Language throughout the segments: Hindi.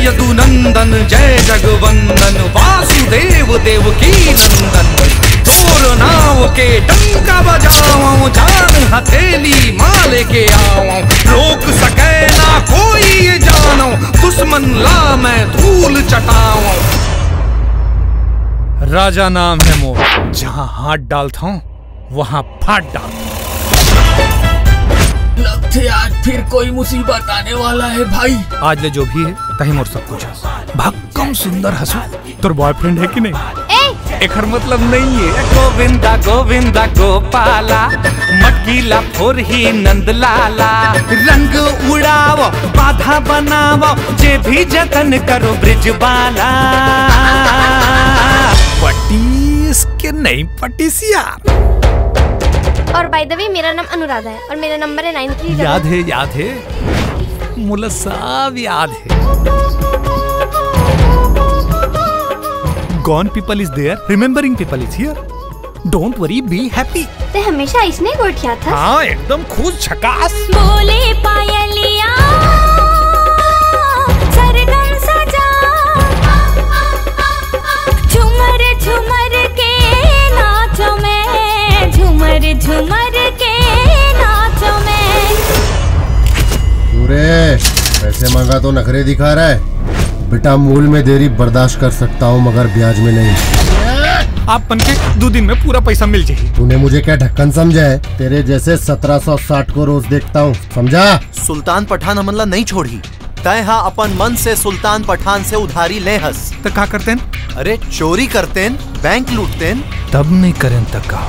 यदुनंदन जय जगवंदन वासुदेव देवकी नंदन। तोर नाव के डंका बजाऊं जान हथेली माले के आऊं रोक सके ना कोई ये जानो दुश्मन ला मैं धूल चटाऊं। राजा नाम है मोर जहां हाथ डालता हूं वहां फाट डालता हूं। लगते आज फिर कोई मुसीबत आने वाला है भाई। आज ले जो भी है कहीं मोर सब कुछ हंस भक्कम सुंदर हंसू। तोर बॉयफ्रेंड है कि नहीं? एकर मतलब नहीं है। गोविंदा गोविंदा गोपाला मटकीला फोर ही नंदलाला रंग उड़ावो बाधा बनावो जे भी जतन करो ब्रिजबाला। पटीस के नहीं पटीस यार। और बाय द वे मेरा नाम अनुराधा है और मेरा नंबर है 93। याद है मुला सब याद है। Gone people is there, remembering people is here. Don't worry, be happy. ते हमेशा इसने गोठिया था। हाँ एकदम खुश झकास। बोले पायलिया सरगम सजा झूमर झूमर के नाचो में झूमर झूमर के नाचो में। पूरे पैसे मांगा तो नखरे दिखा रहा है। बेटा मूल में देरी बर्दाश्त कर सकता हूँ मगर ब्याज में नहीं। आप बन के 2 दिन में पूरा पैसा मिल जाएगी। तूने मुझे क्या ढक्कन समझा है? तेरे जैसे 1760 को रोज देखता हूँ समझा। सुल्तान पठान हमला नहीं छोड़ी तय हा अपन मन से सुल्तान पठान से उधारी ले हस। तो क्या करते हैं? अरे चोरी करते बैंक लूटते तब नहीं करें तक का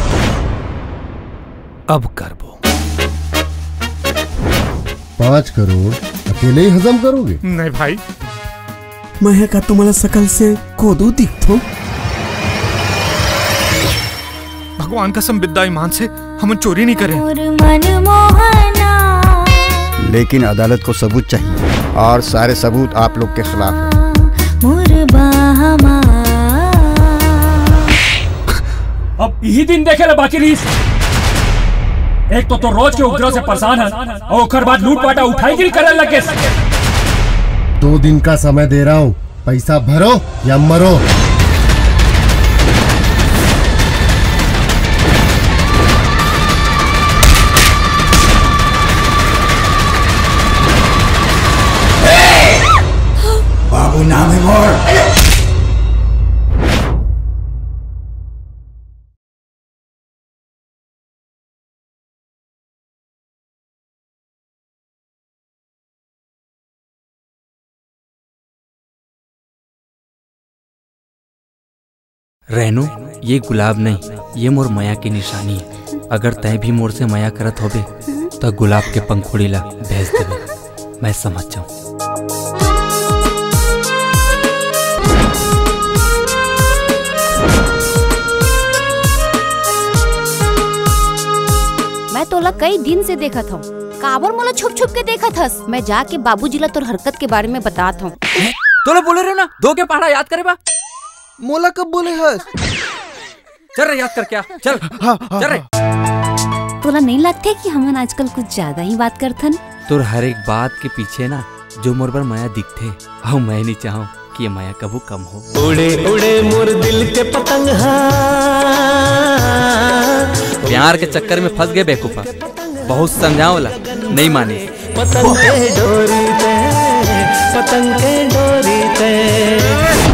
अब करबो। 5 करोड़ अकेले ही हजम करोगे? नहीं भाई मैं का तुम्हारा सकल से कोदू दिखतो। भगवान कसम बिद्दा ईमान से हम चोरी नहीं करें। लेकिन अदालत को सबूत चाहिए और सारे सबूत आप लोग के खिलाफ है। अब यही दिन देखे ला बाकी रीस। एक तो रोज के उपद्रव से परेशान है और ओकर बाद लूट पाटा उठाई करे लगे। 2 दिन का समय दे रहा हूँ पैसा भरो या मरो। बाबू नाम है मोर। रेनू ये गुलाब नहीं ये मोर माया की निशानी है। अगर तय भी मोर से माया करत होबे तो गुलाब के पंखुड़ी ला भेज देबे। मैं समझ जाऊं। मैं तोला कई दिन से देखा था। काबर मोला छुप छुप के देखा था। मैं जाके बाबूजी ला तोर हरकत के बारे में बताता हूँ। तोला बोले रहे ना 2 के पहाड़ा याद करे बा। मोला कब बोले हस? चल रे याद कर क्या चल। चल रे। तोला नहीं लगते कि हम आजकल कुछ ज्यादा ही बात करथन? तोर हर एक बात के पीछे ना जो मोर पर माया दिखते और मैं नहीं चाहूँ कि ये माया कबू कम हो। उड़े उड़े मोर दिल के पतंग प्यार के चक्कर में फंस गए बेवकूफा। बहुत समझाओला नहीं माने। पतंग के डोरी ते पतंग के डोरी ते।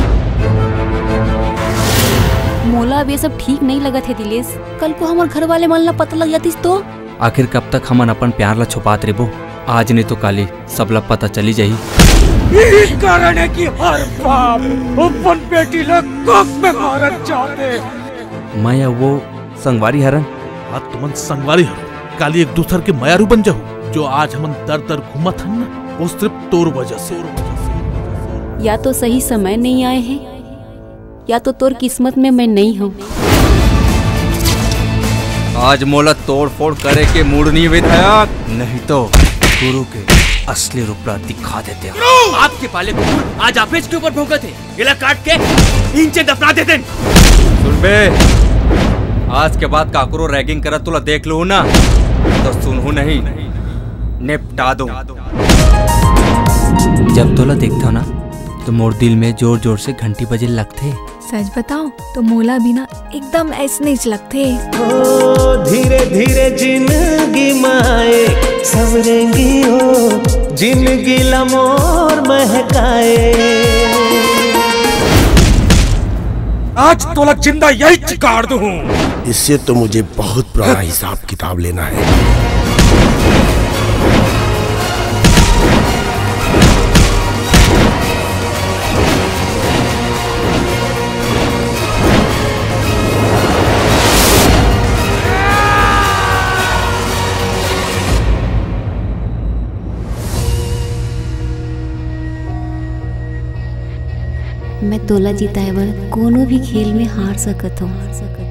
मोला अब ये सब ठीक नहीं लगा थे दिलेश। कल को हमारे घर वाले मान ला पता लग जाती तो आखिर कब तक हम अपन प्यार ला छुपात रेबो। आज नहीं तो काली सब ला पता चली जाही। यही कारण है कि हर बाप अपन बेटी ला कोख में मारत चाहते। मैं वो संगवारी हरन आज तुमन संगवारी हरन काली एक दूसर के मायारू बन जाओ। जो आज हमन दर दर घूमत हन ना वो सिर्फ तोर वजह से। या तो सही समय नहीं आए हैं या तो तोर किस्मत में मैं नहीं हूँ। आज मोला तोड़ फोड़ करे के मूड नहीं विधायक। नहीं तो गुरु के असली रूप दिखा देते। आपके पाले कुकुर आज आप इसके ऊपर भौंकते थे। गिला काट के इंचे दफना देते। सुन बे आज के बाद काकरो रैगिंग करत तुला देख लू ना तो सुनहू नहीं निपटा दूं। जब तोला देखते हो ना तो मोर दिल में जोर जोर से घंटी बजे लगते। सच बताओ तो मोला भी ना एकदम ऐसे नहीं लगते। धीरे धीरे जिंदगी माए सवरेंगी हो, जिंदगी लमोर महकाए। आज तोला जिंदा यही चिकाड़ दूं। इससे तो मुझे बहुत पुराना हिसाब किताब लेना है। मैं तोला जीताए बर कोनो भी खेल में हार सकत हूँ।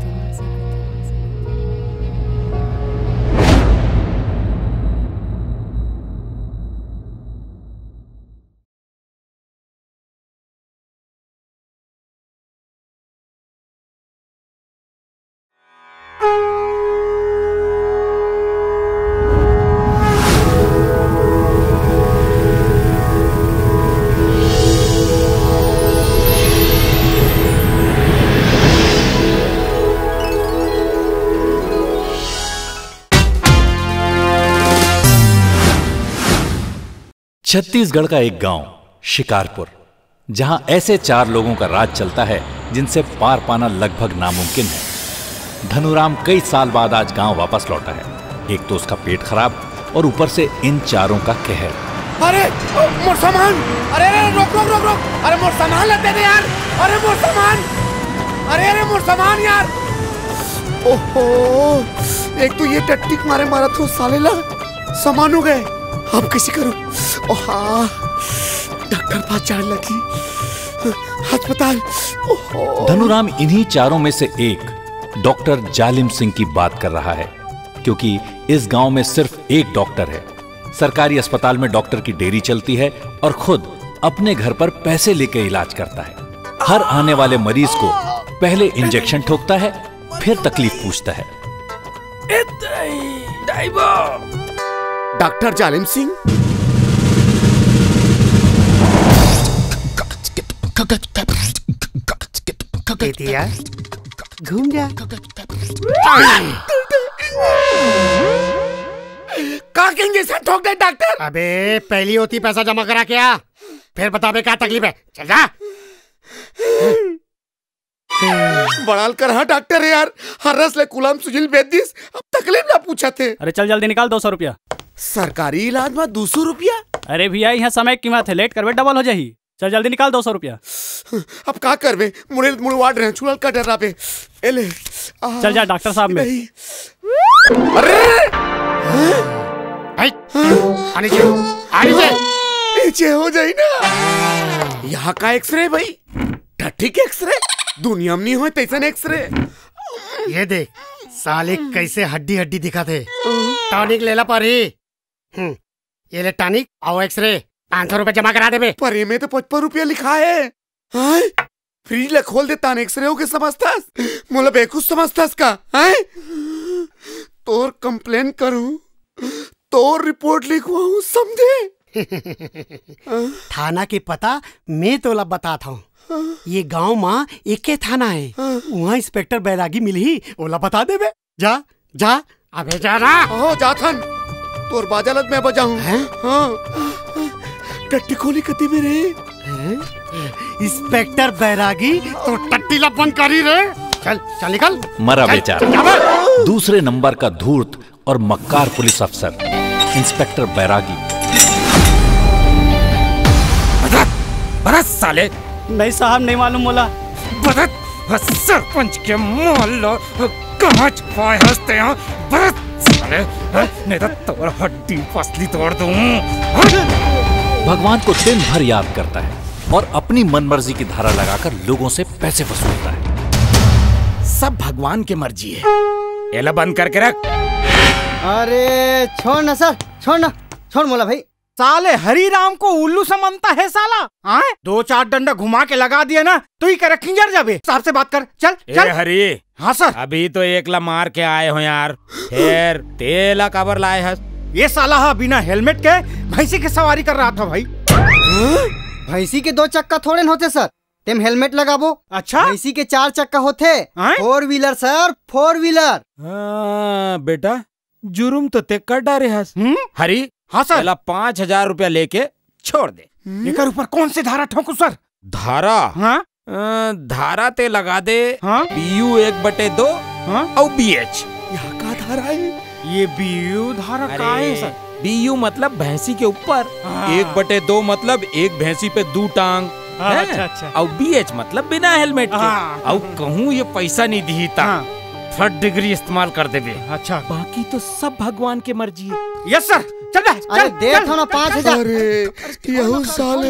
छत्तीसगढ़ का एक गांव शिकारपुर, जहां ऐसे 4 लोगों का राज चलता है जिनसे पार पाना लगभग नामुमकिन है। धनुराम कई साल बाद आज गांव वापस लौटा है। एक तो उसका पेट खराब और ऊपर से इन 4 का कहर। अरे मोर सामान, अरे रोक रोक रोक रोक, अरे मोर सामान लेते दे यार, अरे मोर सामान, अरे मोर सामान यार। ओहो, एक तो ये टट्टी मारे मारा तो साले ला सामान हो गए। अब कैसे करूं? ओहा, डॉक्टर पास जाने लगी, अस्पताल। धनुराम इन्हीं 4 में से एक डॉक्टर जालिम सिंह की बात कर रहा है, क्योंकि इस गांव में सिर्फ एक डॉक्टर है। सरकारी अस्पताल में डॉक्टर की डेरी चलती है और खुद अपने घर पर पैसे लेकर इलाज करता है। हर आने वाले मरीज को पहले इंजेक्शन ठोकता है, फिर तकलीफ पूछता है। डॉक्टर जालिम सिंह, घूम जा। इंजेक्शन ठोक दे डॉक्टर। अबे पहली होती पैसा जमा करा क्या, फिर बता बे क्या तकलीफ है। चल जा। बड़ाल कर हाँ डॉक्टर है यार, हर रस ले कुलाम सुजिल बेच दिस, अब तकलीफ ना पूछा थे। अरे चल जल्दी निकाल 200 रुपया। सरकारी इलाज में 200 रुपया? अरे भैया यहाँ समय की कीमत है, लेट करवे डबल हो जाही। चल जल्दी निकाल 200 रुपया। अब का करवे, मुड़े मुड़वाड़ रहे चुड़ल का डर रहा पे। एले चल जा डॉक्टर साहब में। अरे नीचे हो जाए ना। यहाँ का एक्सरे भाई, टट्टी के एक्सरे दुनिया में नहीं हो तैसन एक्सरे। ये देख साले कैसे हड्डी हड्डी दिखा थे। टॉनिक ले ला परी। ये ले टॉनिक और एक्सरे 500 रुपए जमा करा दे बे। पर में तो 55 रुपया लिखा है। फ्रिज ले खोल देता एक्सरे हो के समझतास, मोला बेखुश समझतास का है? तोर कंप्लेन करूं, तोर रिपोर्ट लिखवाऊं, समझे? थाना के पता मैं तोला बताता हूँ। ये गांव में एक थाना है, वहाँ इंस्पेक्टर बैरागी मिली, ओला बता दे बे। जा जा, अबे जा ना। हो जाथन, तोर बाजालत में बजाऊं। हाँ, टट्टी खोली कती में रे। इंस्पेक्टर बैरागी तो टट्टी ला बंद करी रे। चल चल निकल। मरा बेचारा। दूसरे नंबर का धूर्त और मक्कार पुलिस अफसर इंस्पेक्टर बैरागी। बरस साले। नहीं साहब, नहीं मालूम मोला। बरस सरपंच के मोहल्लो कहाँ छुपाए हंसते हैं। बरस साले, नहीं तो तोड़ हड्डी पसली तोड़ दूं। भगवान को दिन भर याद करता है और अपनी मनमर्जी की धारा लगाकर लोगों से पैसे वसूलता है। सब भगवान की मर्जी है। एला बंद करके रख। अरे छोड़ ना सर, छोड़ ना, छोड़ मोला भाई। साले हरी राम को उल्लू समझता है साला। आए 2-4 डंडा घुमा के लगा दिया ना तो ही कर किंजर जाबे। साहब से बात कर। चल चल। हरी। हाँ सर। अभी तो 1 ला मार के आए हो यार, फिर तेला कबर लाए है। ये साला हा बिना हेलमेट के भैंसी की सवारी कर रहा था भाई। भैंसी के 2 चक्का थोड़े न होते सर, तेम हेलमेट लगाबो। अच्छा, भैंसी के 4 चक्का होते। 4 व्हीलर सर, 4 व्हीलर। बेटा जुर्म तो ते कर डारे हस। हरी हाँ सर। पहला 5,000 रुपया लेके छोड़ दे। लेकर ऊपर कौन से धारा ठोकू सर? धारा? हाँ? धारा ते लगा दे। हाँ? BU 1/2 और BH। यहाँ का धारा है? ये BU धारा का है सर? BU मतलब भैंसी के ऊपर, 1/2 मतलब एक भैंसी पे 2 टांग। अच्छा। और BH मतलब बिना हेलमेट के। और कहूँ ये पैसा नहीं दीता, 3rd डिग्री इस्तेमाल कर देवे। अच्छा, बाकी तो सब भगवान के मर्जी है। यस सर, चल रहा है। अरे दे थो ना 5,000। अरे यहू साले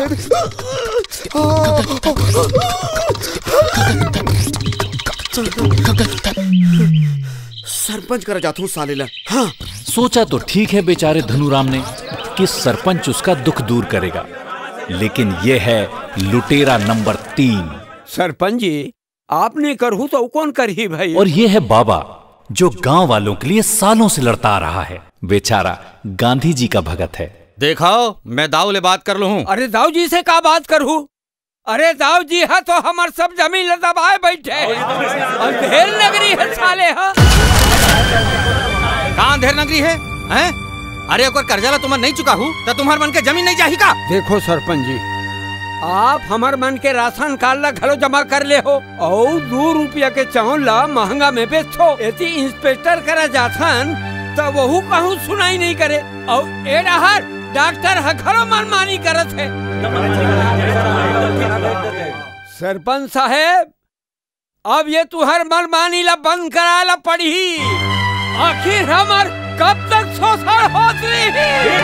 सरपंच कर जाता हूँ साले ला। हाँ सोचा तो ठीक है बेचारे धनुराम ने कि सरपंच उसका दुख दूर करेगा, लेकिन ये है लुटेरा नंबर 3। सरपंच जी आपने करहू तो कौन करही भाई। और ये है बाबा जो गांव वालों के लिए सालों से लड़ता आ रहा है। बेचारा गांधी जी का भगत है। देखो मैं दाऊ ले बात कर लूँ। अरे दाऊ जी से का बात करूँ? अरे दाऊ जी है तो हमार सब जमीन दबाए बैठे। अंधेर नगरी है साले। है कहाँ अंधेर नगरी है? हैं? अरे अगर कर्जा ला तुम्हार नहीं चुका हूँ तो तुम्हार मन के जमीन नहीं जाही का? देखो सरपंच जी आप हमार मन के राशन कार्ड ला घलो जमा कर ले हो और 2 रुपया के चावल ला महंगा में बेचो। ऐसी इंस्पेक्टर करा जाथन तो वहू कहूँ सुनाई नहीं करे। और ए रहा डॉक्टर घरो मनमानी करत है। सरपंच साहेब अब ये तुहर मनमानी ला बंद करा ला पड़ी। आखिर हमार कब तक शोषण होत रही?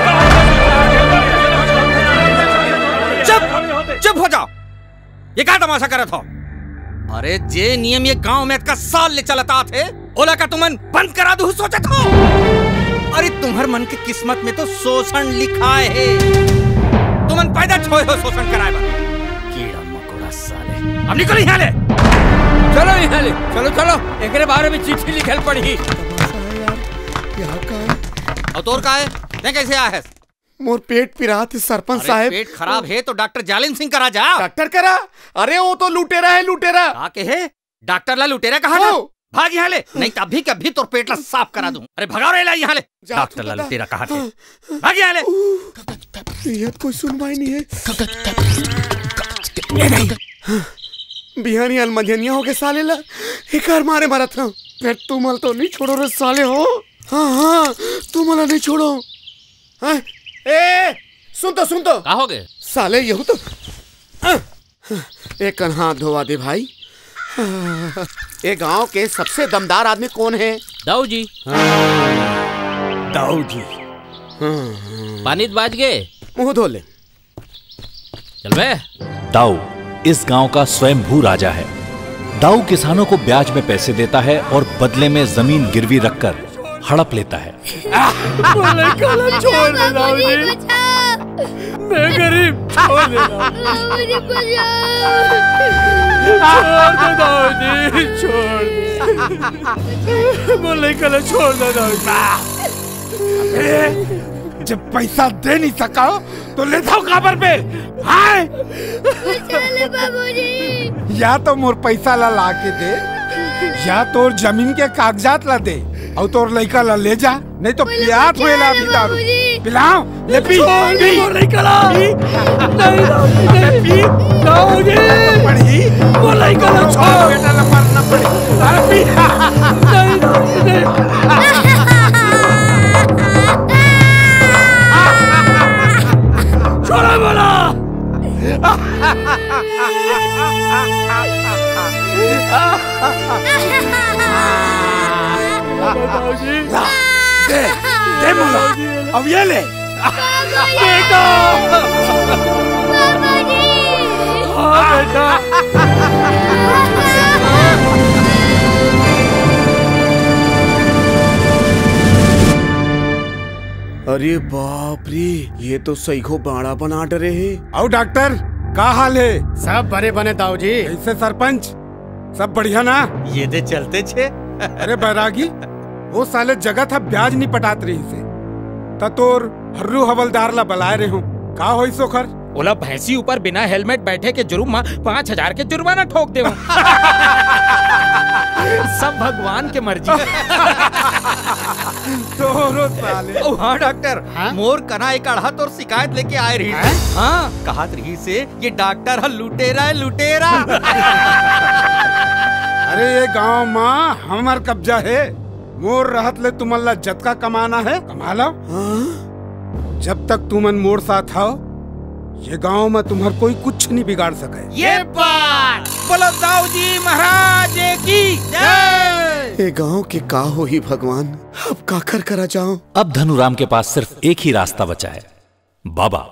चुप हो जाओ, ये क्या तमाशा करत हो? अरे जे नियम ये गांव में का साल ले चलता थे ओला का तुमन बंद करा दू सोचत हो? अरे तुम्हार मन के किस्मत में तो शोषण लिखा है। तुमन पैदा छोए हो शोषण कराए बा। कीड़ा मकोड़ा साले। अब निकल यहाँ ले। चलो यहाँ ले, चलो एकरे बारे में चिट्ठी लिखल पड़ी। और तोर का है? देख कैसे आया है? मोर पेट पिरात है सरपंच साहब। पेट खराब है तो डॉक्टर जालिम सिंह करा जा। डॉक्टर करा? अरे वो तो लुटेरा है लुटेरा। आके है डॉक्टर ला लुटेरा कहा ना? भाग यहाँ ले, नहीं तभी कभी तोर पेट ला साफ करा दूं। अरे भगाओ रे ला यहाँ ले। डॉक्टर ला लुटेरा कहा थे? भाग यहाँ ले। ये कोई सुनवाई नहीं है। बिहानी अलमजनिया हो के साले ला एक मारे मारा था। फिर तुम तो नहीं छोड़ो रे साले हो। हाँ तुम मला नहीं छोड़ो। ए सुन तो क्या हो गए साले यहू तो एक हाथ धोवा दे भाई। ये गांव के सबसे दमदार आदमी कौन है? दाऊ जी। दाऊ जी पानी बाज गए, मुंह धो ले। चल बे। दाऊ इस गांव का स्वयंभू राजा है। दाऊ किसानों को ब्याज में पैसे देता है और बदले में जमीन गिरवी रखकर हड़प लेता है। छोड़ दे दाऊ जी, मैं गरीब। छोड़ दे दाऊ जी, छोड़ दे। बोले कल छोड़ दे दाऊ जी। जब पैसा दे नहीं सका तो ले जाओ काबर पे। हाय बाबूजी, या तो मोर पैसा ला के दे या तोर जमीन के कागजात ला दे और तोर लड़का ला ले जा, नहीं तो प्यास हुए ला भी दारू पिलाओ। ले पी पी मोर लड़का ला। नहीं पी दाऊ जी पड़ी मोर लड़का ला छोड़ बेटा ला मरना पड़े। अरे पी नहीं छोड़ा बोला। दे बोला अब ये ले बेटा। बेटा अरे बाप रे, ये तो सही को बाड़ा बना डरे है। आओ डॉक्टर, का हाल है? सब बड़े बने दाऊ जी। ऐसे सरपंच सब बढ़िया ना? ये दे चलते छे। अरे बैरागी वो साले जगह था ब्याज नहीं पटात रही से तोर हर्रू हवलदार ला बुलाए रहे हूँ। का होई सोखर? ओला भैंसी ऊपर बिना हेलमेट बैठे के जुर्म 5000 के जुर्माना ठोक दे। सब भगवान के मर्जी। तोरो साले। ओ हाँ डॉक्टर, मोर कना एक अड़हत और शिकायत लेके आए रही। हाँ कहत रही से ये डॉक्टर है लुटेरा है लुटेरा। अरे ये गांव माँ हमार कब्जा है, मोर रहत ले तुमल्ला जतका कमाना है कमा लो। जब तक तुमन मोर साथ हो ये गांव में तुम्हार कोई कुछ नहीं बिगाड़ सके। ये बात बोलो दाऊ जी महाराज की जय। ये गांव के का हो ही भगवान, अब का कर करा जाऊं। अब धनुराम के पास सिर्फ एक ही रास्ता बचा है, बाबा।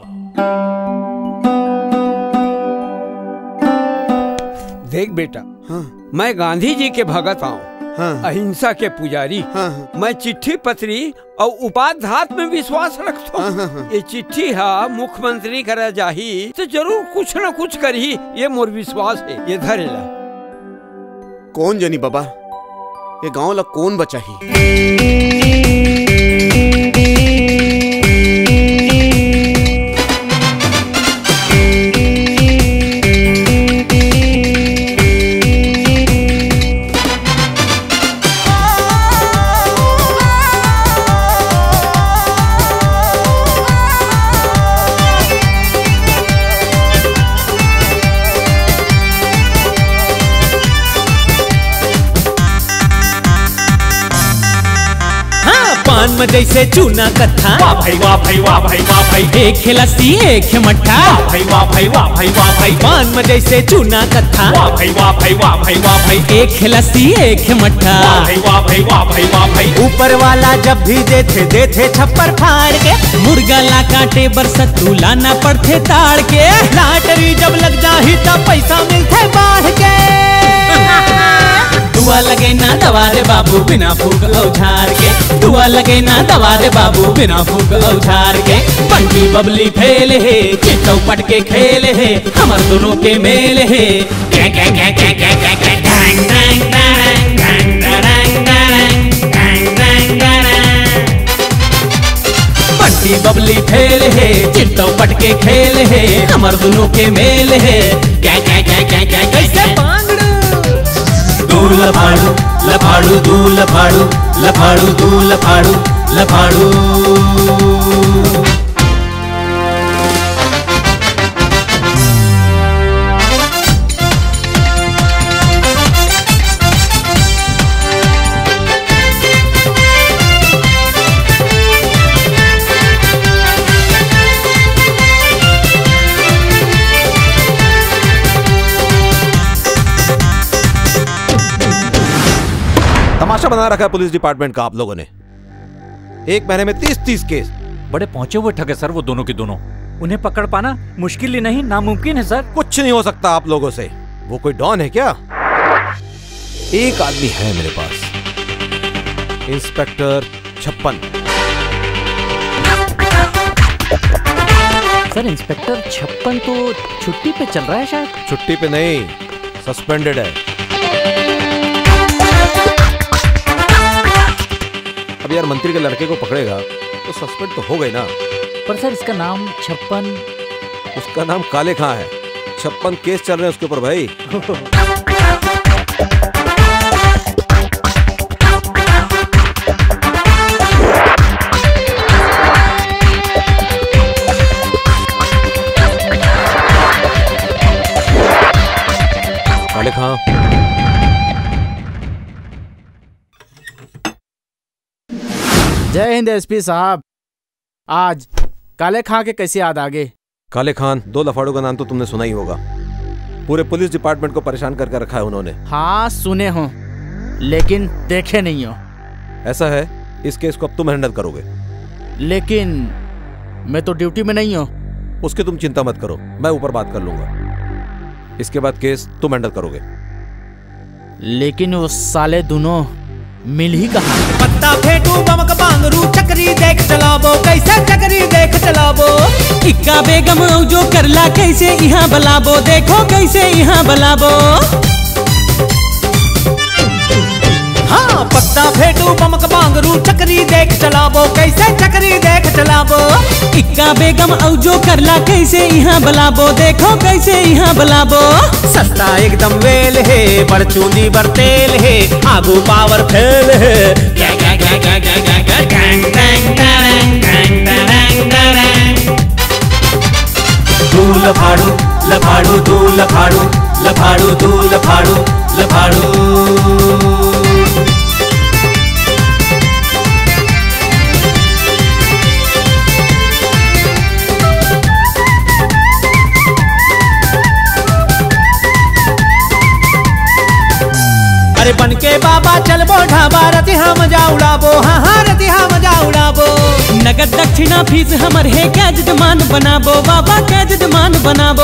देख बेटा, मैं गांधी जी के भगत हूँ, अहिंसा के पुजारी। मैं चिट्ठी पत्री और उपाध्यात्म में विश्वास रखता हूँ। ये चिट्ठी है मुख्यमंत्री करा जाही तो जरूर कुछ न कुछ करी, ये मोर विश्वास है। ये धरेला। कौन जानी बाबा, ये गांव ला कौन बचाही। पान में जैसे चूना कथा, वाह भाई वाह भाई वाह भाई वाह भाई। एक लस्सी एक मट्ठा, वाह भाई वाह भाई वाह भाई वाह भाई। पान में जैसे चूना कथा, वाह भाई वाह भाई वाह भाई वाह भाई। एक लस्सी एक मट्ठा, वाह भाई वाह भाई वाह भाई वाह भाई। ऊपर वाला जब भी देथे छप्पर फाड़ के, मुर्गा ला काटे बरसतू लाना पड़थे ताड़ के। लॉटरी जब लग जाही तब पैसा मिलथे बाढ़ के। दुआ लगे ना दवा रे बाबू बिना फूक औझार के, दुआ लगे ना दवा रे बाबू बिना फूक औझार के। बंटी बबली फेल है, चिट्टो पट के खेल है, हमर दोनों के मेल है। बंटी बबली फेल है, चिट्टो पट के खेल है, हमर दोनों के मेल है। कैसे पांगड़ू दू लफाड़ू लफाड़ू दू लफाड़ू लफाड़ू दू लफाड़ू लफाड़ू। तमाशा बना रखा है पुलिस डिपार्टमेंट का आप लोगों ने। एक महीने में 30-30 केस। बड़े पहुंचे हुए ठगे सर वो दोनों के दोनों। उन्हें पकड़ पाना मुश्किल ही नहीं नामुमकिन है सर। कुछ नहीं हो सकता आप लोगों से। वो कोई डॉन है क्या? एक आदमी है मेरे पास, इंस्पेक्टर छप्पन। सर इंस्पेक्टर छप्पन तो छुट्टी पे चल रहा है शायद। छुट्टी पे नहीं, सस्पेंडेड है। अब यार मंत्री के लड़के को पकड़ेगा तो सस्पेंड तो हो गई ना। पर सर इसका नाम छप्पन। उसका नाम काले खां है। 56 केस चल रहे हैं उसके ऊपर भाई। काले खां जय हिंद एसपी साहब। आज काले खां के कैसे याद आ गए? काले खान 2 लफाड़ों का नाम तो तुमने सुना ही होगा। पूरे पुलिस डिपार्टमेंट को परेशान करके रखा है उन्होंने। हाँ सुने हो लेकिन देखे नहीं हो। ऐसा है, इस केस को अब तुम हैंडल करोगे। लेकिन मैं तो ड्यूटी में नहीं हूँ। उसकी तुम चिंता मत करो, मैं ऊपर बात कर लूंगा। इसके बाद केस तुम हैंडल करोगे। लेकिन वो साले दोनों मिल ही कहा। पत्ता फेंकू बमक बांगरू चक्री देख चलाबो, कैसे चक्री देख चलाबो। इक्का बेगम जो करला कैसे यहाँ बलाबो, देखो कैसे यहाँ बलाबो। हाँ पत्ता फेटू बमक बांगरू चक्री देख चलाबो कैसे चक्री देख चलाबो इक्का बेगम औजो करला कैसे यहाँ बलाबो देखो कैसे यहाँ बलाबो सस्ता एकदम वेल है बड़चूंदी बरतेल है आगू पावर फेल है तू लफाड़ू लफाड़ू तू लफाड़ू लफाड़ू तू लफाड़ू लफाड़ू अरे बनके बाबा चलबो ढाबा रतिहा मजा उड़ाबो हाँ हाँ रतिहा मजा उड़ाबो नगद दक्षिणा फीस हमर है क्या जजमान बनाबो बाबा क्या जजमान बनाबो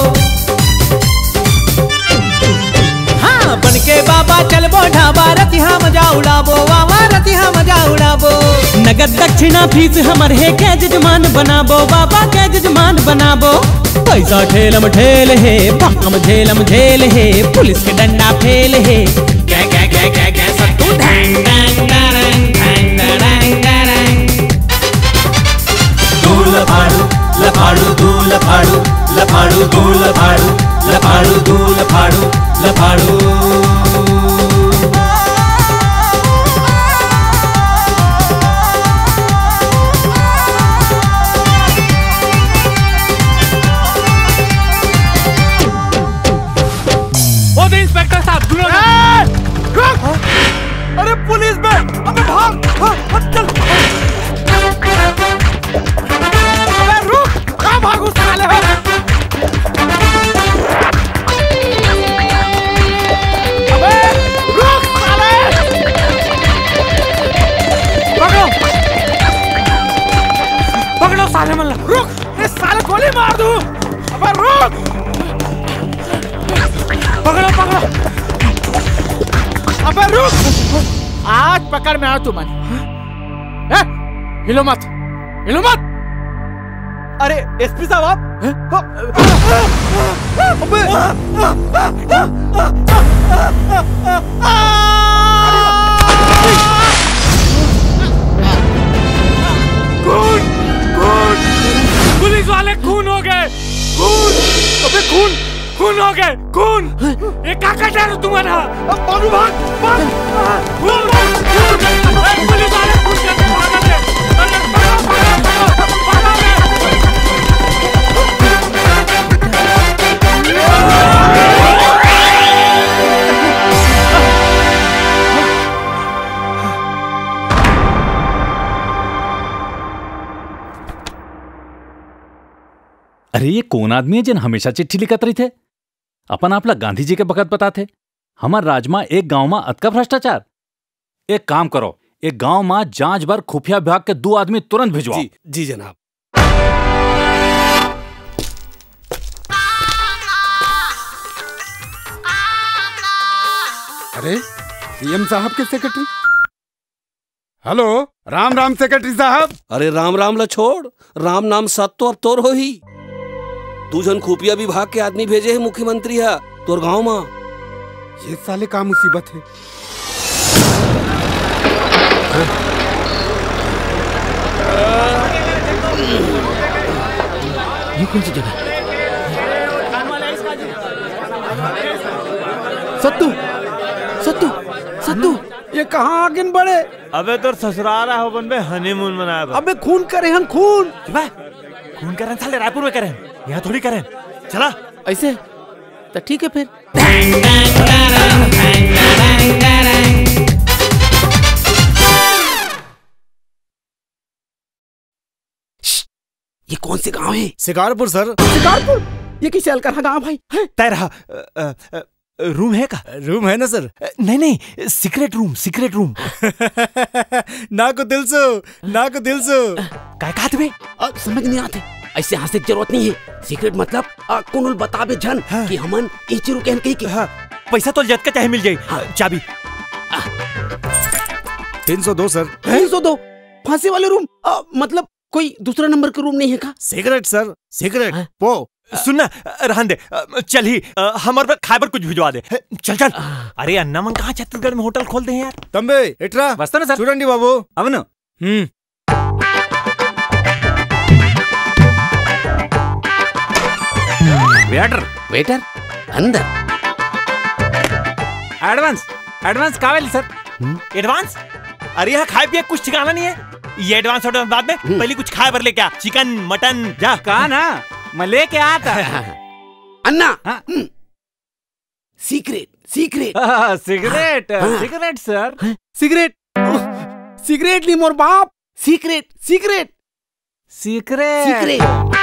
हाँ बनके बाबा चलबो ढाबा रतिहा मजा उड़ाबो बाबा रतिहा मजा उड़ाबो नगद दक्षिणा फीस हमर है क्या जजमान बनाबो बाबा क्या जजमान बनाबो पैसा ठेलम ठेल है भक्कम झेलम झेल है पुलिस के डंडा फेल है सत्तू धैंग धैंग धैंग धैंग धैंग धैंग तू लफाड़ू लफाड़ू तू लफाड़ू लफाड़ू तू लफाड़ू लफाड़ू तू लफाड़ू लफाड़ू इंस्पेक्टर साहब सुनो अरे पुलिस में अबे भाग चल अबे रुक कहाँ भागू साले हो अबे रुक साले पकड़ो पकड़ो साले मल्ला रुक इस साले गोली मार दूं अबे रुक पकड़ो पकड़ो अबे रुक आज पकड़ में आओ तुमन हिलो मत हिलो मत अरे एसपी साहब आप अबे खून खून पुलिस वाले खून हो गए खून अबे खून खून हो गए खून ये क्या कर रहे हो तुम्हारा बाबू भाग भाग खून पुलिस वाले खून करके भाग गए अरे अरे ये कौन आदमी है जिन हमेशा चिट्ठी लिखत रही थे अपन आपला गांधी जी के बखत बताते हमार राजमा एक गांव में अतका भ्रष्टाचार एक काम करो एक गांव में जांच भर खुफिया विभाग के 2 आदमी तुरंत भिजवाओ जी जनाब अरे सीएम साहब के secretary hello Ram Ram secretary साहब अरे राम राम ला छोड़ राम नाम सत तो अब तोर हो ही तू जन खुफिया विभाग के आदमी भेजे है मुख्यमंत्री है तोर गांव में ये साले का मुसीबत है ये कौन सी जगह सत्तू सत्तू सत्तू ये कहाँ आगे बढ़े अबे तो ससुराल है बन में हनीमून मनाया अबे खून करे हम खून खून करें साले रायपुर में करें यहाँ थोड़ी करें चला ऐसे तो ठीक है फिर ये कौन से गांव है शिकारपुर सर शिकारपुर ये किस हल कर गाँव भाई तेरा रूम है का रूम है ना सर नहीं नहीं सीक्रेट रूम ना को दिल सो काय कहते बे समझ नहीं आते ऐसे हंसे की जरूरत नहीं है सीक्रेट मतलब कौन बताबे जन कि हमन इचरू कहन कही की पैसा तो जत का चाहे मिल जाए चाबी 302 सर 302 फांसी वाले रूम मतलब कोई दूसरा नंबर का रूम नहीं है का सिगरेट सर सिगरेट पो सुनना रहन दे, चल ही हमारे पर खाइबर कुछ भिजवा दे। चल चल। अरे अन्ना मन कहाँ छत्तीसगढ़ में होटल खोल दे यार। तंबे इट्रा वस्ताना सर చూడండి బాబు। అవును। वेटर अंदर। एडवांस कावेल सर। एडवांस? अरे यहाँ खाए पिए कुछ ठिकाना नहीं है। ये एडवांस ऑर्डर बाद में, पहले कुछ खाए बर ले क्या, चिकन मटन जा। कहा ना मैं लेके आता। अन्ना सीक्रेट सिगरेट सर। सिगरेट नहीं मोर बाप, secret secret secret secret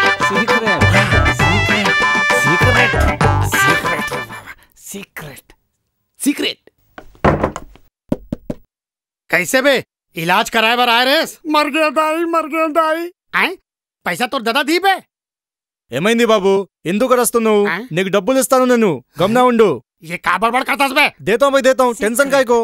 secret secret. कैसे बे इलाज कराए बर आए रेस? मर गया दाई आए पैसा तो दादा दी बे। ఏమైంది బాబు, ఎందుకు రస్తున్నావు? నీకు డబ్బులు ఇస్తాను నేను, గమనా ఉండు। ये का बड़बड़ करतास बे? देता हूँ भाई देता हूँ, टेंशन काय को।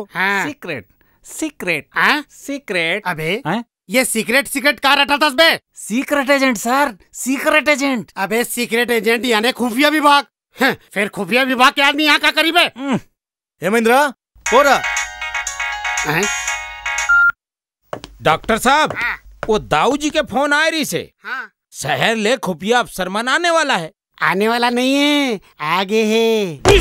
सीक्रेट अबे ये सीक्रेट का रटातास बे? Secret agent sir, secret agent. अबे सीक्रेट एजेंट यानी खुफिया विभाग। फिर खुफिया विभाग के आदमी यहाँ का करीब है? ఏమైందిరా పోరా। डॉक्टर साहब वो दाऊ जी के फोन आए रही से। शहर ले खुफिया अफसर मन आने वाला है। आने वाला नहीं है, आगे है।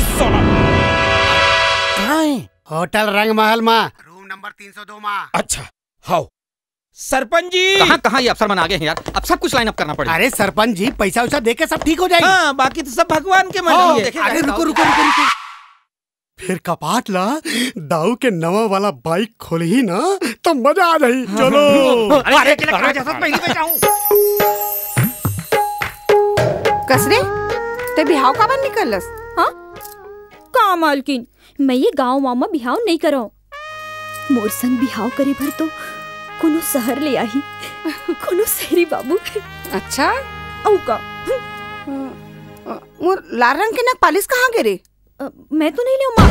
होटल रंग महल मा, रूम नंबर 302 मा। अच्छा हाउ सरपंच जी। कहाँ ये अफसर मन आ गए हैं यार, अब सब कुछ लाइन अप करना पड़ेगा। अरे सरपंच जी पैसा वैसा दे के सब ठीक हो जाएगा। हाँ बाकी तो सब भगवान के मर्जी है। अरे रुको फिर कपाट ला दाऊ के नवा वाला बाइक खोल ही ना तो मजा आ जाही। चलो कसरे ते बिहाव का बन निकलस? हाँ का मालकिन, मैं ये गांव मामा बिहाव नहीं करो। मोर संग बिहाव करे भर तो कोनो शहर ले आही, कोनो शहरी बाबू। अच्छा औ का मोर लाल रंग के नक पालिश कहाँ गिरे? मैं तो नहीं ले माँ।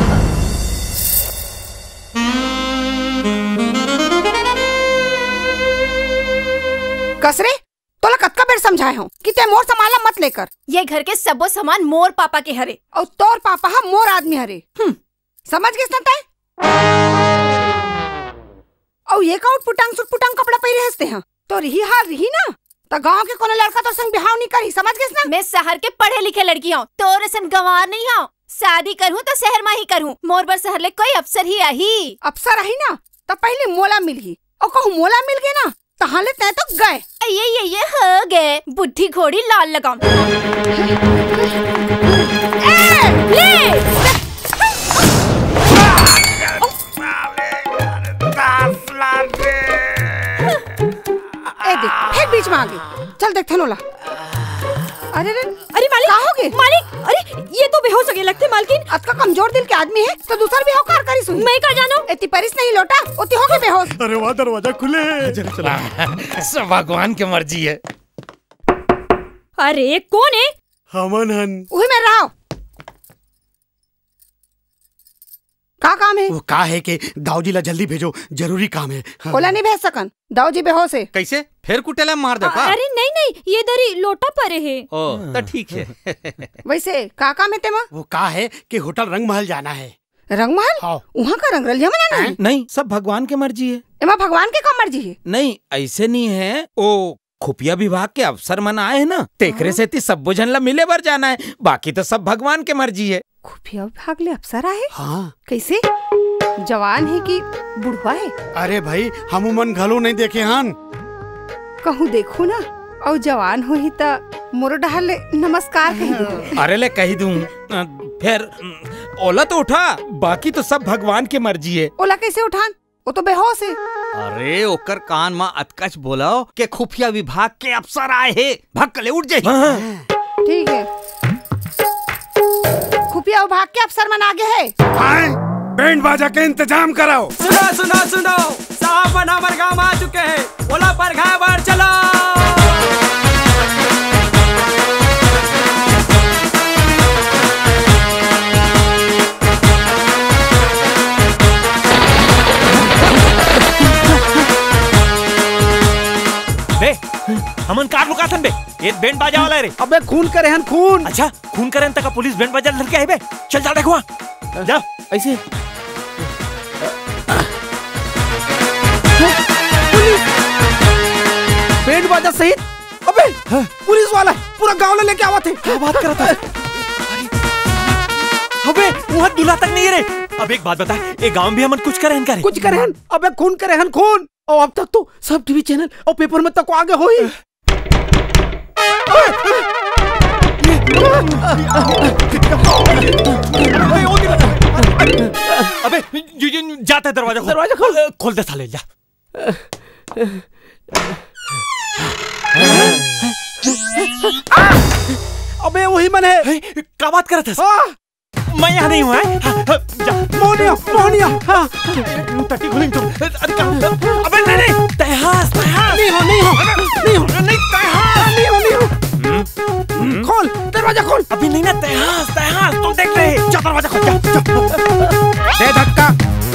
कसरे तोला कतका बेर समझाए हूँ कि ते मोर समाला मत लेकर। ये घर के सबो सामान मोर पापा के हरे और तोर पापा हा मोर आदमी हरे। समझ गए ना तय? और ये का पुटांग कपड़ा पहरे हंसते हैं तो रही हाल रही ना तो गांव के कोनो लड़का तो संग बिहाव नहीं करी। समझ गए ना? मैं शहर के पढ़े लिखे लड़की हूँ, तोर असन गंवार नहीं हूँ। शादी करूँ तो शहर में ही करूँ, मोर बर शहर ले कोई अफसर ही आही। अफसर आही ना तो पहले मोला मिल ही और कहूँ मोला मिल गए ना तहाँ ले तय तो गए। ये हो गए बुढ़ी घोड़ी लाल लगाऊं। देख फिर बीच में आ गई। चल देखते नोला। अरे मालिक कहाँ हो गए? मालिक अरे ये तो बेहोश हो गए लगते मालकिन। अतका कमजोर दिल के आदमी है तो दूसरा भी होकार करी सुन। मैं का जानो? इतनी परिस नहीं लोटा उतनी हो गए बेहोश। अरे वाह दरवाजा खुले। सब भगवान की मर्जी है। अरे कौन है? हमन हन वही मैं रहा। का काम है? वो का है कि दाऊजी ला जल्दी भेजो, जरूरी काम है। ओला नहीं भेज सकन, दाऊजी बेहोश है। कैसे फिर कुटेला मार दे का? अरे नहीं ये दरी लोटा परे है। ओ तो ठीक है। वैसे का काम है तेमा? वो का है कि होटल रंग महल जाना है। रंग महल? हाँ। वहाँ का रंग रलिया मनाना है? नहीं सब भगवान की मर्जी है। एमा भगवान के का मर्जी है? नहीं ऐसे नहीं है, ओ खुफिया विभाग के अफसर मन आए है ना, तेकरे से सब बुझन ला मिले बर जाना है, बाकी तो सब भगवान के मर्जी है। खुफिया विभाग ले अफसर आए? हाँ। कैसे? जवान है कि बुढ़वा है? अरे भाई हम मन घलो नहीं देखे हन। कहूँ देखो ना और जवान हो ही ता मोर डहाल ले नमस्कार कह दे। अरे ले कही दूं फिर ओला तो उठा, बाकी तो सब भगवान की मर्जी है। ओला कैसे उठान? वो तो बेहोश है। अरे ओकर कान में अतकच बोलाओ कि खुफिया विभाग के अफसर आए हैं, भक्कले उठ जाए। ठीक है खुफिया विभाग के अफसर मन आगे है। बैंड बाजा के इंतजाम कराओ। सुनो साहब मन हमारे गाँव आ चुके हैं, ओला पर घावर चलो। हमन कार रुका सन बे, ये बैंड बाजा वाला है रे। अबे खून करे हन खून। अच्छा खून करे तक पुलिस बैंड बाजा लड़के आए बे। चल जा देखो वहाँ। जा ऐसे बैंड बाजा सहित। अबे पुलिस वाला पूरा गांव लेके आवा थे। क्या बात कर रहा था? अबे वहाँ दूल्हा तक नहीं है रे। अब एक बात बता, ये गांव भी हमन कुछ करे करे? कुछ करे हन। अबे खून करे हन खून। और अब तक तो सब टीवी चैनल और पेपर में तक आगे हो ही। अबे जाता है, दरवाजा खोल दे साले। जा अबे वही मन है। क्या बात कर रहा था? मैं यहाँ नहीं हूँ। मोहनिया मोहनिया। टट्टी खोलेंगे तुम। अबे नहीं तहस नहीं हो खोल दरवाजा खोल। अभी नहीं ना तहस तुम देख रहे। जा दरवाजा खोल। दे धक्का।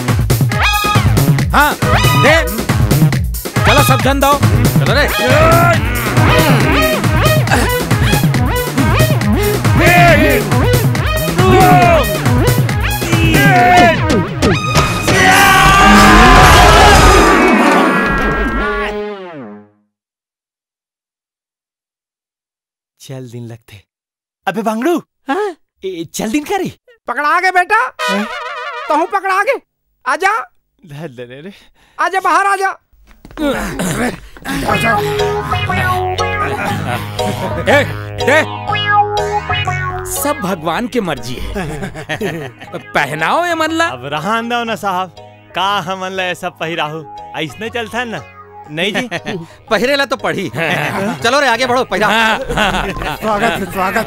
हाँ दे। चलो सब जन दो। चलो रे। चल दिन लगते। अबे बांगड़ू चल दिन करी। पकड़ा गए बेटा। कहूँ पकड़ा गए। आजा रे। आजा बाहर आजा। सब भगवान की मर्जी है। पहनाओ ये मनला। अब रहा दो ना साहब, का हमन ला ऐसा पहिराहू ऐसने चलता है ना। नहीं जी पहिरेला तो पढ़ी। चलो रे आगे बढ़ो। पहिरा। स्वागत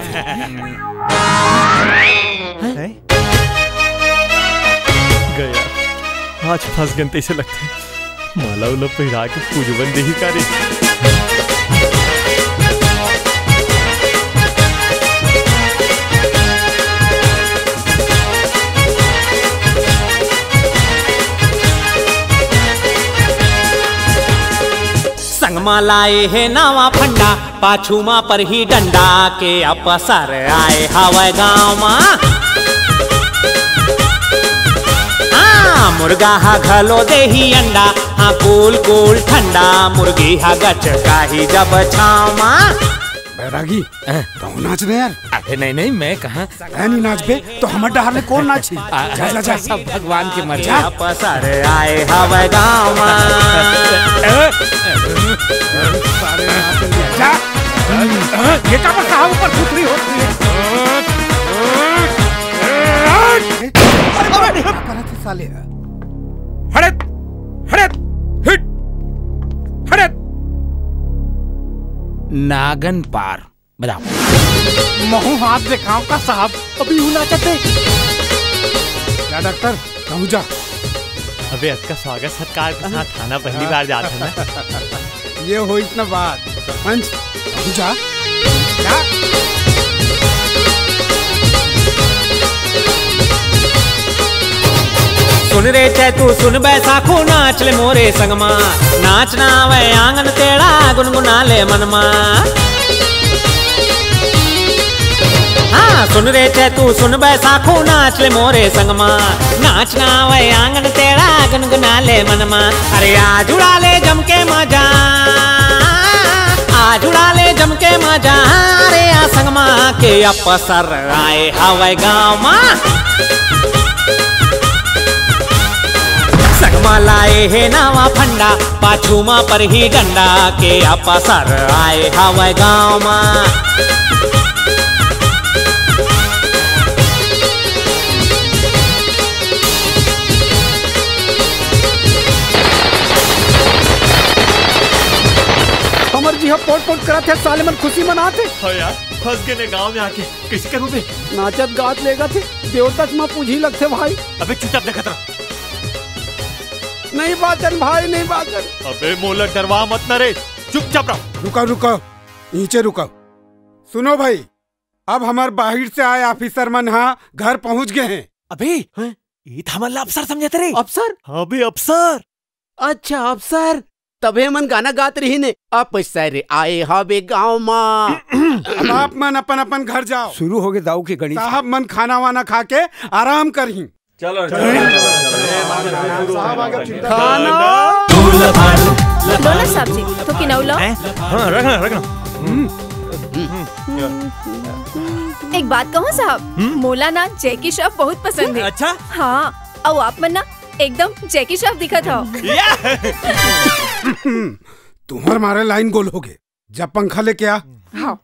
गया। आज फंस गए ऐसे लगते। माला उला पहिरा के पूजवन दे ही करे। संगमा लाए है नावा फंडा, पाछू मा पर ही डंडा के अपसर आए हवा गाँव मा। हाँ मुर्गा हा घलो दे ही अंडा, हाँ कूल कूल ठंडा। मुर्गी हा गच का ही जब छाव मा। बैरागी तो नाच दे यार। अरे नहीं मैं कहा नहीं नाच बे तो हम डहार में कौन नाची। जा सब भगवान की मर्जी। अपसर आए हवा गाँव मा। ये का साहब ऊपर खुतरी होती है। साले हड़त हड़त हिट हड़त। नागन पार बजाओ। महू हाथ दिखाओ का साहब। अभी हूँ नाचते। क्या डॉक्टर कहूँ जा। अबे इसका स्वागत सत्कार के साथ थाना पहली बार जाता है ना। ये हो इतना बात। सरपंच कहूँ जा। सुन रे चैतू सुन बैसाखू नाच ले मोरे संगमा। नाचना वे आंगन तेड़ा गुनगुना ले मनमा। हाँ सुन रे चैतू सुन बैसाखू नाच ले मोरे संगमा। नाचना वे आंगन तेड़ा गुनगुना ले मनमा। अरे आज उड़ा ले जम के मजा, आज उड़ा ले जम के मजा। अरे आ संगमा के अपसर आए हवाई गाँव मा। संगमा लाए है नावा फंडा, पाछू मा पर ही डंडा के अपसर आए हवा गाँव मा। हमर जी पोट पोट करत है। साले मन खुशी मनाते। हो यार फंस गए गाँव में आके। कैसे करूँ बे? नाचत गात लेगा थे। देवता माँ पूजी लगते भाई। अबे चुपचाप देखा था। नहीं बाचन भाई नहीं बाचन। अबे मोला डरवा मत न रे। चुपचाप रहो। रुको नीचे रुको। सुनो भाई, अब हमारे बाहर से आए ऑफिसर मन यहाँ घर पहुँच गए हैं। अबे ये था मतलब अफसर समझते रे। अफसर? अबे अफसर। अच्छा अफसर। तबे मन गाना गात रही ने आप सर आए हवे गाँव माँ। अब आप मन अपन अपन घर जाओ। शुरू हो गए दाऊ के गणित। साहब मन खाना वाना खा के आराम करही। चलो लो ना साहब जी तो किनौलो। हाँ रखना रखना। एक बात कहूँ साहब, मोला ना जैकी श्रॉफ बहुत पसंद है। अच्छा हाँ, और आप मन ना एकदम जैकी श्रॉफ दिखत हो। तुम्हारे मारे लाइन गोल हो गए। जब पंखा लेके आ। हाँ।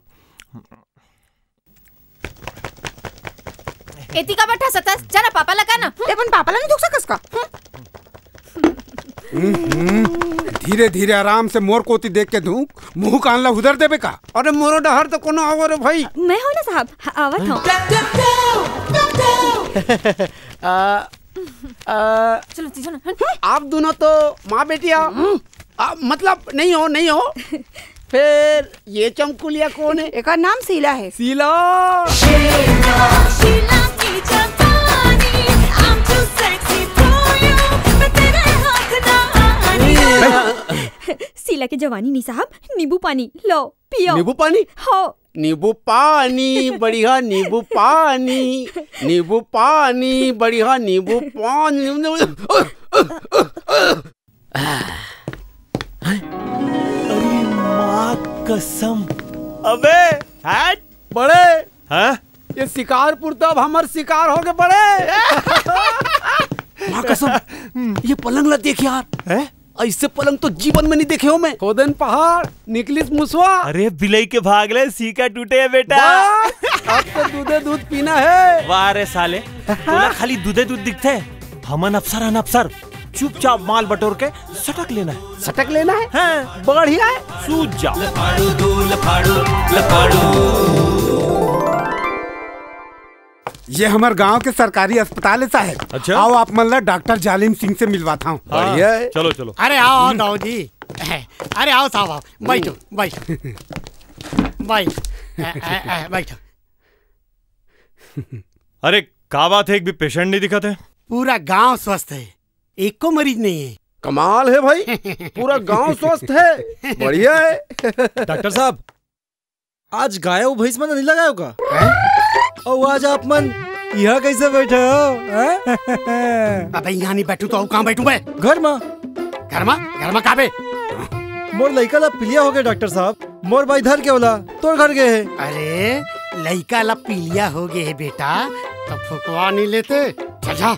एती का बैठा सतस जरा पापा लगा ना। अपन पापा नहीं दुख सकस का। धीरे धीरे आराम से मोर कोती देख के धूक मुंह कान ला उधर देबे का। अरे मोरो डहर तो कोनो आवो रे भाई। मैं हो ना साहब आवत हूँ। चलो चलो। आप दोनों तो माँ बेटिया मतलब नहीं हो। फिर ये चमकुलिया कौन है? एक नाम शीला है। शीला शीला की जवानी नहीं साहब, नींबू पानी लो पियो। नींबू पानी? हाँ। नींबू पानी बढ़िया नींबू पानी, नींबू पानी बढ़िया नींबू पानी। अरे माँ कसम। अबे हट बड़े। हाँ? ये शिकारपुर तो अब हमार शिकार हो गए बड़े। माँ कसम ये पलंग ला देख यार। है? ऐसे पलंग तो जीवन में नहीं देखे हो मैं। खोदन पहाड़ निकलिस मुसवा। अरे बिलई के भागले सीका टूटे है बेटा। अब तो दूध पीना है। वाह रे साले, तोला खाली दूधे दिखते है। हमन अफसर अफसर चुपचाप माल बटोर के सटक लेना है। सटक लेना है? हाँ। बढ़िया है। सूझ जा। ये हमारे गांव के सरकारी अस्पताल है साहब। अच्छा? आओ आप मतलब डॉक्टर जालिम सिंह से मिलवाता हूँ। बढ़िया है। चलो चलो। अरे आओ दाऊ जी। अरे आओ साहब आओ। बैठो बैठो बैठो। अरे का बात है, एक भी पेशेंट नहीं दिखा थे? पूरा गांव स्वस्थ है, एक को मरीज नहीं है। कमाल है भाई, पूरा गांव स्वस्थ है। बढ़िया है। डॉक्टर साहब आज गायो भैंस मन नहीं लगायो का? और आज आप मन यहाँ कैसे बैठे हो? अबे यहाँ नहीं बैठू तो और कहाँ बैठू मैं? घर में कहाँ पे? मोर लइका ला पीलिया हो गए डॉक्टर साहब। मोर भाई धर के होला तोर घर गए है। अरे लइका ला पीलिया हो गए है बेटा तो फुकवा नहीं लेते। जा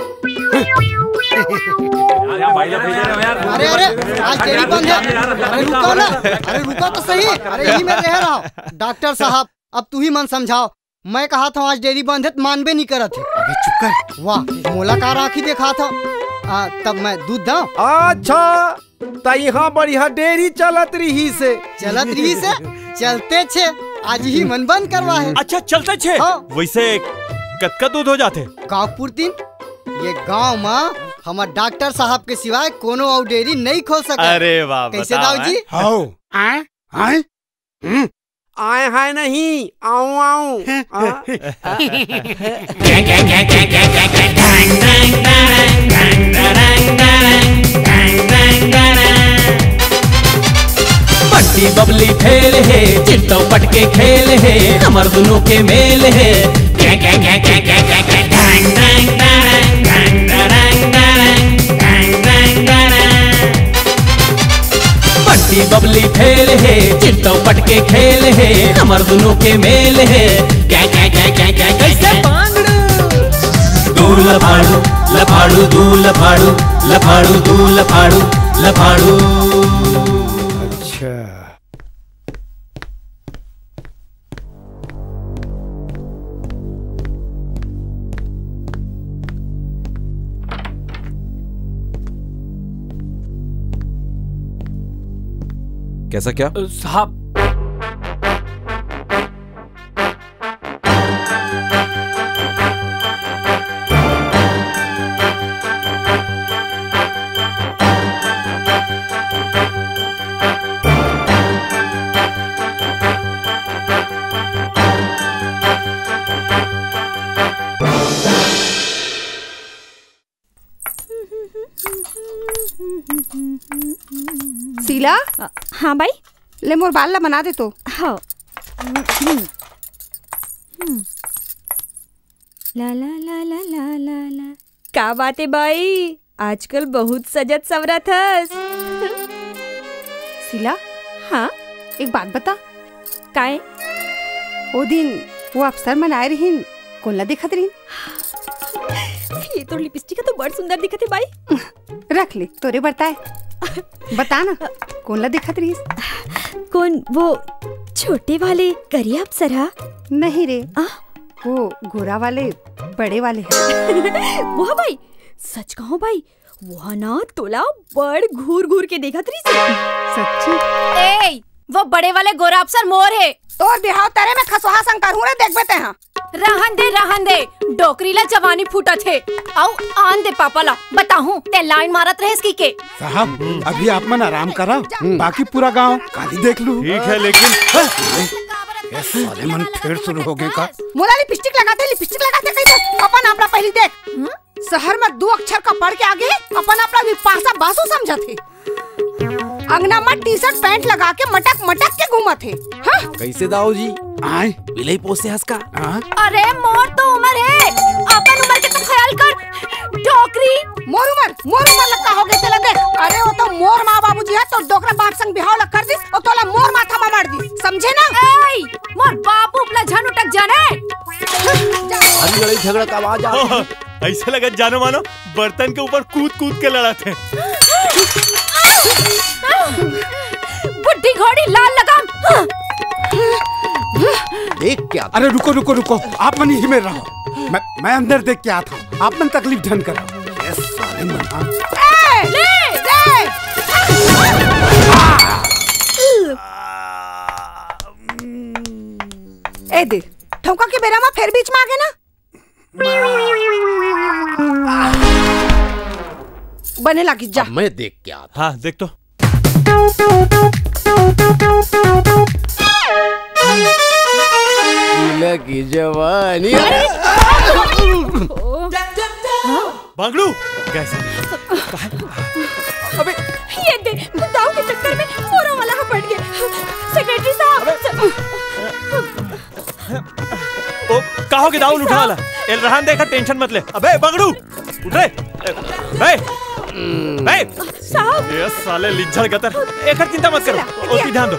अरे आज डेरी बंद है। अरे रुको ना, अरे रुको तो सही। अरे यही में रह रहा हूँ। डॉक्टर साहब अब तू ही मन समझाओ। मैं कहा था आज डेरी बंद है, मानबे नहीं करत है। अबे चुप कर। वाह मोला का राखी देखा था। तब मैं दूध दूं। अच्छा तो यहाँ बढ़िया डेरी चलत रही से। चलते छे आज ही मन बंद करवा है। अच्छा चलते छे। वैसे कतका दूध हो जाते? गाँव दिन ये गांव में हमारे डॉक्टर साहब के सिवाय कोनो और डेयरी नहीं खोल सका। अरे वाह, कैसे दाऊ जी? आए हाय नहीं आऊं बट्टी बबली फेल है, चिट्टो पटके खेल है, हमर दोनों के मेल है। बट्टी बबली फेल है, चिट्टो पटके खेल है, हमर दोनों के मेल है। कैसे पांगड़ू दू लफाड़ू लफाड़ू दू लफाड़ू लफाड़ू दू लफाड़ू लफाड़ू। अच्छा कैसा क्या साहब? शीला। हाँ भाई। ले मोर बाल ला बना दे तो। हाँ। ला ला ला ला ला ला ला। का बात है भाई, आजकल बहुत सजत सवरत हस। शीला। हाँ। एक बात बता। काए? वो दिन वो अफसर मन आए रहीन, कोला दिखत रहीन। ये तो लिपस्टिक तो बड़ सुंदर दिखत है भाई। रख ले तोरे बताए। बता ना कोला दिखत रहीस? कौन वो छोटे वाले करिया अफसर? हा? नहीं रे, वो गोरा वाले बड़े वाले हैं। वो भाई सच कहो भाई, वहाँ ना तोला बड़ घूर घूर के देखा तरी से। सच्ची? ए, वो बड़े वाले गोरा अफसर मोर है। तोर बिहाव तरे में खसुहा संकर हूँ रे, देख बेते हैं। रहन दे डोकरीला जवानी फूटा थे। आओ आन दे पापा ला बताहूँ ते लाइन मारत रहे इसकी के। साहब अभी आप मन आराम करा, बाकी पूरा गांव काली देख लू। ठीक है लेकिन ये साले मन फिर शुरू हो गए का। मोला लिपस्टिक लगाते कैसे अपन आपला पहली देख। शहर में 2 अक्षर का पढ़ के आगे अपन आपला विपाशा बासु समझते। अंगना में टी-शर्ट पैंट लगा के मटक मटक के घूमत है। हाँ? कैसे दाऊ जी आए बिलई पोसे हंस का। अरे मोर तो उम्र है, अपन उम्र के तो ख्याल कर। डोकरी मोर उम्र लगा हो गए तेला देख। अरे वो तो मोर माँ बाबूजी है तो डोकरा बाप संग बिहाव लग कर दिस और तोला मोर माथा में मार दी, समझे ना? ए, मोर बापू अपना झन उटक जाने। हरी लड़ाई झगड़ा का आवाज आ रही। ऐसे लगा जानो मानो बर्तन के ऊपर कूद कूद के लड़ा थे। बुढ़ी घोड़ी लाल लगाम। देख क्या? अरे रुको आप मन यही में रहो, मैं अंदर देख के आता हूँ। आप मन तकलीफ झन करो। ये साले मन ए दे ठोका के बेरा में फिर बीच में आ गए ना। बने लगी जा। मैं देख के आता। हाँ देख तो। शीला की जवानी। बागलू कैसा? अबे ये दे दाऊ के चक्कर में मोरा वाला पड़ गया। सेक्रेटरी साहब। ओ कहोगे दाऊ उठा वाला? एलरहान देखा टेंशन मत ले। अबे बागलू उठ रे। साहब ये साले लिज्जड़ गतर, एक चिंता मत करो, उसकी ध्यान दो।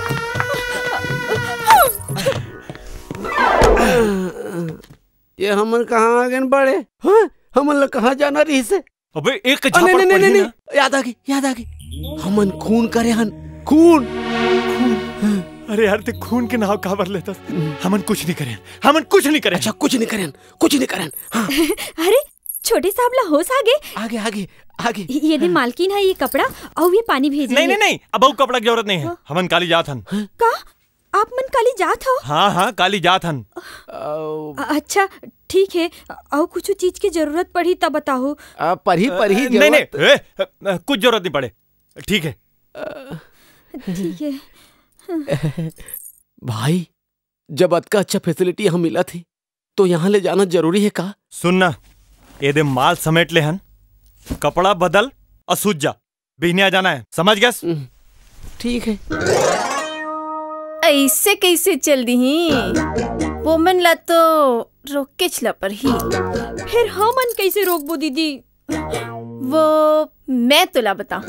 ये हमन कहाँ आ गए बड़े? हाँ? हमन कहाँ जाना रही से? अबे एक झापड़ पड़ी ना। याद आ गई। हमन खून करे हन, खून। अरे यार ते खून के नाव काबर लेता। हमन कुछ नहीं करें। अच्छा कुछ नहीं करें। हाँ। अरे छोटे साहब ला होश आगे। ये दे मालकिन है ये कपड़ा और ये पानी भेजी। नहीं अब वो कपड़ा की जरूरत नहीं है। हमन काली जात हन। का आप मन काली जात हो? हाँ काली जात हन। अच्छा ठीक है, और कुछ चीज की जरूरत पड़ी तब बताओ। पढ़ी नहीं कुछ जरूरत नहीं पड़े। ठीक है भाई, जब अतका अच्छा फैसिलिटी यहाँ मिला थी तो यहाँ ले जाना जरूरी है का? सुनना, ये दे माल समेट ले हन, कपड़ा बदल और सूझ जा, बिहनिया जाना है, समझ गया? ठीक है। ऐसे कैसे चल दी वो मन ला तो रोक के चला पर ही। फिर हमन कैसे रोकबो दीदी? वो मैं तुला बता।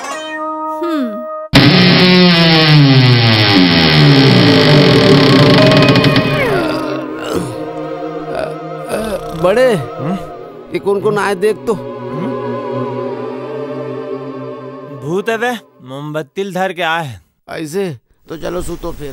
बड़े ये कौन आए देख तो। भूत है वे, मोमबत्ती धर के आए। ऐसे तो चलो सूतो फिर।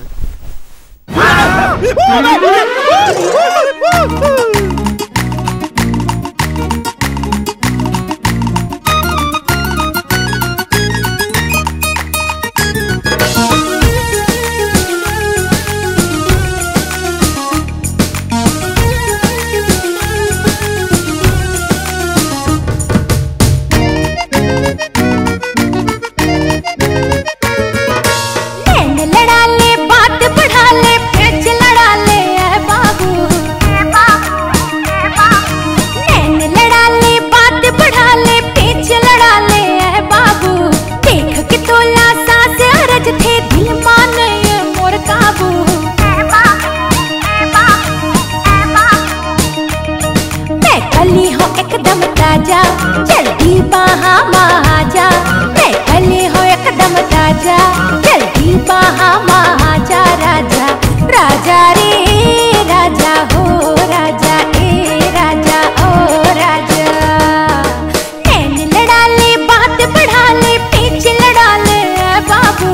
कली हो एकदम ताजा, जल्दी बाहा महाजा। मैं कली हो एकदम ताजा, जल्दी बाहा महाजा। राजा राजा रे राजा हो राजा ए राजा ओ राजा। नैन लड़ा ले बात बढ़ा ले पेच लड़ा ले बाबू।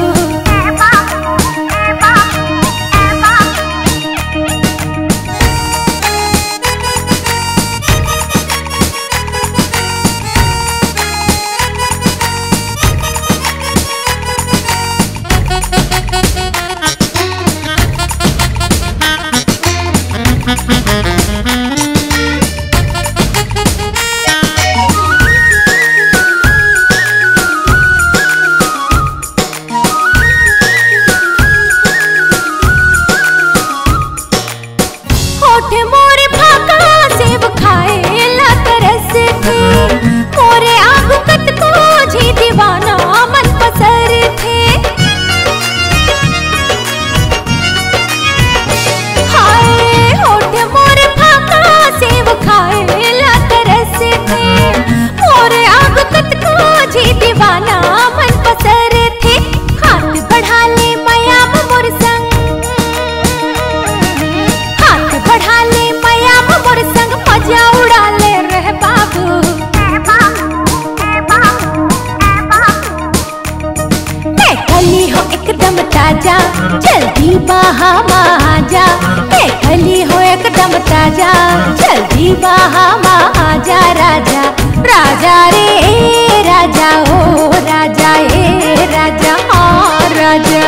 जल्दी बाहा महाजा। मैं खली हो एकदम ताजा, जल्दी बाहा महाजा। राजा राजा रे राजा हो राजा ए राजा हाँ राजा।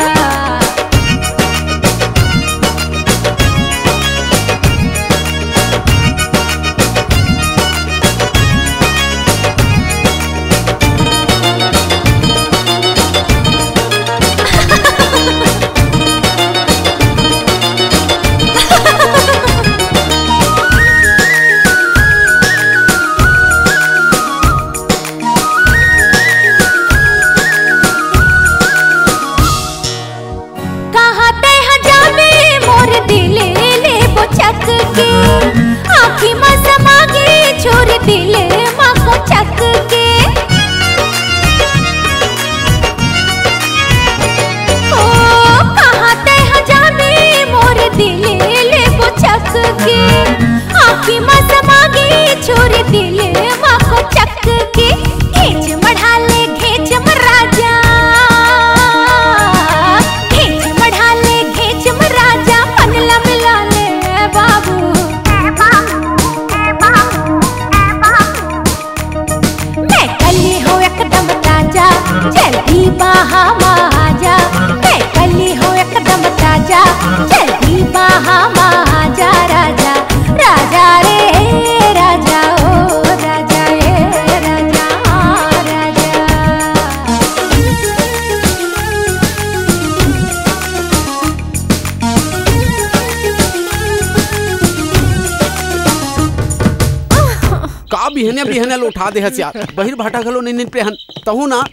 बिहने बिहने उठा दे हस यार। बहिर भाटा घलो नहीं पहन तहु ना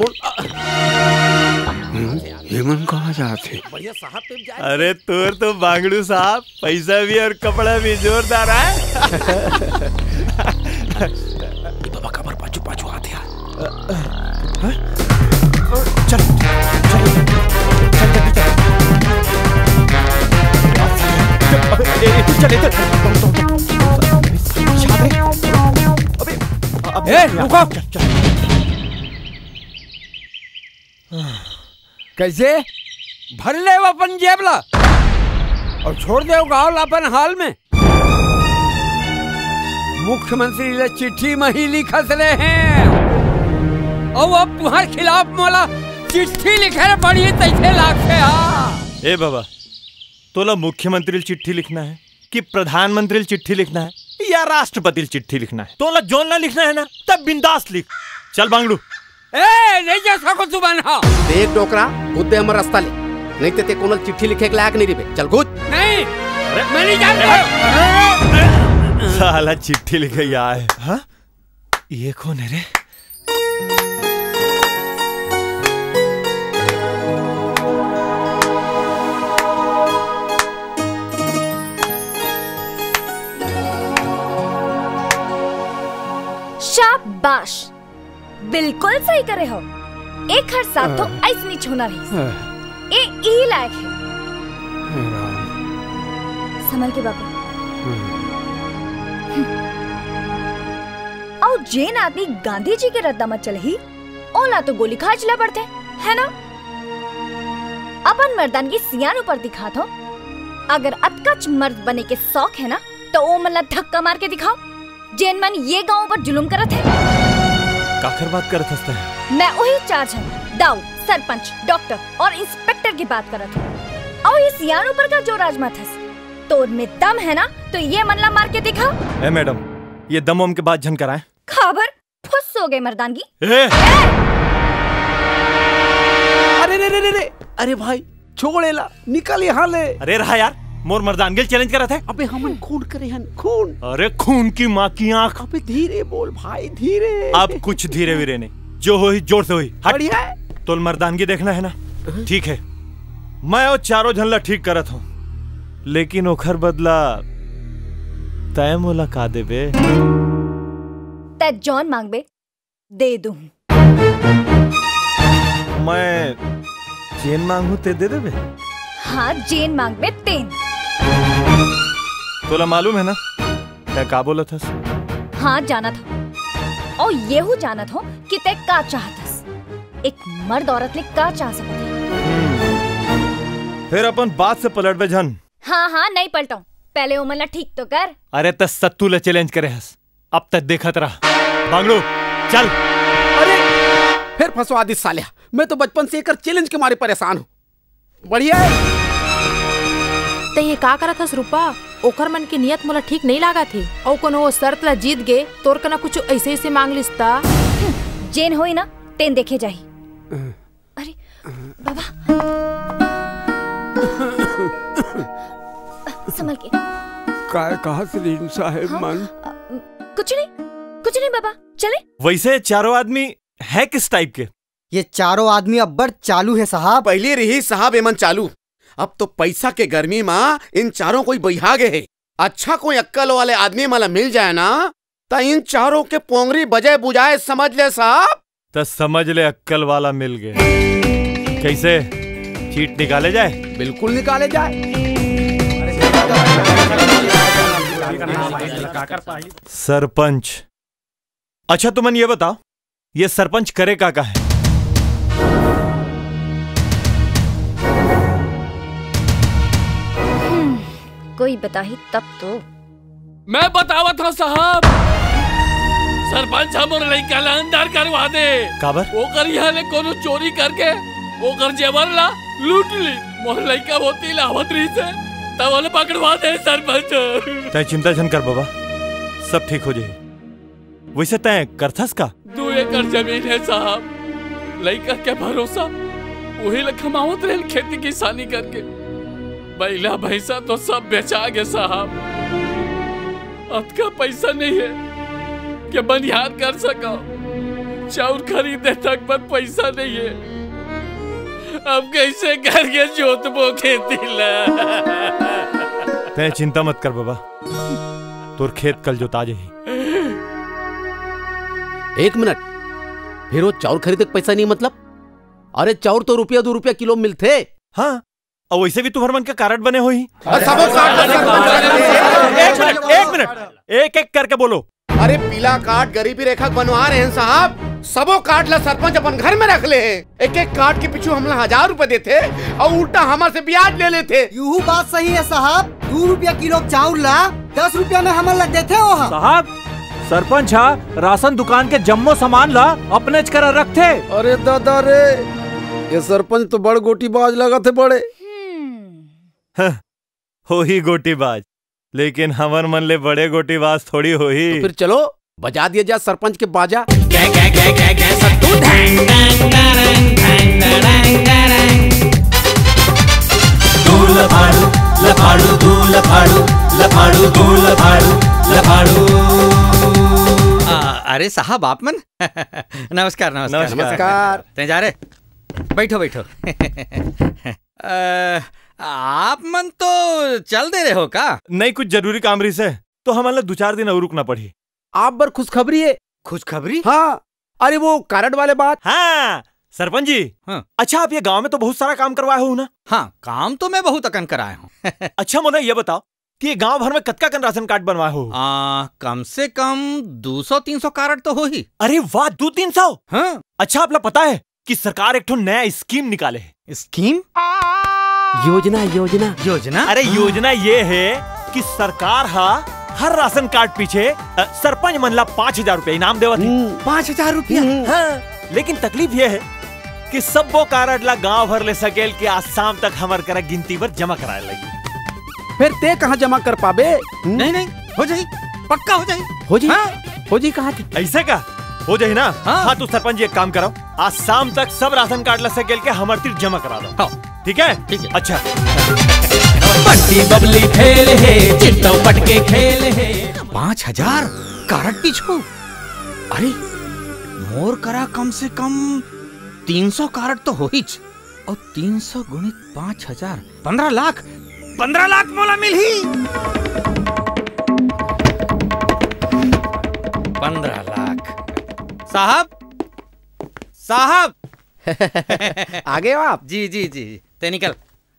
हेमन कहाँ जाते? अरे तोर तो बांगड़ू साहब, पैसा भी और कपड़ा भी जोरदार है। बाबा कबर पाछू पाछू आते यार। चल रुको। कैसे भर ले अपन जेबला और छोड़ दे गाँव अपन हाल में। मुख्यमंत्री ले चिट्ठी में ही लिखत रहे हैं और अब तुम्हारे खिलाफ मोला चिट्ठी लिखे पड़ी तैसे लाख से। ए बाबा, तोला मुख्यमंत्री चिट्ठी लिखना है कि प्रधानमंत्री चिट्ठी लिखना है या राष्ट्रपति चिट्ठी लिखना है? तोला जोन ना लिखना है ना, तब बिंदास लिख। चल बांगड़ू। ए नहीं जा सको तू बना। देख डोकरा, खुद दे हमर रास्ता ले, नहीं ते कोनो चिट्ठी लिखे के लायक नहीं रिबे। चल कूद। नहीं मैं नहीं जानता। साला चिट्ठी लिखे आए। हाँ ये कौन है रे? शाबाश, बिल्कुल सही करे हो। एक हर साथ तो ऐसनी छूना रही ए यही लायक है। संभल के बाबा। और जैन आदमी गांधी जी के रद्दा मत चल ही ओला तो गोली खा चला पड़ते है ना। अपन मर्दान की सियान ऊपर दिखा दो। अगर अतकच मर्द बने के शौक है ना तो वो मल्ला धक्का मार के दिखाओ। जैन मन ये गांव पर जुलुम करत है। काकर बात करत हस्ते हैं? मैं वही चार्ज हूँ। दाऊ, सरपंच, डॉक्टर और इंस्पेक्टर की बात करत हूँ। और ये सियान ऊपर का जो राजमत है तो उनमें दम है ना तो ये मल्ला मार के दिखाओ। ए मैडम, ये दम वम के बाद झन कराए। खबर फुस हो गए मर्दानगी। अरे रे रे रे रे, अरे भाई छोड़ेला, निकल यहाँ ले। अरे रहा यार, मोर मर्दानगिल चैलेंज करा था। अबे हमन खून करे हन, खून। अरे खून की माँ की आँख। अबे धीरे बोल भाई, धीरे। अब कुछ धीरे वीरे नहीं, जो हो ही जोर से हुई। बढ़िया। तो मर्दानगी देखना है ना, ठीक है। मैं और चारों झनला ठीक करत हूँ, लेकिन ओखर बदला तय मुलाकात देबे। तय जॉन मांगबे दे दूं। मैं चेन मांगू ते दे देबे? हाँ, जेन मांगबे तेन। तोला मालूम है ना तय का बोलत हस? हाँ जाना था। और येहू जाना था कि तय का चाहतस। एक मर्द औरत ले का चाह सकते। फिर अपन बात से पलट बे झन। हाँ हाँ नहीं पलटाऊं, पहले उमला ठीक तो कर। अरे त सत्तू ले चैलेंज करे हस, अब तक देखत रहा। बांगड़ू चल। अरे फिर फंसवा दी सालिया, मैं तो बचपन से एक चैलेंज के मारे परेशान हूँ। बढ़िया है। ते ये का करत हस रूपा? ओकर मन की नियत मोला ठीक नहीं लागा थी। और कोनो शर्त ला जीत गे तोर कना कुछ ऐसे ऐसे मांग लिस्ता। जेन होई ना तेन देखे जाही। अरे बाबा संभल के। काय कहा सलीम साहेब मन? कुछ नहीं बाबा, चले। वैसे चारों आदमी है किस टाइप के? ये चारों आदमी अब्बर चालू है साहब। पहले रही साहब एमन चालू, अब तो पैसा के गर्मी में इन चारों कोई बहिहा गए है। अच्छा कोई अक्कल वाले आदमी मला मिल जाए ना तो इन चारों के पोंगरी बजाय बुझाए समझ ले साहब। तो समझ ले अक्कल वाला मिल गए। कैसे चीट निकाले जाए? बिल्कुल निकाले जाए। सरपंच। अच्छा तुमन ये बताओ, ये सरपंच करे का है? कोई बता ही तब तो। मैं बतावा था साहब, सरपंच हमर लइका ला अंदर करवा दे। काबर? ओकर यहाँ ले कोनो चोरी करके ओकर जेवर ला लूट ली। मोर लइका होती लावत रही से तब वाले पकड़वा दे सरपंच। तय चिंता जन कर बाबा, सब ठीक हो जाए। वैसे तय करथस का? 2 एकड़ जमीन है साहब, लइका के भरोसा वही ला कमावत रहे खेती किसानी करके। बैला भैंसा तो सब बेचा गए साहब। अतका पैसा नहीं है कि बनियान कर सका, चाउर खरीदे तक पर पैसा नहीं है। अब कैसे करके जोतबो खेती ला? तय चिंता मत कर बाबा, तोर खेत कल जोता जाही। 1 मिनट, फिर वो चाउर खरीदे पैसा नहीं मतलब? अरे चाउर तो ₹1-2 किलो मिलते। हाँ, और वैसे भी तुम्हारे मन के कार्ड बने हो ही। एक मिनट, एक करके बोलो। अरे पीला कार्ड गरीबी रेखा बनवा रहे हैं साहब। सबो कार्ड ला सरपंच अपन घर में रख ले हैं। एक कार्ड के पीछे हमला 1000 रुपए देते और उल्टा हमारे से ब्याज ले लेते। यूँ बात सही है साहब। 2 रुपया किलो चाउर ला 10 रुपया में हमारे लग देते हो। साहब सरपंच राशन दुकान के जम्मो सामान ला अपने करा रखते। अरे दादा रे, ये सरपंच तो बड़ गोटीबाज लगा थे बड़े। हो ही गोटीबाज, लेकिन हमर मन ले बड़े गोटीबाज थोड़ी हो ही। तो फिर चलो बजा दिया जा सरपंच के बाजा। अरे साहब आप मन नमस्कार नमस्कार नमस्कार। ते जा रहे बैठो बैठो। आप मन तो चल दे रहे हो का? नहीं, कुछ जरूरी काम रही से तो हमारे 2-4 दिन और रुकना पड़ी। आप बर खुशखबरी है, खुशखबरी? हाँ, अरे वो कार्ड वाले बात। हाँ सरपंच जी। हाँ। अच्छा, आप ये गांव में तो बहुत सारा काम करवाए हो ना? हाँ, काम तो मैं बहुत अकन कराया हूँ। अच्छा मुझे ये बताओ कि ये गांव भर में कत्का कन राशन कार्ड बनवाए हो? कम से कम 200-300 कार्ड तो हो ही। अरे वाह, 200-300? हाँ। अच्छा, आपला पता है कि सरकार एक ठो नया स्कीम निकाले है। स्कीम? योजना। अरे योजना ये है कि सरकार हर राशन कार्ड पीछे सरपंच मनला 5,000 रुपया इनाम देवत है। 5,000 रुपया? हाँ, लेकिन तकलीफ ये है कि सब वो कार्ड ला गांव भर ले सकेल कि आज शाम तक हमार करा गिनती पर जमा कराए लगी। फिर ते कहाँ जमा कर पाबे? नहीं, हो जाई, पक्का हो जाई। हो जी कहाँ थी? ऐसे का हो जाए ना? हाँ तू सरपंच जी एक काम करो, आज शाम तक सब राशन कार्ड ला सकेल के हमार तीर जमा करा दो। ठीक है? ठीक है। अच्छा, बट्टी बबली खेल है, चिट्टो पटके खेल है। 5,000 कार्ड पीछू? अरे मोर करा कम से कम 300 कार्ड तो हो ही, और 300 गुणित 5,000 15 लाख। 15 लाख मोला मिल ही। 15 लाख। साहब आगे हो आप? जी ते निकल।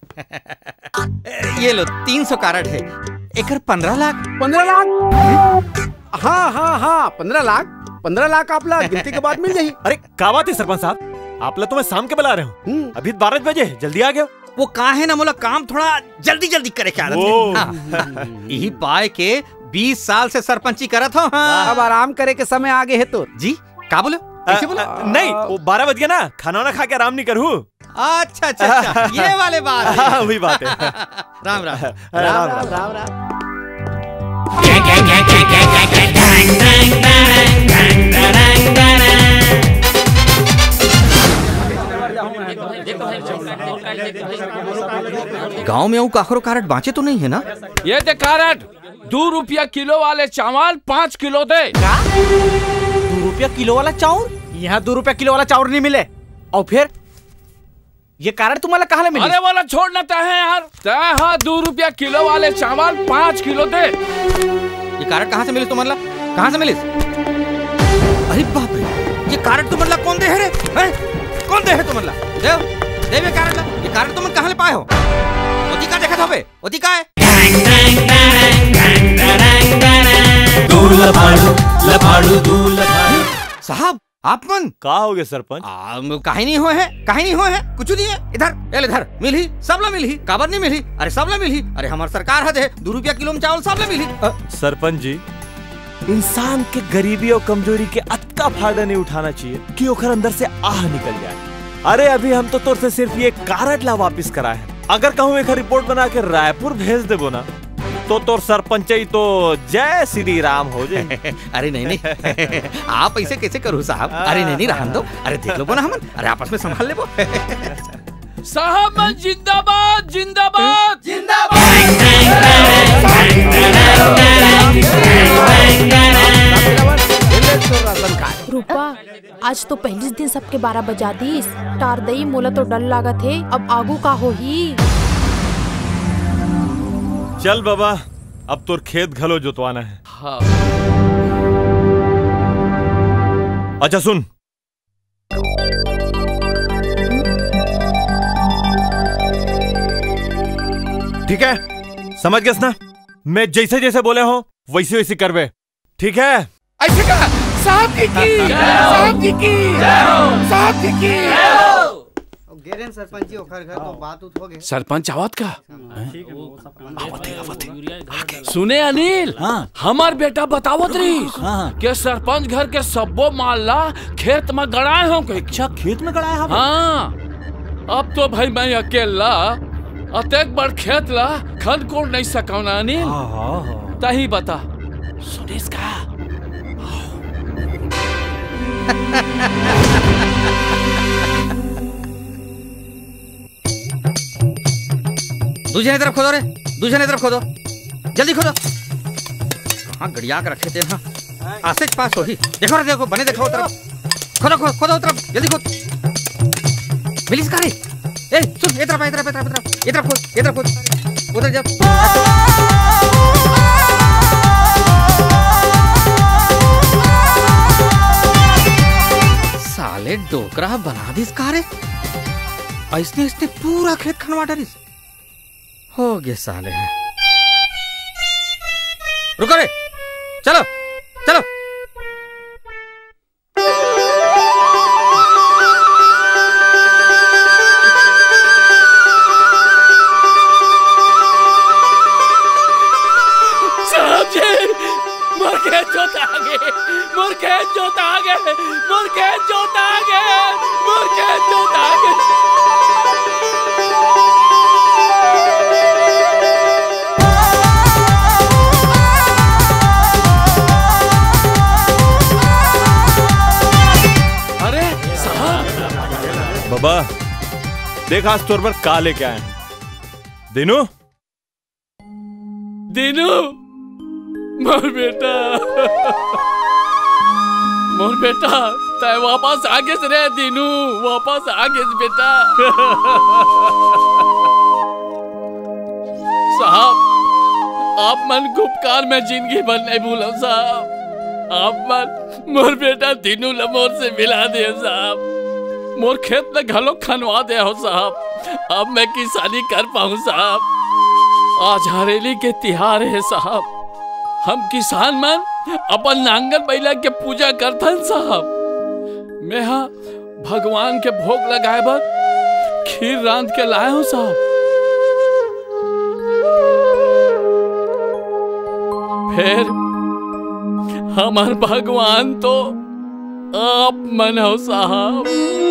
ये लो 300 कार्ड है, एकर 15 लाख। 15 लाख? हाँ 15 लाख। 15 लाख आपला गिनती के बाद मिल जाही। अरे क्या बात है सरपंच साहब, आपला तो मैं शाम के बुला रहे हूँ, अभी 12 बजे, जल्दी आ गए। वो कहा है ना मोला काम थोड़ा जल्दी करे क्या यही पाए के 20 साल से सरपंची करत हो। अब आराम करे के समय आगे है तो। जी का बोले? कैसे बोला? नहीं, वो 12 बज गया ना, खाना वाना खा के आराम नहीं करूँ। अच्छा, ये वाले बात है। हाँ, वही बात है। राम राम। गांव में वो काखरो कार्ड बाँचे तो नहीं है ना? ये दे कार्ड, 2 रुपया किलो वाले चावल 5 किलो दे। 2 रुपया किलो वाला चाउर? यहाँ 2 रुपया किलो वाला चाउर नहीं मिले। और फिर ये कार्ड तुम्हारा कहाँ मिले? अरे वाला छोड़ना है यार। हाँ, 2 रुपया किलो वाले चावल 5 किलो दे। ये कार्ड कहाँ से मिले तुम्हारा? कहाँ से मिले? अरे बाप रे, ये कार्ड तुम्हारा कौन दे है रे? कौन दे है तुम्हारा? देव ये कार्ड ला। ये कार्ड तुम कहाँ ले पाए हो? ओती का देखा था बे? ओती का है? साहब आप मन का हो गए सरपंच? काहे नहीं हो है? कुछ नहीं है। इधर मिल ही, सबला मिल ही, काबर नहीं मिल ही। अरे सबला मिल ही। अरे हमार सरकार है दे 2 रुपया किलो में चावल सबला मिल ही। सरपंच जी, इंसान के गरीबी और कमजोरी के अतका फायदा नहीं उठाना चाहिए कि ओखर अंदर से आह निकल जाए। अरे अभी हम तो तोर से सिर्फ ये कार्ड ला वापिस कराए हैं। अगर कहूँ एक रिपोर्ट बना के रायपुर भेज देबो ना, तो तोर सरपंच तो जय श्री राम हो जाए। अरे नहीं आप ऐसे कैसे करो साहब? अरे नहीं रहन दो। अरे देख लो ना हम, अरे आपस में संभाल लेबो। साहब जिंदाबाद जिंदाबाद रूपा, आज तो पहले दिन सबके 12 बजा दीस। टार दई मोला तो डर लागा थे, अब आगू का हो ही। चल बाबा, अब तोर खेत घलो जोतवाना है। हाँ। अच्छा सुन, ठीक है? समझ गए ना? मैं जैसे जैसे बोले हो वैसे वैसे करवे, ठीक है? ऐसे कहा साहब की गेरेन सरपंच जी ओखर घर तो बात हो गए। सरपंच आवत का? सुने अनिल, हमार बेटा बतावत रही कि सरपंच घर के सबो माल ला खेत में गड़ाए हो। अच्छा, खेत में गड़ाए हो? हाँ, अब तो भाई मैं अकेला अतेक बड़ खेत ला खन कोड़ नहीं सका ना अनिल। तही बता सुनिस का? दूसरी तरफ खोदो रे, दूसरी तरफ खोदो, जल्दी खोदो। हाँ गड़िया के रखे थे ना, आसे पास हो ही। देखो बने देखो तरफ, खोदो तरफ, जल्दी खोद। मिलिस का रे? ए सुन, इधर खोद, उधर जा। डोकरा बना दिस कारे ऐसने ऐसने पूरा खेत खनवा डरिस हो गए साले हैं। रुको रे चलो चलो बाबा देख आज तौर पर का लेके आए हैं। दिनू दिनू मोर बेटा मोर बेटा तय वापस आगे से रे दिनू वापस आगे से बेटा। साहब आप मन गुपकार में जिंदगी भर नहीं भूलो साहब। आप मन मोर बेटा दिनू लमोर से मिला दे साहब। मोर खेत में घलो खनवा दे हो साहब। अब मैं किसानी कर पाऊं साहब। आज हरेली के तिहार है साहब। हम किसान मन अपन नांगल बैला के पूजा करथन साहब। मैं हाँ भगवान के भोग लगाए बर खीर रांध के लाए हूँ साहब। फिर हमार भगवान तो आप मन हो साहब।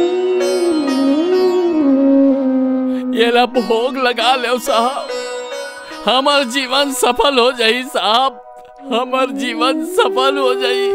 ये ला भोग लगा ले साहब। हमार जीवन सफल हो जाई साहब। हमार जीवन सफल हो जाई।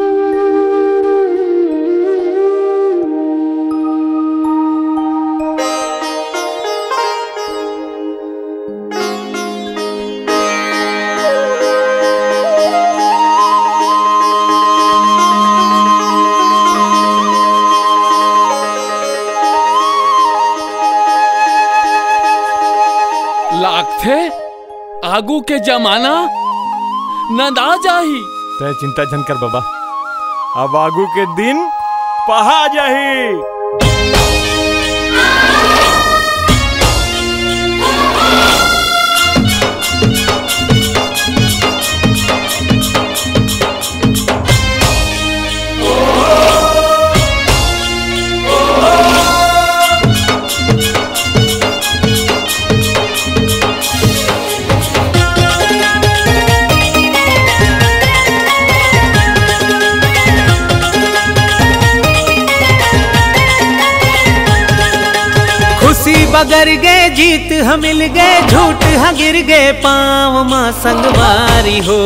लागथे आगू के जमाना नदा जाही। तय चिंता जन कर बाबा अब आगू के दिन पहा जाही। बगर गए जीत हम मिल गए झूठ गिर गए पाँव माँ संगवारी हो।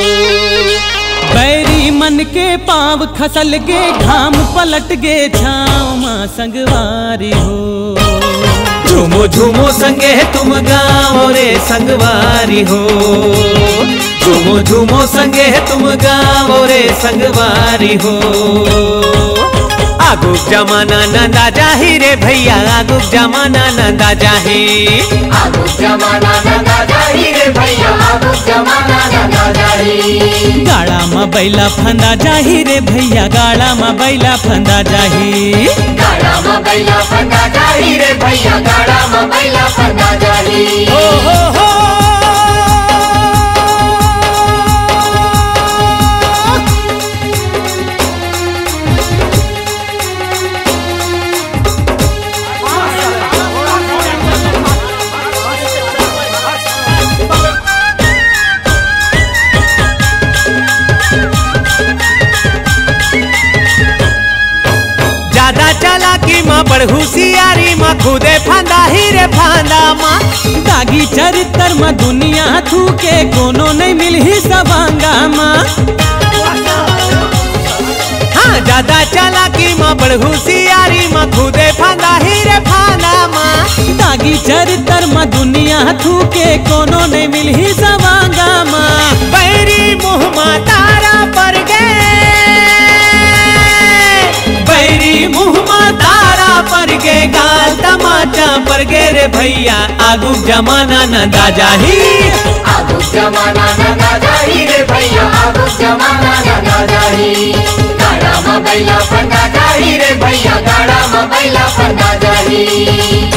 बैरी मन के पाँव खसल गे घाम पलट गे छाँव माँ संगवारी हो। झूमो झूमो संगे तुम गाँव रे संगवारी हो। झूमो झूमो संगे तुम गाँव रे संगवारी हो। आगू जमाना नंदा जाही रे भैया आगू जमाना नंदा जाही। आगू जमाना नंदा जाही रे भैया आगू जमाना नंदा जाही। गाड़ा में बैला फंदा जाही रे भैया गाड़ा में बैला फंदा जाही। गाड़ा में बैला फंदा जाही रे भैया गाड़ा में बैला फंदा जाही। हो चालाकी माँ बड़ होशियारी माँ खुदे फंदा ही रे फंदा माँ। दागी चरित्र माँ दुनिया थूके कोनो नहीं मिल ही सवांगा माँ। हाँ ज्यादा चालाकी माँ बड़ होशियारी माँ खुदे फंदा ही रे फंदा माँ। दागी चरित्र माँ दुनिया थूके कोनो नहीं मिल ही सवांगा माँ। बैरी मुँह माँ तारा पर गए बैरी मुँह तारा पर गे गाल टमाटा पर गे रे भैया आगू जमाना नंदा जाही। आगू जमाना नंदा जाही रे भैया आगू जमाना नंदा जाही। गाड़ा में बैला फंदा जाही रे भैया भैया गाड़ा में बैला फंदा जाही।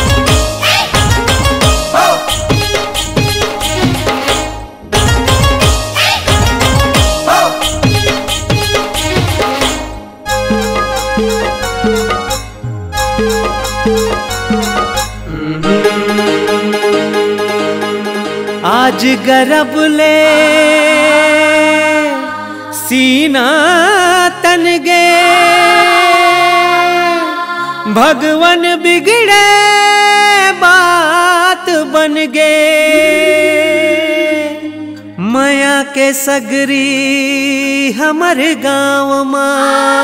आज गरब ले सीना तन गे भगवन बिगड़े बात बन गे माया के सगरी हमर गाँव माँ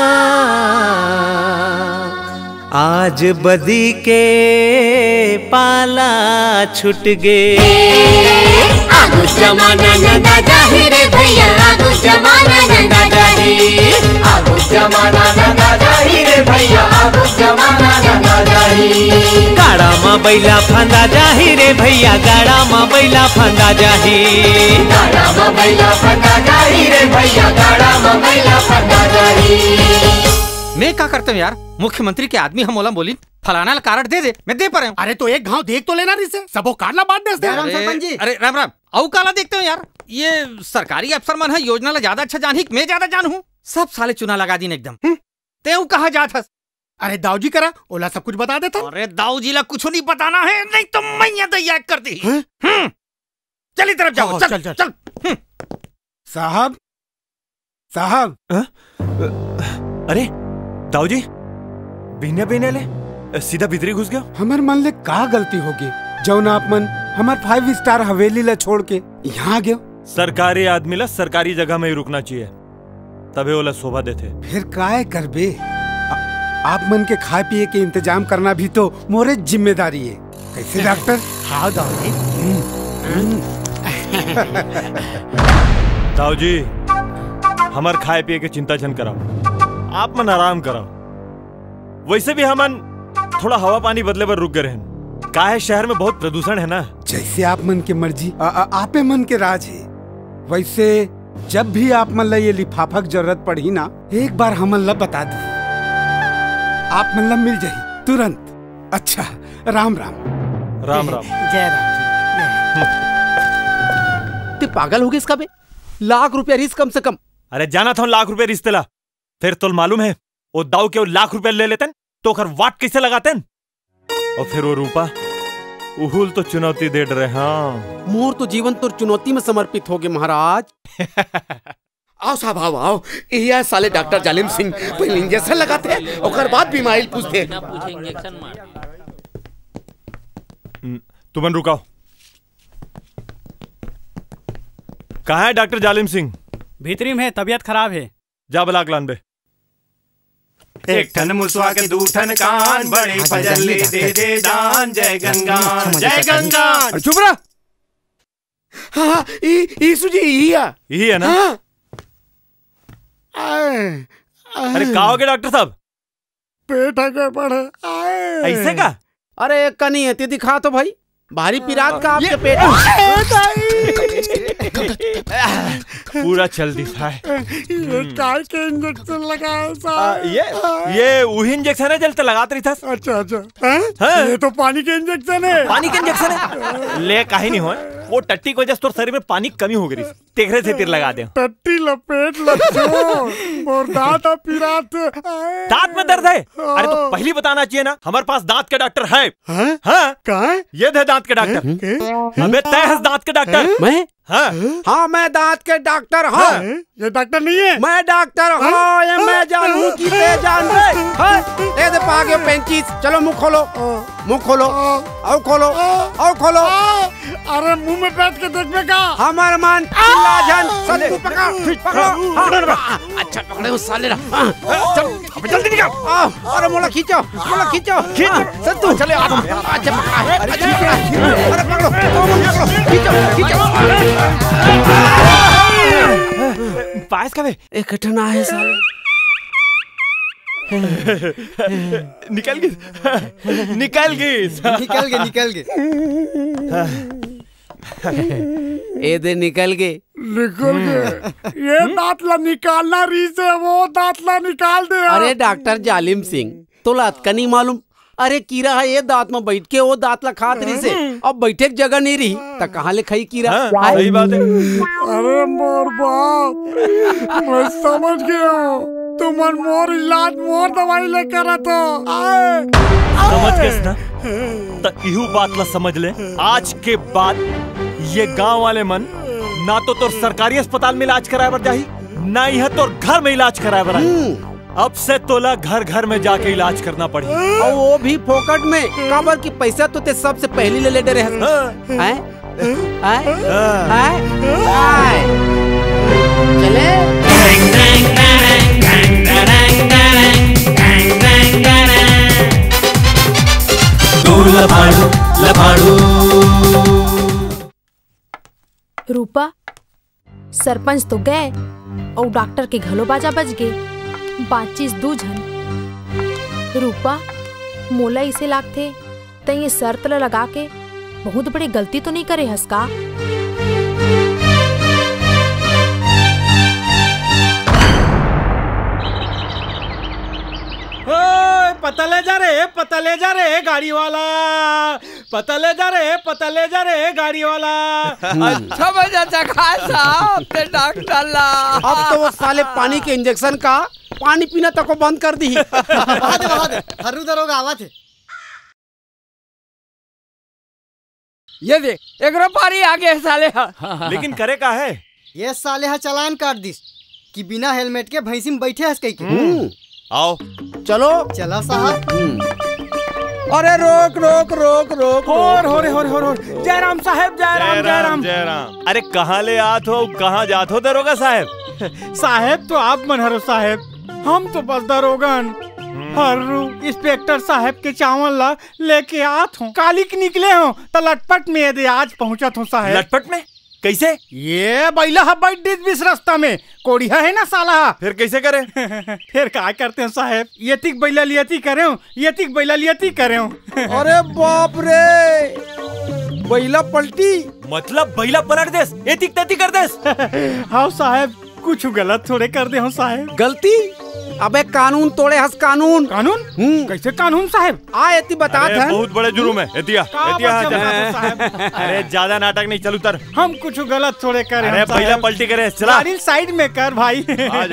आज बदी के पाला छुट गे। आगू जमाना नंदा जाही रे भैया आगू जमाना नंदा जाही। आगू जमाना नंदा जाही रे भैया आगू जमाना नंदा जाही। गाड़ा में बैला फंदा जाही रे भैया गाड़ा में बैला फंदा जाही। गाड़ा में बैला फंदा जाही रे भैया गाड़ा में बैला फंदा जाही। मैं क्या करता हूँ यार, मुख्यमंत्री के आदमी हम बोला बोली फलाना कार्ड दे दे, मैं दे पा रहा हूँ। अरे तो एक घाव देख तो लेना रिसे, सबो कार्ड ला बांट दे। अरे राम राम औ काला देखते हो यार, ये सरकारी अफसर मन है योजना ला ज्यादा अच्छा जान ही मैं ज्यादा जान हूँ। सब साले चुना लगा दी एकदम। ते कहा जात हस? अरे दाऊजी करा ओला सब कुछ बता देता। अरे दाऊजी ला कुछ नहीं बताना है, नहीं तो मैं यहाँ दैया कर दी। चली तरफ जाओ, चल चल चल। साहब साहब। अरे दाऊजी बिना बिना ले सीधा भीतरी घुस गया। हमार मन ले का गलती होगी जौन आप मन हमार 5 स्टार हवेली ला छोड़ के यहाँ गयो। सरकारी आदमी ला सरकारी जगह में ही रुकना चाहिए, तबे ओला शोभा देते। फिर काय करबे, आप मन के खाए पिए के इंतजाम करना भी तो मोरे जिम्मेदारी है। कैसे डॉक्टर? हाँ दाऊजी। दाऊजी हमार खाए पिए के चिंता जन कराओ, आप मन आराम कराओ। वैसे भी हमन थोड़ा हवा पानी बदले पर रुक गए हैं, का है शहर में बहुत प्रदूषण है ना। जैसे आप मन के मर्जी आपे मन के राज है। वैसे जब भी आप मन ला ये लिफाफा की जरूरत पड़ी ना, एक बार हमन ला बता दो, आप मन ला मिल जाही तुरंत। अच्छा राम राम। राम राम। जय राम। ते पागल हो गए इसका बे? लाख रुपया रिस्क कम से कम। अरे जाना था लाख रुपए रिश्ते ला, फिर तो मालूम है वो दाऊ के लाख रुपए ले लेते तो कर वाट कैसे लगाते और फिर वो रूपा उहुल तो चुनौती दे रहे। हाँ मोर तो जीवन तो चुनौती में समर्पित हो गए महाराज। आओ साहब आओ आओ, यही साले डॉक्टर जालिम सिंह पहले इंजेक्शन लगाते हैं और बाद बीमारी पूछते। तुमन रुकाओ। कहाँ है डॉक्टर जालिम सिंह? भीतरी में है, तबीयत खराब है। जा बलाक लान बे। एक ठन मुसवा के दूठन कान बड़े फजल दे दे दान। जय गंगा जय गंगा। चुप रहा। हाँ ईसु जी यही है ना। अरे कहा हो गया डॉक्टर साहब? पेट गड़बड़ है। ऐसे का? अरे कनी है दिखा तो भाई, भारी पिरात का आपके पेट। पूरा चल दिखा है। ये काय के इंजेक्शन लगाया साहब? ये वही इंजेक्शन है जलते लगाते रही था। अच्छा अच्छा। ये तो पानी के इंजेक्शन है। पानी के इंजेक्शन है? ले काहे नहीं हो, वो टट्टी की वजह से तो शरीर में पानी कमी हो गई, तेखरे से तीर लगा दे। टट्टी लपेट और दांत पिरात। दांत में दर्द है? अरे तो पहली बताना चाहिए ना, हमारे पास दांत के डॉक्टर है। हाँ कहाँ? ये थे दांत के डॉक्टर। अबे तय है दांत के डॉक्टर। मैं? हाँ मैं दांत के डॉक्टर हूँ। ये डॉक्टर नहीं है? मैं डॉक्टर हूँ, ये मैं जानू की ते जान रहे। दे पागे 35। चलो मुंह खोलो, मुंह खोलो, आओ खोलो, आओ खोलो। अरे मुंह में बैठ के देखने का। हमार मान लाजन संतू पकड़ो। अच्छा पकड़े उस साले रा। चल जल्दी निकल। अरे मोला खींचो, मोला खींचो, खींच संतू। चले अच्छा पकड़। अरे पकड़ो, खींचो खींचो। पास का वे एक ठना है साले। निकल गई, निकल गई, निकल गए। ए दे निकल गए। निकल गए। ये दांतला निकालना री से वो दांतला निकाल दे। अरे डॉक्टर जालिम सिंह तो लात नहीं मालूम। अरे कीड़ा है ये दांत में बैठ के वो दांत ला खात रही से अब बैठे की जगह नहीं रही तो कहाँ ले खाई कीड़ा। सही बात है। अरे मोर बाप मैं समझ गया तुमन मोर इलाज मोर दवाई लेकर तो समझ गए ना तो इहू बात ला समझ ले। आज के बाद ये गांव वाले मन ना तो तोर सरकारी अस्पताल में इलाज कराए बर जाही ना ही तोर घर में इलाज कराए बर आई। अब से तोला घर घर में जाके इलाज करना पड़ी और वो भी फोकट में। काबर की पैसा तो ते सबसे पहले ले ले डरे हैं। चले रूपा सरपंच तो गए और डॉक्टर के घलो बाजा बज गए। बातचीत दू झन। रूपा मोला इसे लागथे त ये शर्त ला लगा के बहुत बड़ी गलती तो नहीं करे हस का। पता ले जा रे गाड़ी वाला, पता ले जा रे गाड़ी वाला। अच्छा बजा चखा साहब ते डॉक्टर ला। अब तो वो साले पानी के इंजेक्शन का पानी पीना तक को बंद कर दी। हरु दरोगा आवा थे। ये देख एकरो पारी आगे साले। लेकिन करे का है ये साले हा चलान काट दिस कि बिना हेलमेट के भैंसी में बैठे हस कहीं के। आओ चलो चला साहब। अरे रोक रोक रोक रोक हो रे जयराम साहब जयराम। अरे कहाँ ले आत हो कहाँ जात हो दरोगा साहब। साहब तो आप मनहरो साहब हम तो बस दरोगन हर्रू इंस्पेक्टर साहब के चावल ला लेके आत हूँ। कालिक निकले हो तो लटपट में यदि आज पहुँचत हूँ साहब। लटपट में कैसे? ये बैला बैठ बीस रास्ता में कोड़िया है ना साला। फिर कैसे करे? फिर क्या करते हैं साहब यतिक बैला लियती करे हूँ यतिक बैला लियती करे हूँ। अरे बाप रे बैला पलटी मतलब बैला पलट देस एतिक तैतिक कर देस। हाँ साहब कुछ गलत थोड़े कर दे हो साहब। गलती? अबे कानून तोड़े हस कानून। कानून? कैसे कानून साहब? एती बता था। बहुत बड़े जुर्म है एतिया। अरे ज्यादा नाटक नहीं चलू तर। हम कुछ गलत थोड़े करे। अरे पहला पलटी करे चला। साइड में कर भाई।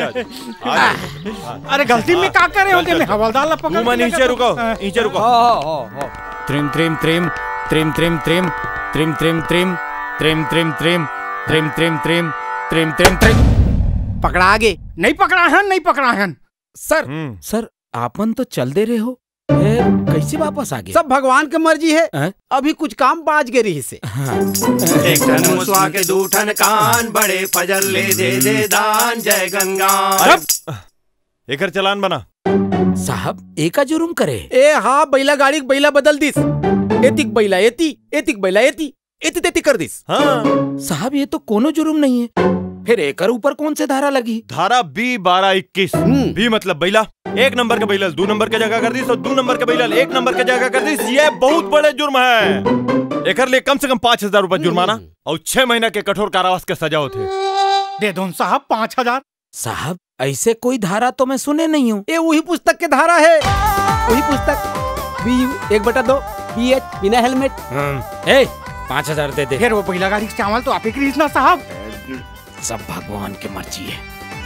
अरे गलती में क्या करे होंगे मैं हवलदार पकड़। नीचे रुको नीचे रुको। त्रिम त्रिम त्रिम त्रिम त्रिम त्रिम त्रिम त्रिम त्रिम त्रिम त्रिम त्रिम त्रिम त्रिम त्रिम त्रिम त्रिम त्रिम। पकड़ा आगे? नहीं पकड़ा है सर आपन तो चल दे रहे हो कैसे वापस आ गए? सब भगवान की मर्जी है। अभी कुछ काम बाज गए रही से। एक टन मुसवा के दो टन कान बड़े फजल ले दे दान जय गंगा। एकर चलान बना साहब एका जुर्म करे। ए हाँ बैला गाड़ी बैला बदल दिस। एतिक बैला एतिक बैला एति तेति कर दिस। हाँ साहब ये तो कोनो जुर्म नहीं है। फिर एकर ऊपर कौन से धारा लगी? धारा B1221। बी मतलब बैला एक नंबर के बैलल 2 नंबर के जगह कर दी और 2 नंबर के बैलल 1 नंबर के जगह कर दी। ये बहुत बड़े जुर्म है। एकर लिए कम से कम 5000 रुपए जुर्माना और 6 महीना के कठोर कारावास के सजा होते। दे दो साहब 5000। साहब ऐसे कोई धारा तो मैं सुने नहीं हूँ। ये वही पुस्तक के धारा है। वही पुस्तक BU 1/2 BH बिना हेलमेट। 5000 दे दे। फिर वो पहला गाड़ी चावल तो आप ही खरीदना साहब। सब भगवान की मर्जी है।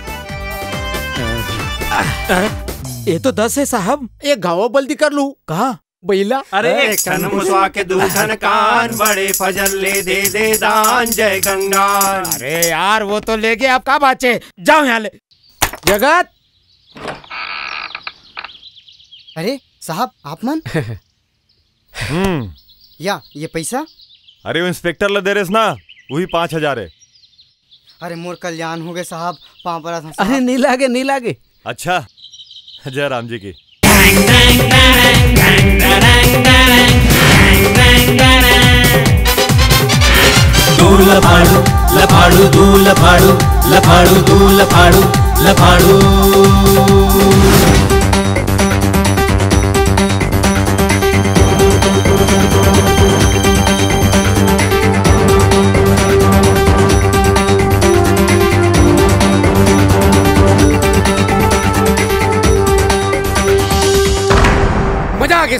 ये तो 10 है साहब। एक घाव बल्दी कर लूं। कहा बैला? अरे एक टन मुसवा के दो टन कान बड़े फजल ले दे दान जय गंगा। अरे यार वो तो लेके आप कहाँ बाचे? जाओ यहाँ ले। जगत अरे साहब आप मन या ये पैसा? अरे वो इंस्पेक्टर ला दे रेस ना वही 5000 है। अरे मोर कल्याण हो गए साहब पाँव पर। अरे नहीं लागे। अच्छा जय राम जी की। लफाड़ू लफाड़ू दू लफाड़ू लफाड़ू दू लफाड़ू लफाड़ू।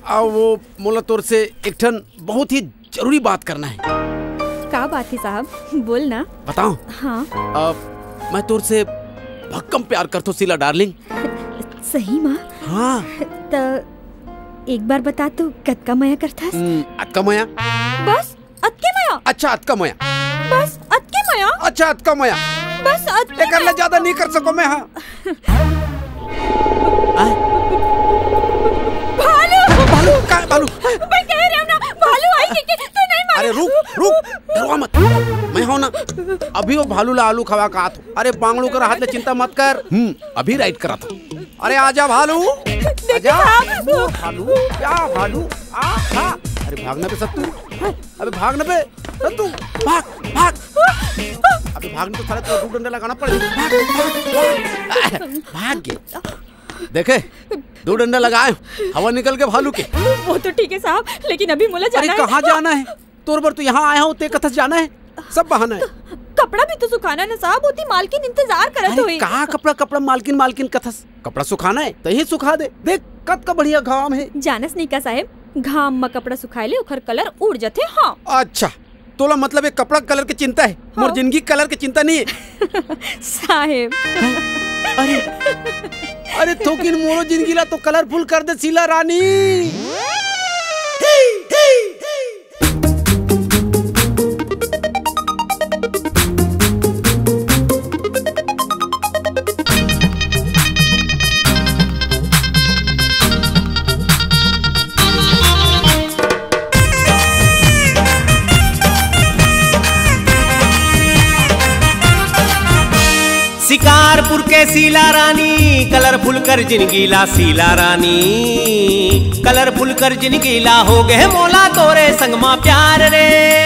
वो मोला तोर से एक ठन बहुत ही जरूरी बात करना है। का बात है साहब, बोल ना। बताओ। हाँ। मैं तोर से भक्कम प्यार करतो शीला डार्लिंग। सही माँ? हाँ। तो एक बार बता तू कतका मया करथस? अतका मया। बस अतके मया? अच्छा अतका मया। बस अतके मया? अच्छा अतका मया। बस अतके कर ले, ज्यादा नहीं कर सको मैं। हाँ। भालू। भालू का भालू? मैं कह रही हूँ ना, भालू आई कि तू नहीं माने। अरे रुक, डरवा मत, मैं हूं ना। अभी वो भालू ला आलू खवा का। अरे बांगड़ू कर हाथ ले, चिंता मत कर। अभी राइट करा था। अरे आजा भालू, आजा। भालू क्या भालू? अरे भागने पे सत्तू, अबे भागने पे सत्तू, भाग। अबे भागने तो साले तो डंडा लगाना पड़ेगा। भाग गए। देखे 2 डंडा लगाए, हवा निकल के भालू के। वो तो ठीक है साहब, लेकिन अभी मुझे जाना है। कहाँ जाना है? तोर पर तो यहाँ आया हूँ, ते कथस जाना है। सब बहाना है। कपड़ा भी तो सुखाना ना साहब, होती मालकिन इंतजार करत होई। कहाँ कपड़ा मालकिन कथस? कपड़ा सुखाना है तो ही सुखा दे। देख कत का बढ़िया घाम है। जानस नहीं का साहेब, घाम में कपड़ा सुखाइले ओखर कलर उड़ जाते। हाँ। अच्छा तोला मतलब एक कपड़ा कलर की चिंता है। हाँ। मोर जिंदगी कलर की चिंता नहीं है साहेब। अरे थोकिन मोरो जिंदगी ला तो कलरफुल कर दे शीला रानी। शिकारपुर के शीला रानी, कलरफुल कर जिनगीला शीला रानी, कलरफुल कर जिनगीला हो गए मोला तोरे संगमा प्यार रे।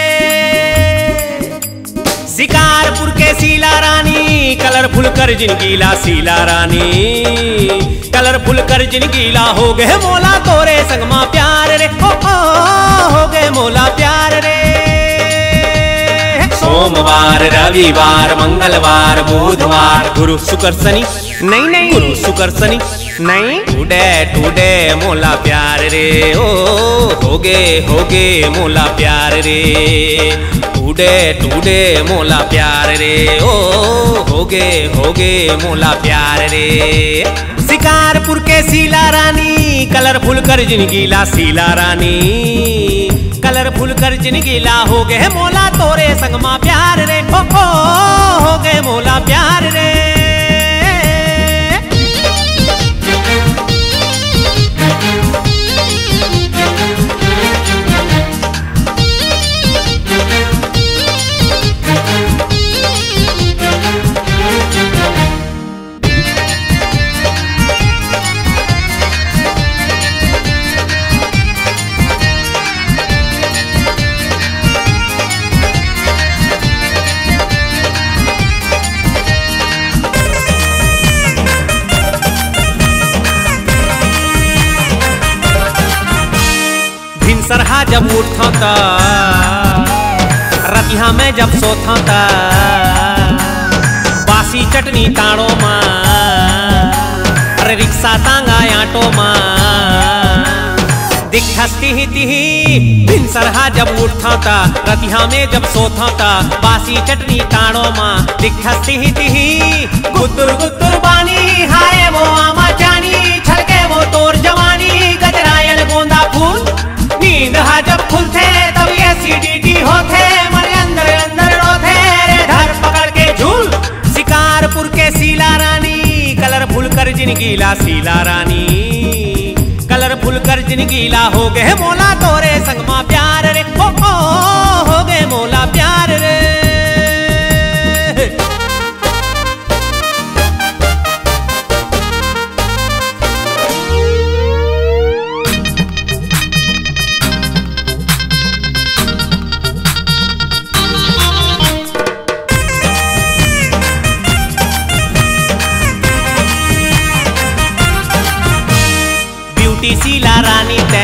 शिकारपुर के शीला रानी, कलरफुल कर जिनगीला शीला रानी, कलरफुल कर जिनगीला हो गए मोला तोरे संगमा प्यार रे। हो गए मोला प्यार रे। सोमवार, रविवार, मंगलवार, बुधवार, गुरु शुक्र शनि, नहीं गुरु शुक्र शनि नहीं। टूडे मोला प्यार रे। ओ हो गे मोला प्यार रे। टूडे मोला प्यार रे। ओ हो गे मोला प्यार रे। शिकारपुर के शीला रानी, कलरफुल कर जिनगीला शीला रानी, कलरफुल कर जिनगीला हो गए मोला तोरे संगमा प्यार रे। हो गए मोला प्यार रे। सरहा जब उठता था, रतिहा में जब सोता था, बासी चटनी ताड़ो माँ, अरे रिक्शा तांगा आटो माँ, दिखती ही दिन सरहा जब उठता था, रतिहा में जब सोता था, बासी चटनी ताड़ो माँ, दिखती ही गुत्तुर गुत्तुर बानी, हाय वो आमा जानी, छलके वो तोर जवानी, गजरायल गोंदा फूल, नींद हा जब खुलते तब एसिडिटी होते, मरे अंदर अंदर रोते रे धर पकड़ के झूल। शिकारपुर के शीला रानी, कलरफुल कर जिनगीला शीला रानी, कलरफुल कर जिनगीला हो गए मोला तोरे संगमा प्यार रे। हो गए मोला प्यार रे। शीला रानी ते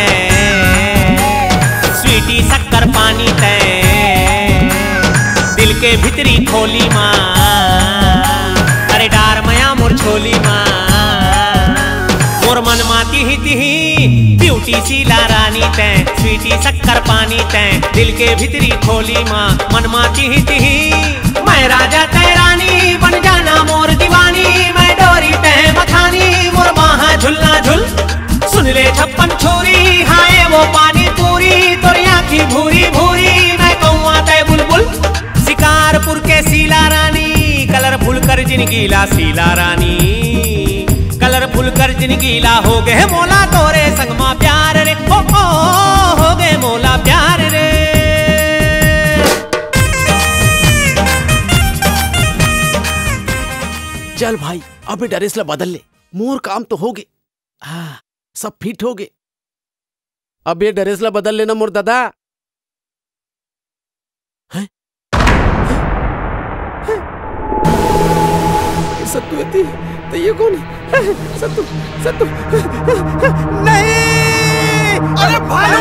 स्वीटी शक्कर पानी ते दिल के भीतरी खोली माँ, अरे डार मया मोर छोली माँ, मोर मन माती ही क्यूटी शीला रानी तैं स्वीटी शक्कर पानी तैं दिल के भीतरी खोली माँ मनमा तिही तिही मैं राजा तै रानी बन जाना मोर दीवानी मैं डोरी तै मथानी मोर बाहा झुलना झुल सुन ले 56 छोरी हाय वो पानी पूरी तोरी आँखी भूरी भूरी मैं कौआ तै बुलबुल शिकारपुर के शीला रानी कलरफुल कर जिनगीला शीला रानी कलरफुल कर जिनगीला हो गए मोला तोरे संग माँ प्यार रे हो गए मोला प्यार रे। चल भाई अबे ड्रेसला बदल ले, मोर काम तो हो गए। हाँ सब फिट हो गए। अब ये ड्रेसला बदल लेना मोर दादा। सत्तू यती तो ये कौन है? सत्तू सत्तू नहीं। अरे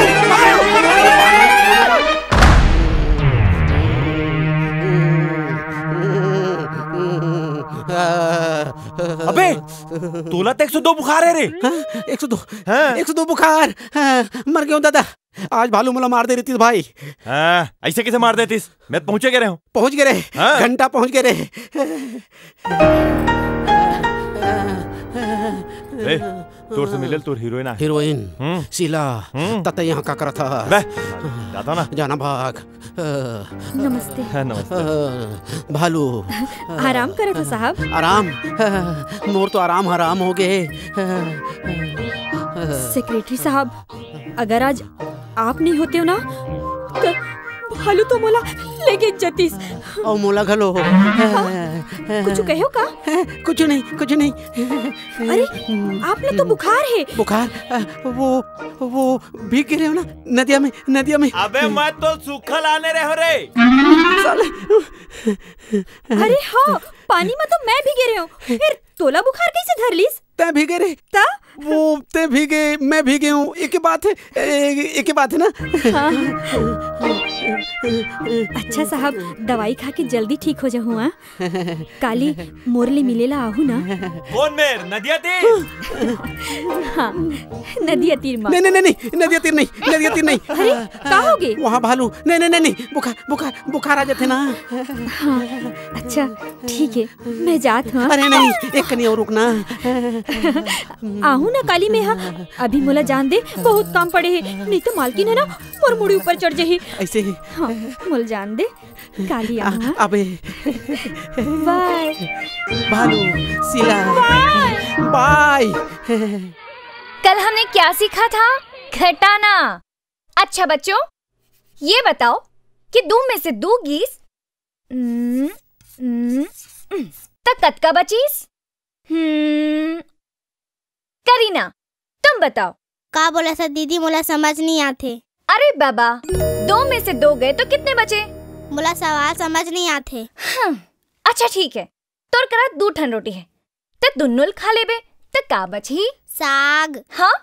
अबे तोला तो 102 बुखार है रे। 102 102 बुखार। मर गया हूँ दादा। आज भालू मला मार दे रही थी भाई। ऐसे कैसे मार देती? मैं पहुंचे गए रहे हूँ। पहुंच गए रे, घंटा पहुंच गए रे। तोर से मिले तोर हीरोइन आ। हीरोइन शीला तता यहाँ का करा था। जाता ना जाना भाग। नमस्ते। नमस्ते। भालू आराम करे थे साहब। आराम मोर तो आराम हराम हो गए। सेक्रेटरी साहब अगर आज आप नहीं होते हो ना तो भालू तो मोला लेके जतीस। और मोला घलो कुछ कहो का? कुछ नहीं कुछ नहीं। अरे आप लोग तो बुखार है। बुखार वो भीग गिरे हो ना नदिया में। अबे मैं तो सूखल आने रहे हो रे। अरे हाँ पानी में तो मैं भीगे रहे हूँ। फिर तोला बुखार कैसे धर लीस? तै भीगे रे ता वो ते भीगे मैं भीगे हूँ। एक ही बात है ना। अच्छा साहब दवाई खा के जल्दी ठीक हो जाऊँ। हाँ काली मोरली मिलेला आहू ना। कौन मेर नदिया तीर? हाँ नदिया तीर माँ। नहीं नदिया तीर नहीं। अरे का हो गए? वहाँ भालू नहीं बुखार आ जाते ना। हाँ अच्छा ठीक है मैं जात हूँ। अरे नहीं एक कनी और रुकना। आहू ना काली में। हाँ अभी मोला जान दे बहुत काम पड़े है नहीं तो मालकिन है ना और मुड़ी ऊपर चढ़ जाही। ऐसे ही हाँ मोल जान दे काली आहू। अबे बाय भालू शीला बाय। कल हमने क्या सीखा था? घटाना। अच्छा बच्चों ये बताओ कि 2 में से 2 गीस तक कतका बचीस? करीना तुम बताओ। का बोला सा दीदी मोला समझ नहीं आते। अरे बाबा 2 में से 2 गए तो कितने बचे? मोला सवाल समझ नहीं आते। अच्छा ठीक है तोर करा 2 ठन रोटी है तो दुन्नुल खा लेबे तो का बची? साग। हाँ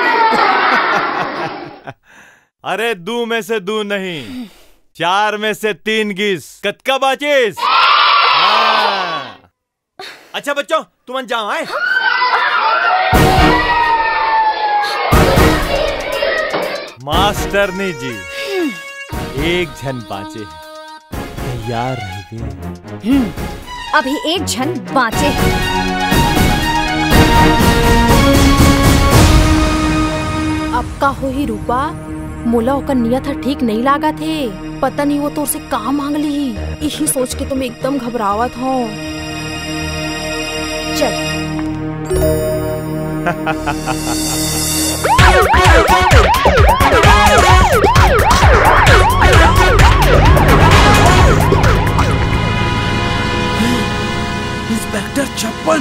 अरे 2 में से 2 नहीं 4 में से 3 गीस कतका बाचीस? अच्छा बच्चों तुम जाओ आए। मास्टरनी जी एक झन बाचे तैयार रहिए। अभी एक झन बाचे। अब का हो ही रूपा मोला ओकर नियत ठीक नहीं लागा थे। पता नहीं वो तो से कहाँ मांग ली ही। यही सोच के तुम एकदम घबरावत हो। चल इंस्पेक्टर 56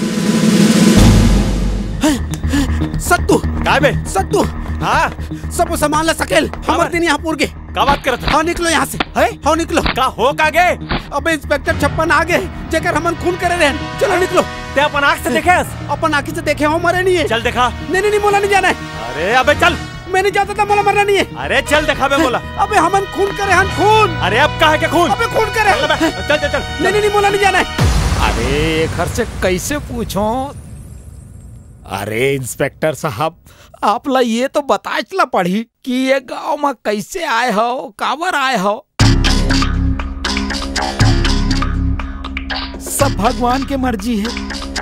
सत्तू काय बे? सत्तू हाँ सब सामान ला सकेल हमारे दिन यहाँ पूर के। का बात करत? हाँ निकलो यहाँ से। हाँ निकलो। का हो का गे? अबे इंस्पेक्टर 56 आ गए जेकर हमन खून करे रहे। चलो निकलो। ते अपन आँख से देखे? अपन आँखी से देखे हो मरे नहीं है। चल देखा। नहीं मोला नहीं जाना है। अरे अबे चल। मैं नहीं चाहता था मोला मरना नहीं है। अरे चल देखा बे मोला। अबे हमन खून करे हम खून। अरे अब कहा के खून? अबे खून करे। चल नहीं मोला नहीं जाना है। अरे घर से कैसे पूछो? अरे इंस्पेक्टर साहब, आपला ये तो बताचला पड़ी कि ये गांव में कैसे आए हो, काबर आए हो। सब भगवान के मर्जी है।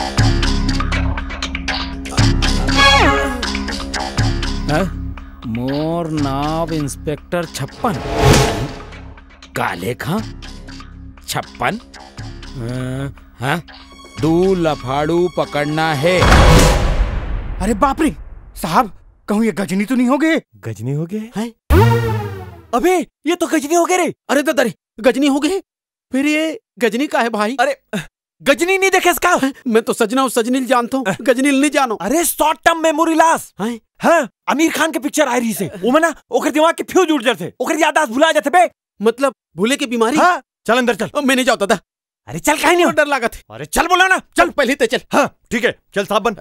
मोर नाव इंस्पेक्टर छप्पन। काले खा 56। हाँ, 2 लफाड़ू पकड़ना है। अरे बाप रे साहब, कहूँ ये गजनी तो नहीं हो गए? गजनी हो गए? अबे ये तो गजनी हो गए रे। अरे दादा गजनी हो गए? फिर ये गजनी का है भाई? अरे गजनी नहीं देखे इसका? मैं तो सजना और सजनील जानता हूँ, गजनील नहीं जानो। अरे शॉर्ट टर्म मेमोरी लॉस। हाँ, आमिर खान के पिक्चर आई रही से वो ना ओकर दिमाग के फ्यूज उड़ जाते, ओकर याददाश्त भुला जाते बे। मतलब भूले की बीमारी? हाँ, चल अंदर चल। मैं नहीं जाता था। अरे चल, कहीं नहीं, डर लगा थे। अरे चल बोला ना, चल पहले तो चल। हाँ ठीक है, चल साहब बन।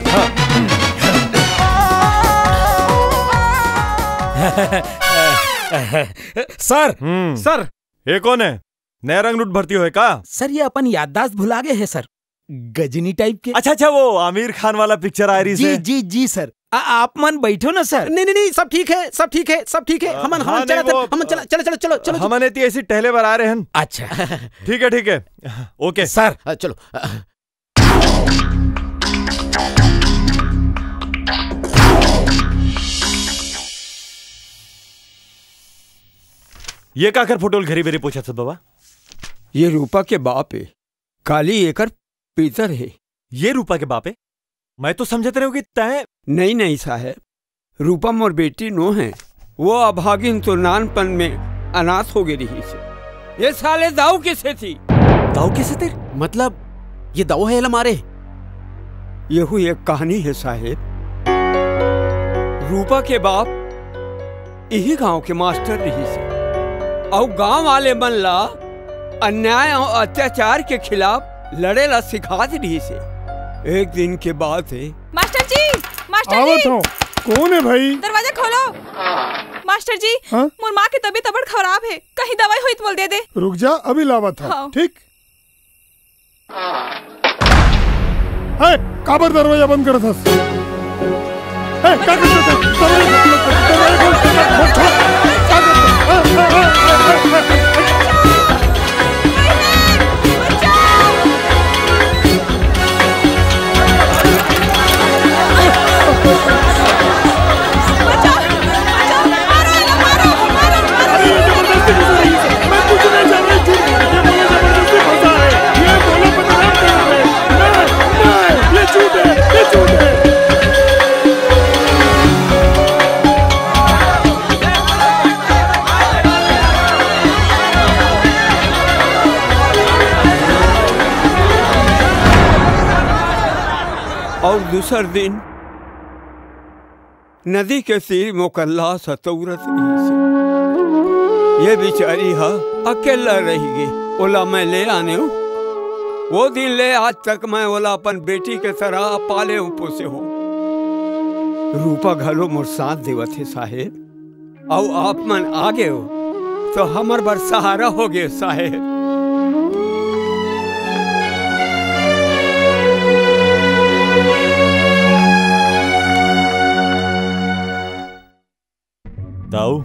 सर सर, ये कौन है? नया रंग रूट भर्ती हो का? सर ये अपन याददाश्त भुला गए हैं सर, गजनी टाइप के। अच्छा, वो आमिर खान वाला पिक्चर आ रही जी जी जी सर। आप मन बैठो ना सर। नहीं, सब ठीक है, सब ठीक है, सब ठीक है। हम चलो। हमने ती ऐसी टहले बार आ रहे हैं। अच्छा ठीक है, ओके सर। चलो। ये का कर फोटोल घरी बेरी पूछा था बाबा? ये रूपा के बाप है, काली एकर पीतर है। ये रूपा के बाप है? मैं तो समझते रहे तय। नहीं साहब, रूपा मोर बेटी नो है। वो अभागिन तो नानपन में अनाथ हो गई रही से। ये साले दाऊ किसे थी? दाऊ किसे थे? मतलब ये दाऊ है हमारे? यहू एक कहानी है साहेब। रूपा के बाप यही गांव के मास्टर रही से, और गांव वाले मन ला अन्याय और अत्याचार के खिलाफ लड़ेला सिखा रही से। एक दिन के बाद है। मास्टर जी, आवत हो। कौन है भाई? दरवाजा खोलो। मास्टर जी, मोर माँ की तबीयत बड़ खराब है, कहीं दवाई हुई तो बोल दे। रुक जा, अभी लावा था। हाँ। ठीक है, काबर दरवाजा बंद कर था। और दूसर दिन नदी के तीर मोकल्ला सतौरत ये बेचारी हा अकेला रहेगी। ओला मैं ले आने हूँ। वो दिन ले आज तक मैं ओला अपन बेटी के तरह पाले हूँ, पोसे हो। रूपा घलो मोर साथ देवत है साहेब, और आप मन आगे हो तो हमर बर सहारा हो गए साहेब। दाऊ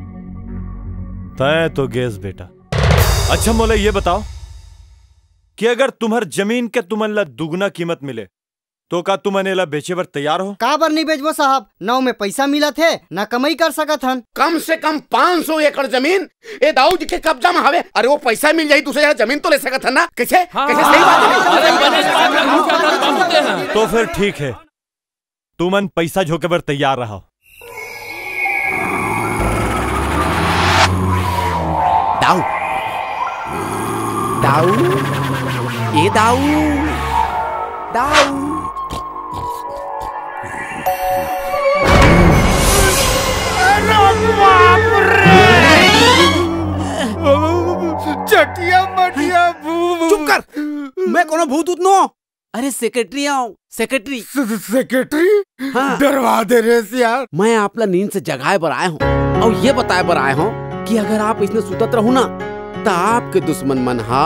तय तो गेस बेटा। अच्छा मोले ये बताओ कि अगर तुम्हार जमीन के तुमन दुगना कीमत मिले तो का तुम अनेला बेचे बर तैयार हो? का बर नहीं बेचबो साहब, नाव में पैसा मिला थे ना कमाई कर सकत हन। कम से कम 500 एकड़ जमीन ए दाऊ जी के कब्जा में हवे। अरे वो पैसा मिल जाई, दूसरे जगह जमीन तो ले सकत हन ना। कैसे? कैसे? सही बात है। तो फिर ठीक है, तुमन पैसा झोंके बर तैयार रहो। दाऊ दाऊ ए दाऊ दाऊ चटिया मटिया चुप कर। मैं कोनो भूत उत नो। अरे सेक्रेटरी आओ। सेक्रेटरी हाँ। डरवा दे रे यार। मैं आपला नींद से जगाए बर आया हूँ और ये बताए बर आया हूँ कि अगर आप इसने सुतत रहो ना तो आपके दुश्मन मन हा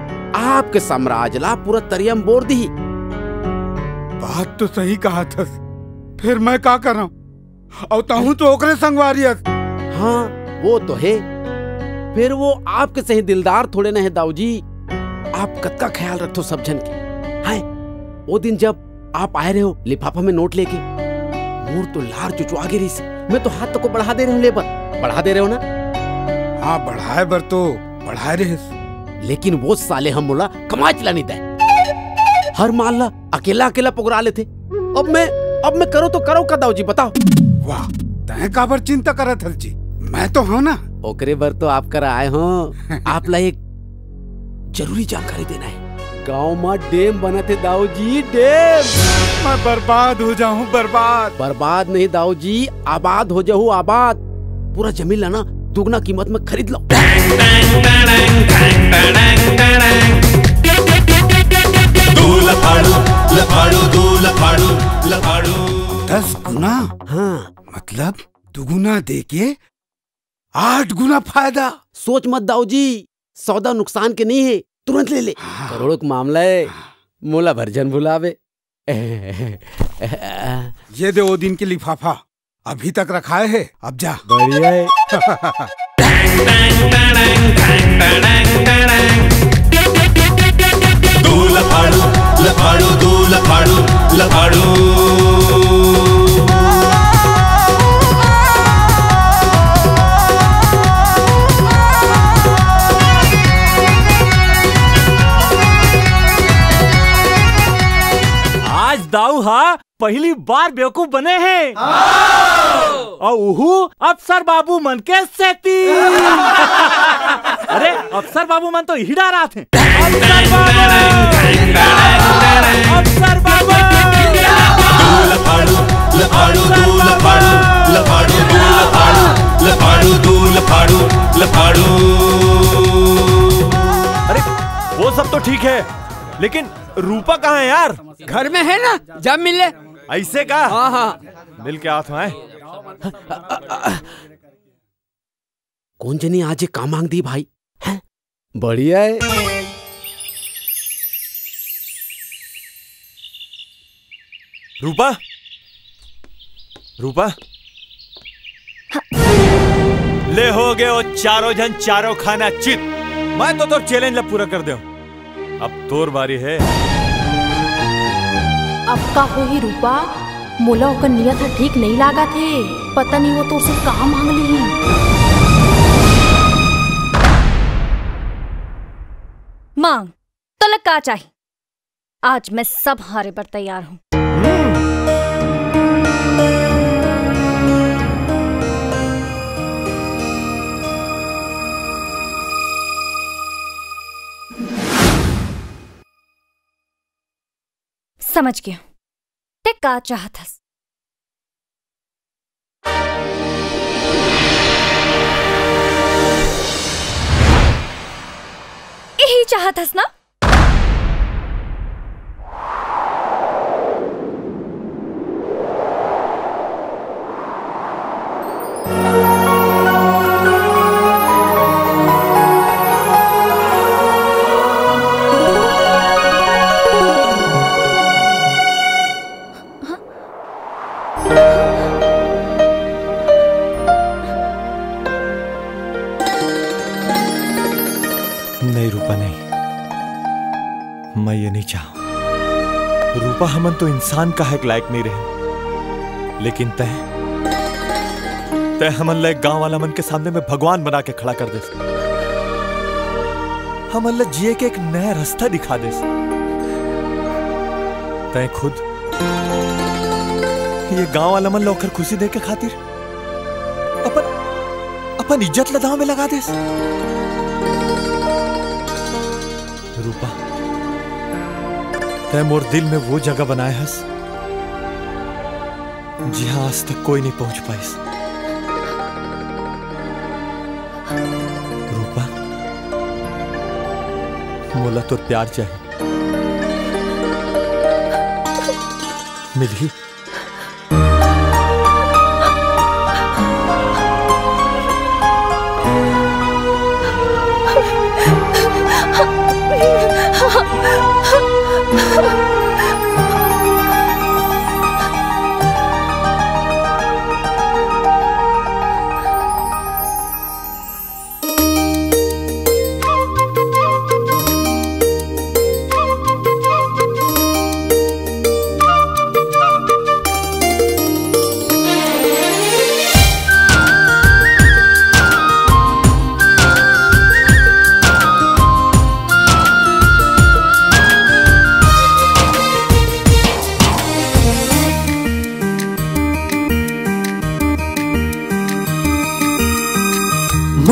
आपके साम्राज्य ला पूरा तरियम बोर दी। बात तो सही कहा था, फिर मैं का करूं? और तहू तो ओकरे संगवारियत। हाँ वो तो है, फिर वो आपके सही दिलदार थोड़े न है दाऊजी। आप कद का ख्याल रखो सब जन के। हाय वो दिन जब आप आए रहे हो लिफाफा में नोट लेके, मोर तो लार चुचुआ गिरी से। मैं तो हाथ को बढ़ा दे रहे हूँ, लेबर बढ़ा दे रहे हो ना? हाँ बढ़ाए बर तो बढ़ाए रहे, लेकिन वो साले हम मोला कमा चला नहीं दे। हर माला अकेला अकेला पुगरा लेते। अब मैं करो तो करो का दाऊजी बताओ। वाह तय काबर चिंता करत हल जी, मैं तो हूँ ना। ओकरे बर तो आप कर आए हो। आप ला एक जरूरी जानकारी देना है। गांव में डैम बना थे दाऊजी, डैम। मैं बर्बाद हो जाऊं, बर्बाद। बर्बाद नहीं दाऊजी, आबाद हो जाऊं, आबाद। पूरा जमीन लाना दुगना कीमत में खरीद लो। लफाड़ू 10 गुना। हाँ मतलब दुगुना देके 8 गुना फायदा। सोच मत दाऊजी, सौदा नुकसान के नहीं है, तुरंत ले ले। करोड़ों का मामला है, मोला भरजन भुलावे। ये दे वो दिन के लिफाफा, अभी तक रखाए है, अब जा। बढ़िया है। लफाड़ू आज दाऊ हा पहली बार बेवकूफ बने हैं। और उहू अफसर बाबू मन के सेती। अरे अफसर बाबू मन तो हिडा रहा थे। अफसर बाबू अरे वो सब तो ठीक है, लेकिन रूपा कहाँ है यार? घर में है ना, जब मिले। ऐसे का? हाँ हाँ मिल के आते हैं। कौन जनी आज ये काम मांग दी भाई? हैं? बढ़िया है। रूपा, रूपा ले हो गए वो चारों जन चारों खाना चित। मैं तो चैलेंज ला पूरा कर दे। अब तोर बारी है। अब का हो ही रूपा, मोला ओकर नियत है ठीक नहीं लागा थे। पता नहीं वो तो उसे कहाँ मांग ली। मांग तो लगा चाहिए। आज मैं सब हारे पर तैयार हूँ। समझ गया ते का चाहतस। यही चाहतस ना? नहीं रूपा नहीं, मैं ये नहीं चाहूं। रूपा हमन तो इंसान का है लायक नहीं रहे, लेकिन तय हमन लायक गांव वाला मन के सामने में भगवान बना के खड़ा कर दे। हमन ला जिए के एक नया रास्ता दिखा दे। तय खुद ये गांव वाला मन लोकर खुशी दे के खातिर अपन इज्जत ला दांव में लगा दे। रूपा तय मोर दिल में वो जगह बनाए हस जहां आज तक कोई नहीं पहुंच पाइस। रूपा मोला तो प्यार चाहिए, मिली।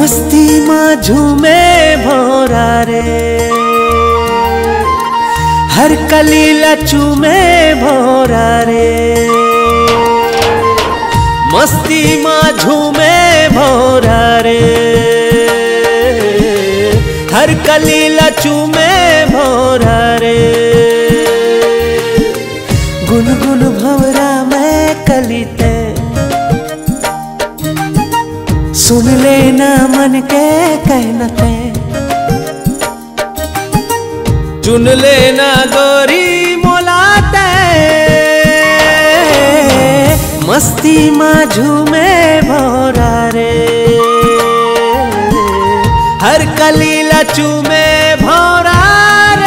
मस्ती माँ झूमे भोरा रे, हर कलीला चूमे भोरा रे। मस्ती माँ झूमे भोरा रे, हर कलीला चूमे भोरा रे। गुनगुन भंवरा मैं कलीते, सुन लेना मन के कहनते। चुन लेना गोरी मोलाते, मस्ती माँ झूमे भोरा रे, हर कलीला चूमे भोरा रे।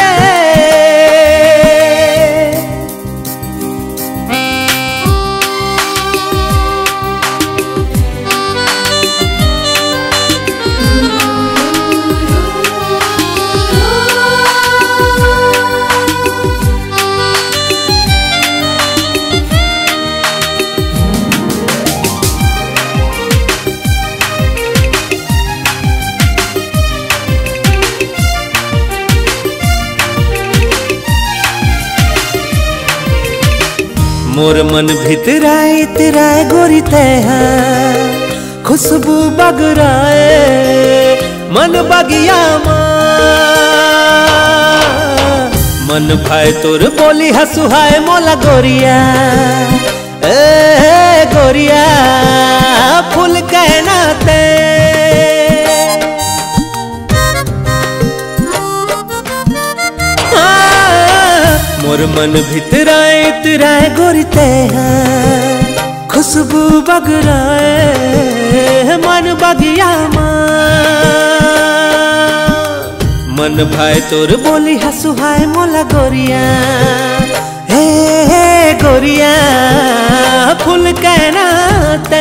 मोर मन भितराए तेराए गोरी तेहा, खुशबू बगराए मन बगिया मन भाई तोर बोली हसुहाए मोला गोरिया। ए गोरिया फूल कहना ते, मोर मन भितराए तेराए गोरी तेहा, खुशबू बगराए मन बगिया मन भाई तोर बोली हसुहाए मोला गोरिया। हे गोरिया फूल कहना ते,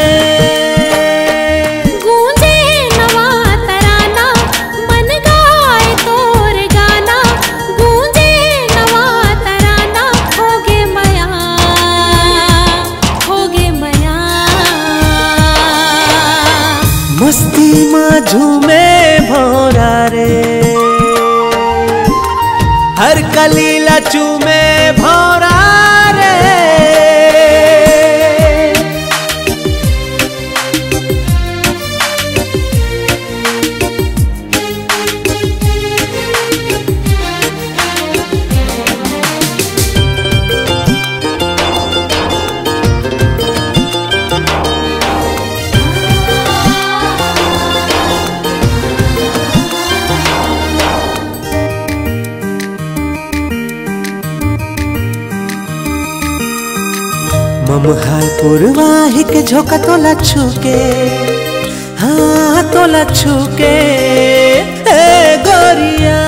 मस्ती माँ झूमे भोरा रे, हर कलीला चूमे भोरा रे। ममहाय पूर्वाही के झोंका तोला छूके, हाँ तोला छूके। ए गोरिया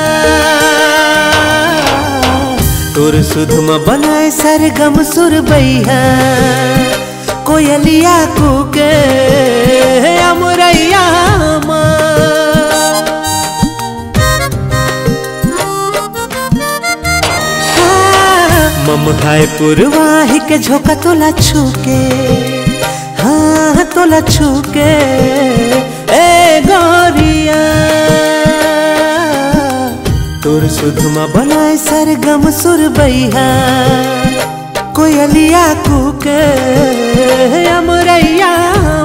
तोर सुधमा बनाए सरगम सुरबैया, कोयलिया कूके अमरैया ममहाय पूर्वाही के झोंका तोला छूके, हाँ तोला छूके। ए गोरिया तोर सुधमा बनाए सरगम सुरबैया, कोयलिया कूके अमरैया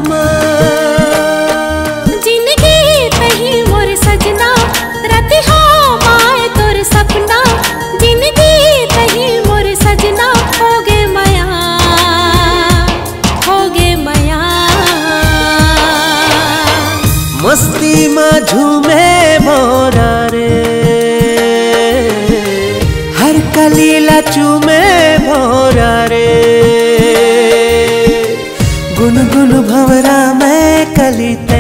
जिंदगी तही मोर सजना, रतिहा माए तोर सपना। जिंदगी तही मोर सजना, होगे मया होगे मया। मस्ती माँ झूमे भोरा रे, हर कलीला चूमे भोरा रे। गुनगुन भंवरा मैं कलीते,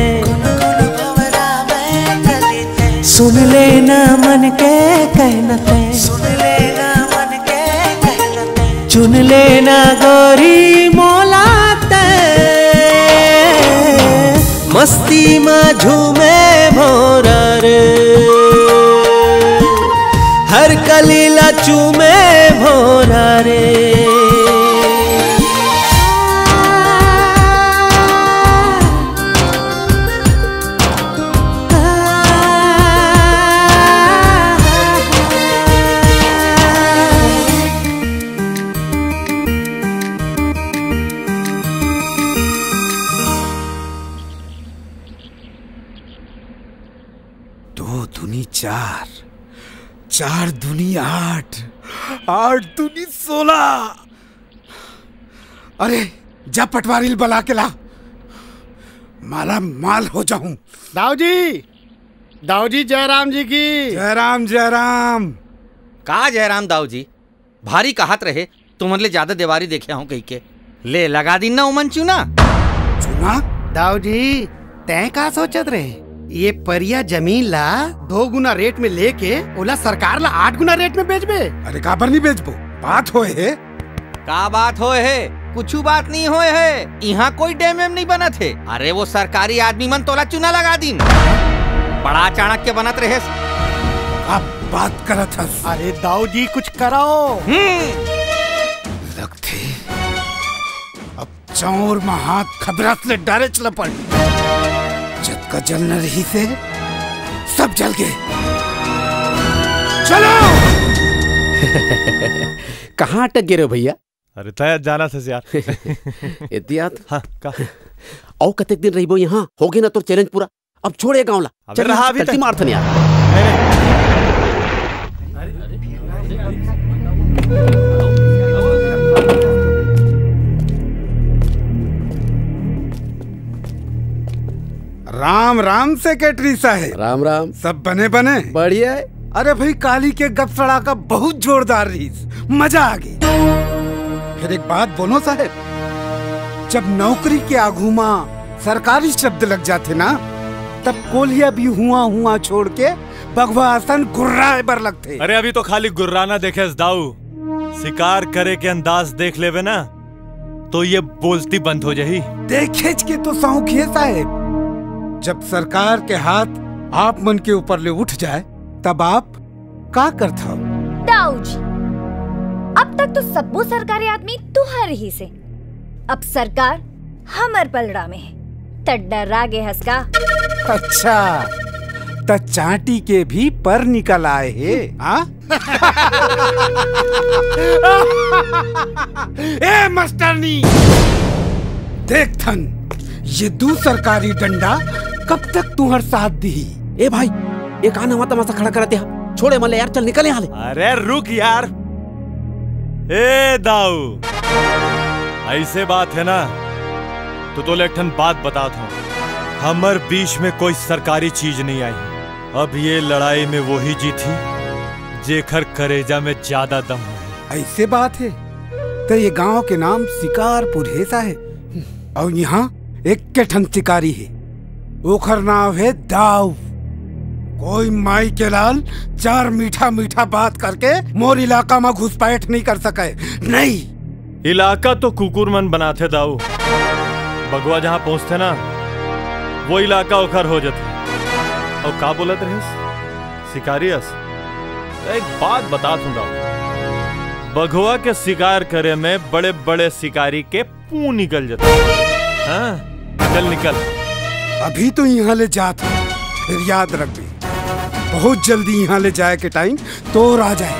सुन लेना मन के कहनते। चुन लेना गोरी मोलाते, मस्ती माँ झूमे भोरा रे, हर कलीला चूमे भोरा रे। 4, 4 दूनी 8, 8 दूनी 16। अरे जा पटवारी बुला के ला, माला माल हो जाऊं। दाऊ जी जयराम जी की। जयराम जयराम। का जयराम दाऊ जी, भारी कहत रहे तुमने ज्यादा देवारी देखे हूँ कही के। ले लगा दी ना उमन चूना। चूना? दाऊ जी तय का सोचत रहे, ये परिया जमीन ला 2 गुना रेट में लेके ओला सरकार ला 8 गुना रेट में बेचबे। अरे काबर नहीं बेचबो, बात होए है। का बात होए है? कुछ बात नहीं होए है, यहाँ कोई डैम वेम नहीं बना थे। अरे वो सरकारी आदमी मन तोला चूना लगा दी, बड़ा चाणक्य बनत रहे। अब बात करत हस। अरे दाऊ जी कुछ कराओ। लगते अब चौर में हाथ खबरात ले डारे चल पड़। जब का जल न रही से सब जल गए। चलो। कहाँ अटक गए भैया? अरे तय जाना था यार। एहतियात। हाँ का औ कतेक दिन रहिबो यहाँ, हो गए ना तो चैलेंज पूरा। अब छोड़े गाँव ला, चल रहा अभी तक मारथन यार। राम राम सेक्रेटरी साहब। राम राम। सब बने बने? बढ़िया है। अरे भाई काली के गपसड़ा का बहुत जोरदार रही, मजा आ गई। फिर एक बात बोलो साहब, जब नौकरी के आगूमा सरकारी शब्द लग जाते ना, तब कोलिया भी हुआ छोड़ के बगवा आसन गुर्रा बर लगते। अरे अभी तो खाली गुर्राना देखे दाऊ, शिकार करे के अंदाज देख लेवे ना तो ये बोलती बंद हो जाही। देखे के तो सौखिए साहब, जब सरकार के हाथ आप मन के ऊपर ले उठ जाए तब आप का करता? दाऊ जी, अब तक तो सबो सरकारी आदमी तुहार ही से, अब सरकार हमर पलड़ा में है, त डरा गे हंसका। अच्छा, त चाटी के भी पर निकल आए है। ए मास्टरनी, देख थन ये दू सरकारी डंडा कब तक तुहर साथ दी। ए भाई, एक आना हुआ तमाशा खड़ा करते हैं, छोड़े मले यार, चल निकले यहाँ ले। अरे रुक यार। ए दाऊ, ऐसे बात है ना तो लेखन बात बताता हूँ, हमर बीच में कोई सरकारी चीज नहीं आई। अब ये लड़ाई में वही जीती जेखर करेजा में ज्यादा दम है। ऐसे बात है तो ये गांव के नाम शिकारपुर है साहब, और यहाँ एक के ठन शिकारी है, ओखर नाम है दाऊ। कोई माई के लाल 4 मीठा मीठा बात करके मोर इलाका में घुसपैठ नहीं कर सके। नहीं, इलाका तो कुकुर मन बनाते दाऊ, बगवा जहाँ पहुँचते ना वो इलाका ओखर हो जाते। और का बोलत रहे शिकारियस? एक बात बता दूं दाऊ, बगवा के शिकार करे में बड़े बड़े शिकारी के पूं निकल जाते। हाँ, चल निकल। अभी तो यहाँ ले जात हो, फिर याद रख भी, बहुत जल्दी यहाँ ले जाए के टाइम तो आ जाए।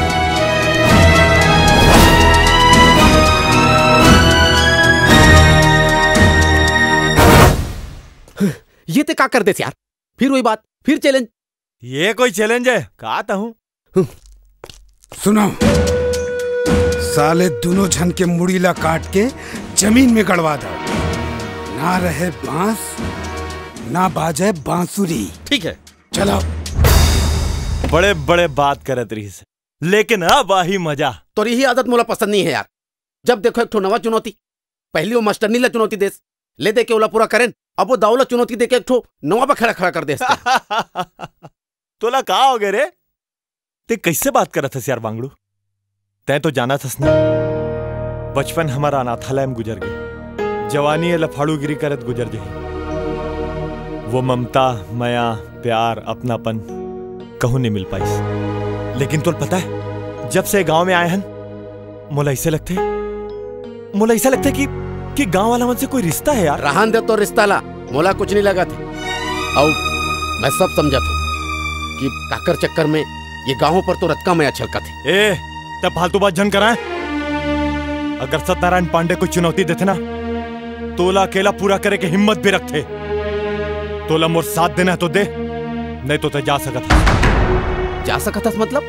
ये ते का कर दे यार, फिर वही बात, फिर चैलेंज। ये कोई चैलेंज है? कहता हूँ। सुनो, साले दोनों झन के मुड़ीला काट के जमीन में गड़वा दो, ना रहे बांस ना बाजे बांसुरी। ठीक है, चलो। बड़े बड़े बात करत रही से, लेकिन अब आही मजा। तो यही आदत मोला पसंद नहीं है यार। जब देखो एक ठो नवा चुनौती, पहली वो मास्टरनी ला चुनौती देस, ले दे के ओला पूरा करें, अब वो दाऊला चुनौती देके एक ठो नवा पे खड़ा खड़ा कर दे। तोला का हो गए रे? ते कैसे बात करत हस यार बांगड़ू? तै तो जाना थस ना, बचपन हमारा अनाथालय में गुजर गई, जवानी ये लफाड़ूगिरी करत गुजर गई। वो ममता, माया, प्यार, अपनापन कहूं नहीं मिल पाई। लेकिन तो पता है, जब से गांव में आए हन, मोला ऐसे लगते कि गांव वाला मन से कोई रिश्ता है यार। रहन दे तो रिश्ता ला, मोला कुछ नहीं लगा थे। और मैं सब समझा था कि काकर चक्कर में ये गांव पर तो रत्का मैया छलका थे। ए, तब फालतू बात जन कराए। अगर सत्यनारायण पांडे को चुनौती देते ना, तोला अकेला पूरा करे के हिम्मत भी रखते। तोला मोर साथ देना है तो दे, नहीं तो ते जा सकत जा सकत मतलब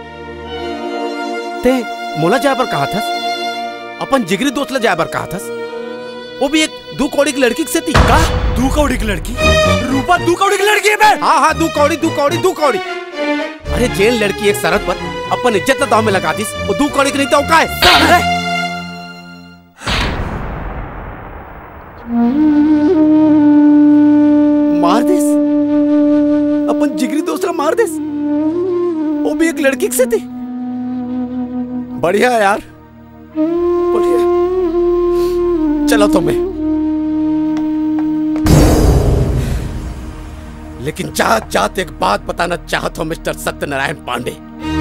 ते मोला जाए पर कहा था अपन जिगरी दोस्त ला जाए पर कहा था वो भी एक 2 कौड़ी की लड़की से थी का 2 कौड़ी की लड़की रूपा 2 कौड़ी की लड़की है हाँ 2 कौड़ी अरे जेल लड़की एक शरत पर अपन इज्जत दाव में लगा दी वो 2 कौड़ी की नहीं तो का है मार देस अपन जिगरी दोस्त ला मार देस वो भी एक लड़की से थी बढ़िया यार बढ़िया चलो तुम्हें लेकिन चाहत एक बात बताना चाहता हूं मिस्टर सत्यनारायण पांडे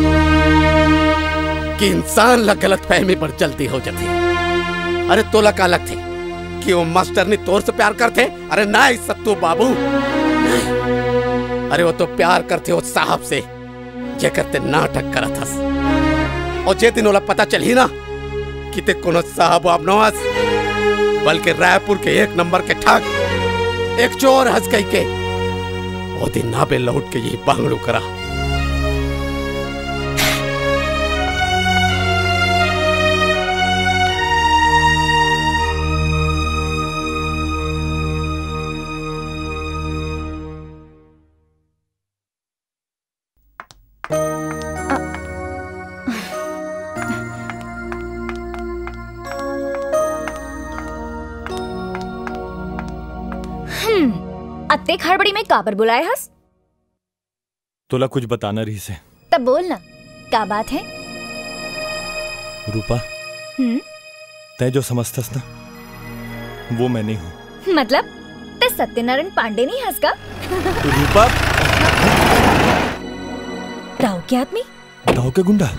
कि इंसान ला गलत फहमी पर जल्दी हो जाती। अरे तोला का अलग थे कि वो मास्टर ने तोर से प्यार करते अरे ना सत्तू बाबू अरे वो तो प्यार करते हो साहब से जे करते नाटक करा था और जे दिन वाला पता चल ही ना कि ते कोनो साहब नवाज बल्कि रायपुर के 1 नंबर के ठग एक चोर हंस गई के वो दिन ना पे लौट के यही बांगड़ू करा। अत्ते खड़बड़ी में काबर बुलाए हस तोला कुछ बताना रही से तब बोल ना क्या बात है। रूपा तय जो समझतस ना वो मैं नहीं हूँ। मतलब ते सत्यनारायण पांडे नहीं हंस का रूपा राव के आदमी गाँव के गुंडा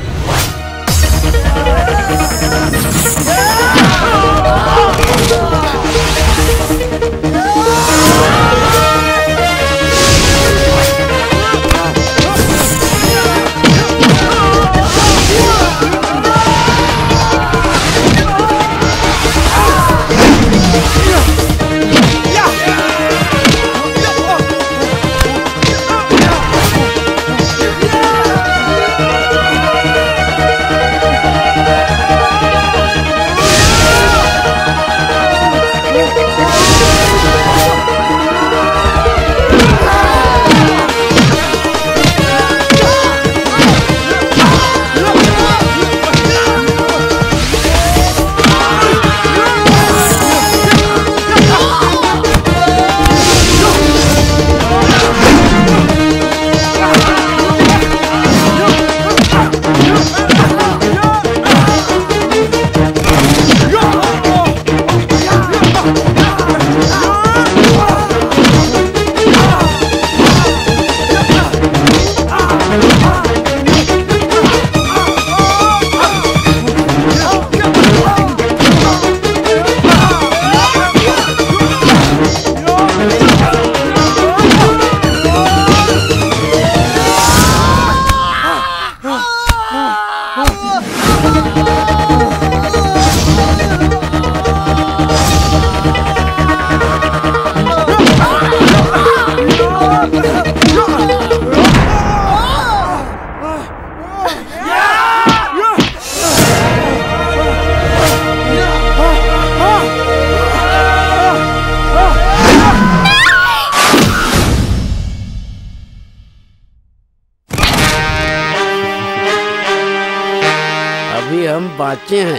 बाचे हैं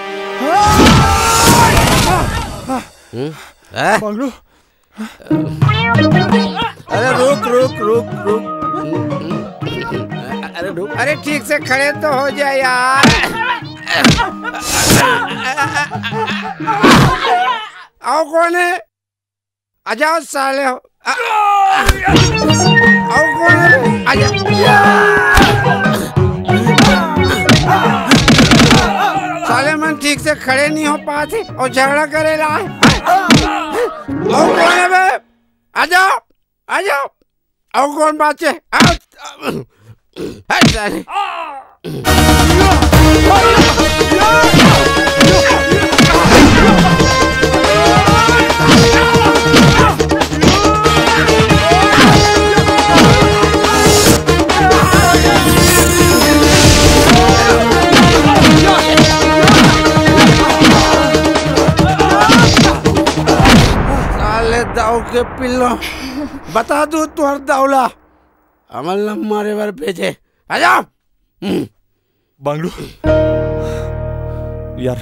मंगलू अरे रुक रुक रुक रुक अरे रुक अरे ठीक से खड़े तो हो जाए यार। आओ कौन है आ जाओ साले हो आओ कौन है आ जाओ साले मन ठीक से खड़े नहीं हो पाते और झगड़ा करे ला आओ कौन है बे आ जाओ आओ कौन बात है आओ साले दाव के पिल्लो बता दू तुहर दावला अमल न मारे बार भेजे आजा। बांगड़ू यार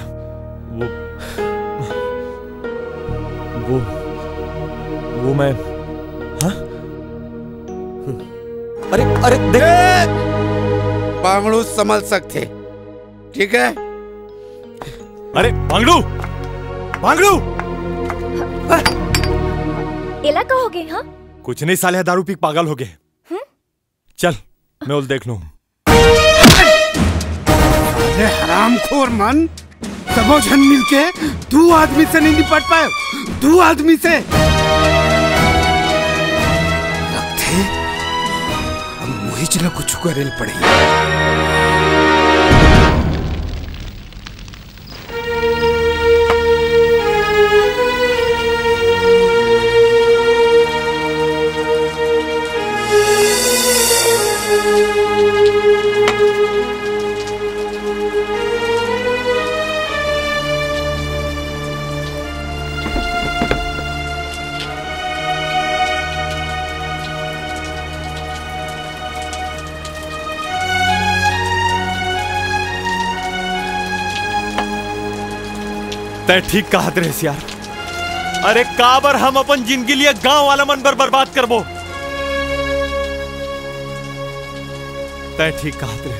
वो मैं हाँ अरे अरे देख बांगड़ू संभल सकते ठीक है। अरे बांगड़ू बांगड़ू एला कहोगे हाँ? कुछ नहीं साले दारू पी पागल हो गए। चल मैं उल देख लूं। अरे हरामखोर मन सबो जन मिलके दो आदमी से नहीं निपट पाए। दो आदमी से लगते अब मुझे चला कुछ करेल पड़ेगी। तय ठीक कहा रे यार। अरे काबर हम अपन जिंदगी लिए गांव वाला मन बर्बाद करबो। तय ठीक कहा रे।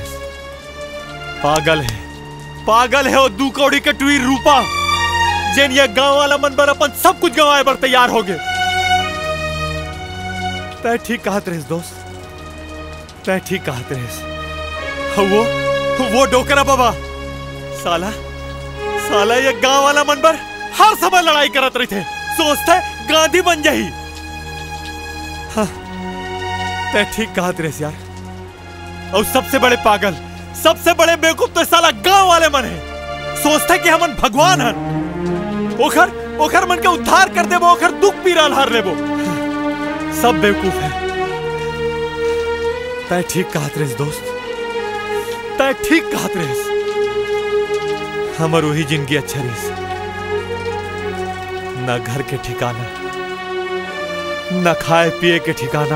पागल है वो दू कौड़ी के टुई रूपा जेन ये गांव वाला मन बर अपन सब कुछ गंवाए बर तैयार हो गए। तय ठीक कहा रे दोस्त, तय ठीक कहा रे। वो डोकरा बाबा साला ये गांव वाला मनबर हर समय लड़ाई करत रही थे। सोचते गांधी बन जाही। हाँ, तय ठीक कहा रे यार। और सबसे बड़े पागल सबसे बड़े बेवकूफ तो साला गांव वाले मन है। सोचते कि हमन भगवान हन ओखर मन के उद्धार कर देबो ओखर दुख पीड़ा हार लेबो। सब बेवकूफ है। तय ठीक कहा रे दोस्त, तय ठीक कहा रे। हमर वही जिंदगी अच्छा रही। न घर के ठिकाना न खाए पिए के ठिकाना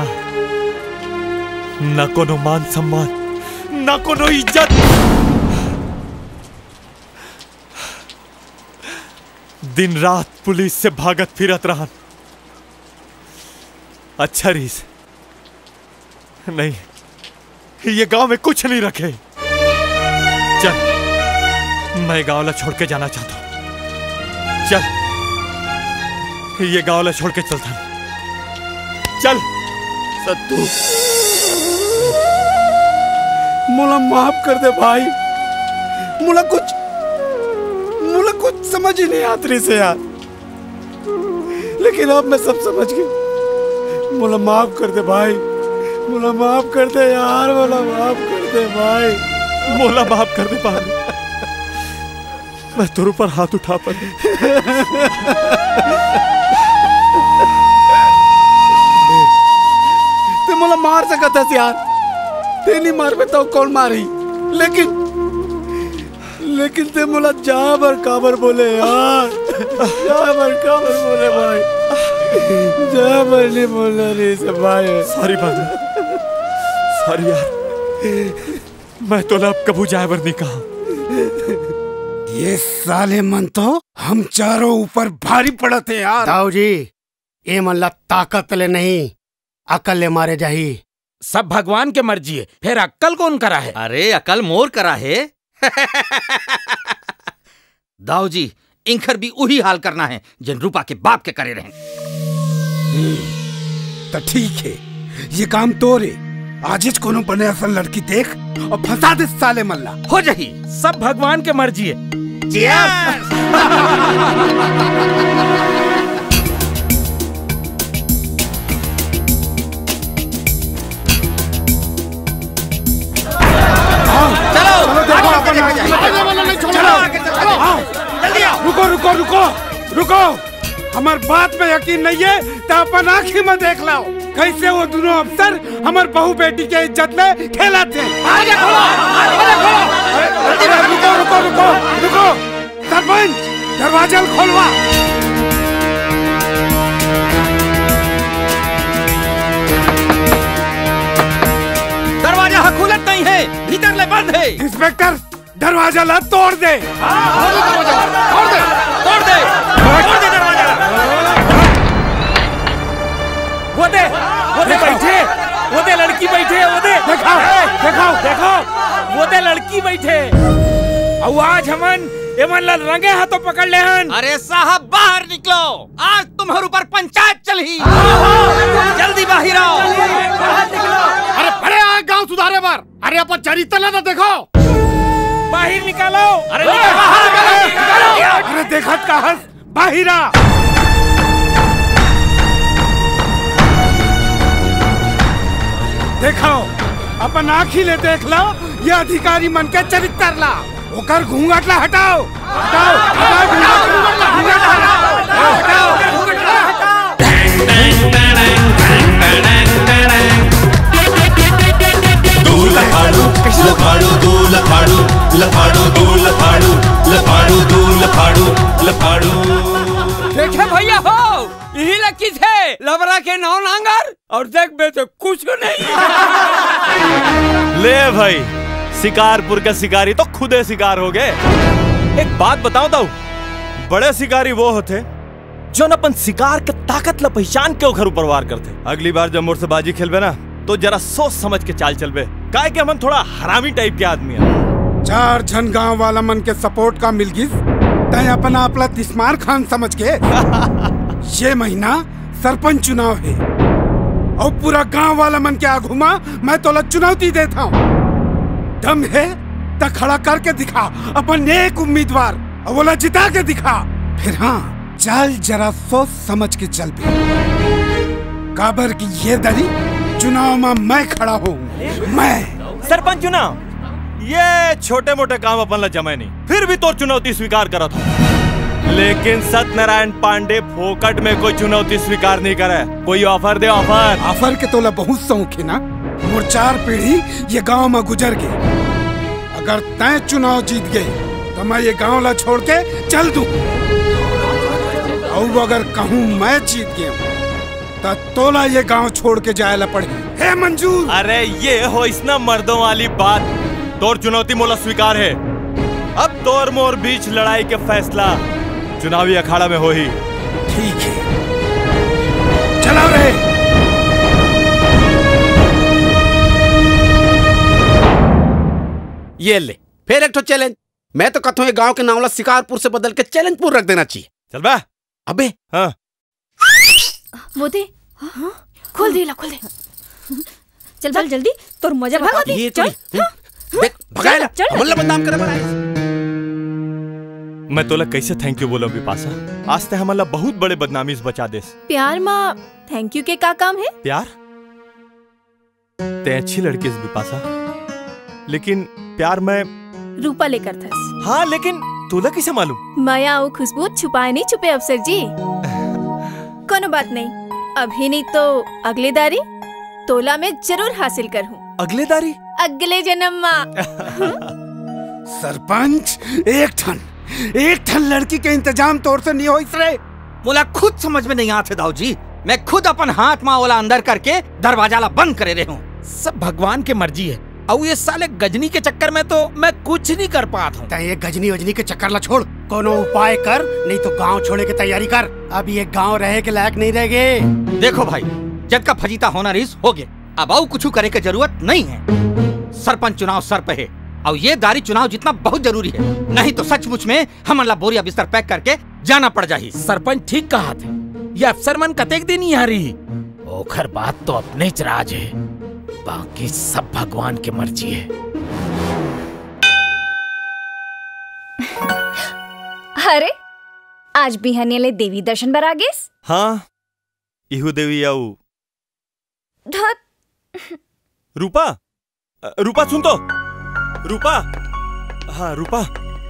न कोनो मान सम्मान न कोनो इज्जत। दिन रात पुलिस से भागत फिरत रहन। अच्छा रीस नहीं ये गांव में कुछ नहीं रखे। चल मैं गांव ला छोड़ के जाना चाहता हूं। चल ये गांव ला छोड़ के चलता हूं। चल सत्तू मुला माफ कर दे भाई। मुला कुछ समझ ही नहीं आती से यार। लेकिन अब मैं सब समझ गई। मुला माफ कर दे भाई। मुला माफ कर दे यार। मुला माफ कर दे भाई। मोला माफ कर दे भाई। मैं तेरे ऊपर हाथ उठा पड़े। ते मुला मार सकत है यार। ते नहीं मार तो कौन मारी। लेकिन ते मुला जाबर काबर बोले यार। जाबर काबर बोले भाई। जाबर नहीं बोला रे से भाई। सॉरी भाई, सॉरी यार। मैं तो अब कबू जाबर नहीं कहा। ये साले मन तो हम चारों ऊपर भारी पड़ते यार। दाऊ जी ये मल्ला ताकत ले नहीं अकल ले मारे जाही। सब भगवान के मर्जी है। फिर अक्कल कौन करा है? अरे अकल मोर करा है। दाऊ जी इंखर भी वही हाल करना है जिन रूपा के बाप के करे रहे। तो ठीक है ये काम तोरे। आज कोनो बने असल लड़की देख और फंसा दे साले मल्ला। हो जाही। सब भगवान के मर्जी है। रुको हमार बात में यकीन नहीं है तो अपन आँखी में देख लो कैसे वो दोनों अफसर हमार बहू बेटी के इज्जत में खेलाते हैं। रुको सरपंच दरवाजा खोलवा। वहाँ खुलत नहीं है, भीतर ले बंद है। इंस्पेक्टर दरवाजा ला तोड़ दे। तोड़ दे दरवाजा। वो दे बैठे, वो दे लड़की बैठे, वो दे देखो वो दे लड़की बैठे। और आज हमन एमन ला रंगे हाथों पकड़ ले हन। अरे साहब बाहर निकलो, आज तुम्हारे ऊपर पंचायत चली। जल्दी बाहर आओ। अरे बड़े आए गांव सुधारे बार। अरे अपन चरित्र ना देखो, बाहर निकालो। अरे देखत का हंस बाहर आ। देखो अपन आँखी ले देख लो, ये अधिकारी मन के चरित्र ला। ओकर घूंघट ला हटाओ, हटाओ, देखे भैया हो, यही लकी थे लबरा के नौ नांगर। और देख बे तो कुछ नहीं। ले भाई, शिकारपुर के शिकारी तो खुदे शिकार हो गए। एक बात बताओ दाऊ, बड़े शिकारी वो होते जो न अपन शिकार के ताकत ला पहचान के ओखर ऊपर वार करते। अगली बार जब मोर से बाजी खेलबे ना तो जरा सोच समझ के चाल चलबे, काहे कि हमन थोड़ा हरामी टाइप के आदमी है। 4 जन गांव वाला मन के सपोर्ट का मिल गिस, तय अपना आपला तिस्मार खान समझ के। ये महीना सरपंच चुनाव है और पूरा गांव वाला मन के आघुमा मैं तोला चुनौती देता हूँ। दम है तो खड़ा करके दिखा अपन एक उम्मीदवार और बोला जिता के दिखा। फिर हाँ, चल जरा सोच समझ के चल भी। काबर की ये दरी चुनाव में मैं खड़ा हूँ। मैं सरपंच चुनाव, ये छोटे मोटे काम अपन ला जमे नहीं, फिर भी तो चुनौती स्वीकार करा था। लेकिन सत्यनारायण पांडे फोकट में कोई चुनौती स्वीकार नहीं करे। कोई ऑफर दे, ऑफर। ऑफर के तोला बहुत शौक है ना। मोर 4 पीढ़ी ये गांव में गुजर गए। अगर तय चुनाव जीत गए तो मैं ये गांव ला छोड़ के चल दूं। और अगर कहूँ मैं जीत गया तो तोला ये गांव छोड़ के जाए ला पड़े। है मंजूर? अरे ये हो इसना मर्दों वाली बात। तोर चुनौती मोला स्वीकार है। अब तोर मोर बीच लड़ाई के फैसला चुनावी अखाड़ा में हो ही। ठीक है, चलाओ रे। ये ले फिर एक तो चैलेंज। मैं तो कहता हूँ गांव के नाम ला शिकारपुर से बदल के चैलेंजपुर रख देना चाहिए। चल बा। अबे हाँ, वो दे, खोल दे, खोल दे। चल जल्दी, तोर मजा भगा दे। ये चल देख भगाएला, हमला बदनाम करे बड़ा। मैं तोला कैसे थैंक यू बोलो बिपाशा। आज ते हमला बहुत बड़े बदनामी से बचा देस। प्यार माँ थैंक यू के का काम है? प्यार? ते अच्छी लड़की है बिपाशा, लेकिन प्यार मैं रूपा लेकर था। हाँ, लेकिन तोला कैसे मालूम? माया वो खुशबू छुपाए नहीं छुपे अफसर जी। कोनो बात नहीं, अभी नहीं तो अगले दारी तोला में जरूर हासिल कर हूँ। अगले दारी? अगले जन्म में। सरपंच एक ठन लड़की के इंतजाम तौर से नहीं हो इसरे। बोला खुद समझ में नहीं आते दाऊ जी। मैं खुद अपन हाथ माँ वाला अंदर करके दरवाजा ला बंद करे रहे हूँ। सब भगवान के मर्जी है। और ये साले गजनी के चक्कर में तो मैं कुछ नहीं कर पाता हूँ। ये गजनी वजनी के चक्कर ला छोड़, कोनो उपाय कर, नहीं तो गांव छोड़े की तैयारी कर। अब ये गांव रहे के लायक नहीं रह गए। देखो भाई, जग का फजीता होना रिस हो गया। अब और कुछ करे की जरूरत नहीं है। सरपंच चुनाव सर पे है और ये दारी चुनाव जितना बहुत जरूरी है। नहीं तो सचमुच में हमला बोरिया बिस्तर पैक करके जाना पड़ जाही। सरपंच ठीक कहा थे। ये अफसर मन कतेक दिन यहाँ रही। ओखर बात तो अपने च राज है, बाकी सब भगवान की मर्जी है। अरे आज बिहाने ले देवी दर्शन बर आगेस? हाँ, इहु देवी आऊ। रूपा, रूपा सुन तो। रूपा, हाँ रूपा,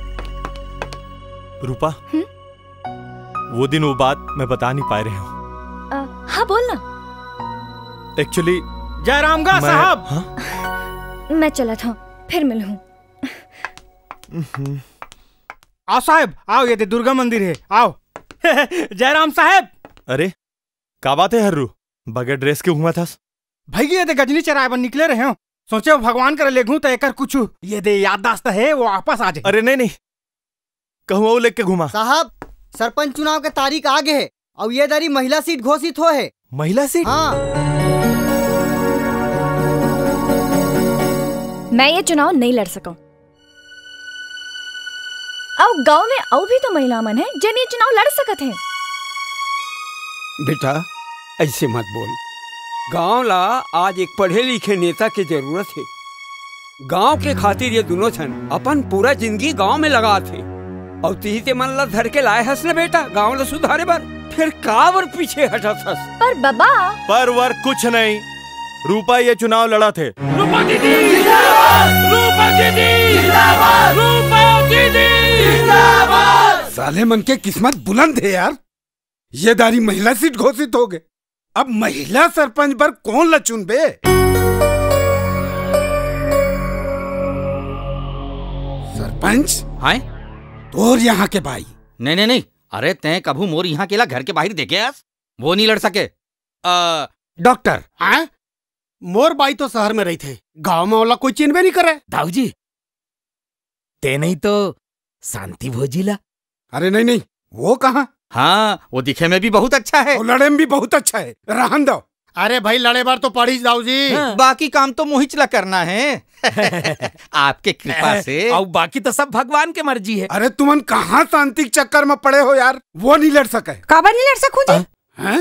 रूपा। वो दिन वो बात मैं बता नहीं पा रहे हूँ। हाँ बोलना। एक्चुअली जयरामगा साहब। हाँ? मैं चला था, फिर मिलूं। आओ साहब, आओ, ये दुर्गा मंदिर है, आओ। जयराम साहब। अरे का बात है हर्रू, बगैर ड्रेस के घूमा था? भाई ये गजनी चराए बन निकले रहे हो। सोचे भगवान करे लेगू तो एकर कुछ ये दे याददाश्त है वो वापस आ जाए। अरे नहीं नहीं, कहूँ वो लेके घुमा। साहब सरपंच चुनाव के तारीख आगे है और ये दारी महिला सीट घोषित हो है। महिला सीट? हाँ। मैं ये चुनाव नहीं लड़ सकूं। और गांव में और भी तो महिला मन है जिन ये चुनाव लड़ सकत हैं। बेटा ऐसे मत बोल। गांव ला आज एक पढ़े लिखे नेता की जरूरत है। गांव के खातिर ये दोनों छन अपन पूरा जिंदगी गांव में लगा थे और ती ते मन ला धर के लाए हस न बेटा गांव ला सुधारे बर। फिर कावर पीछे हटत हस। पर बाबा पर वर कुछ नहीं, रूपा ये चुनाव लड़ा थे। रूपा दीदी जिंदाबाद, रूपा दीदी जिंदाबाद, रूपा दीदी जिंदाबाद। साले मन के किस्मत बुलंद है यार, ये दारी महिला सीट घोषित हो गए। अब महिला सरपंच पर कौन ला चुन बे? सरपंच हाय तोर यहाँ के भाई। नहीं नहीं नहीं, अरे तय कभू मोर यहाँ केला घर के बाहर देखे यार, वो नहीं लड़ सके। डॉक्टर हाँ? मोर बाई तो शहर में रही थे, गांव में वाला कोई चिन्ह नहीं करे। दाऊजी ते नहीं तो शांति भोजीला। अरे नहीं नहीं, वो कहाँ? हाँ वो दिखे में भी बहुत अच्छा है, लड़े में भी बहुत अच्छा है, रहन दो। अरे भाई लड़े बार तो पढ़ी दाऊ जी। हाँ। बाकी काम तो मोहिचला करना है आपके कृपा से। और बाकी तो सब भगवान के मर्जी है। अरे तुमन कहाँ शांति के चक्कर में पड़े हो यार, वो नहीं लड़ सके। काबर नहीं लड़ सकूं जी? हैं?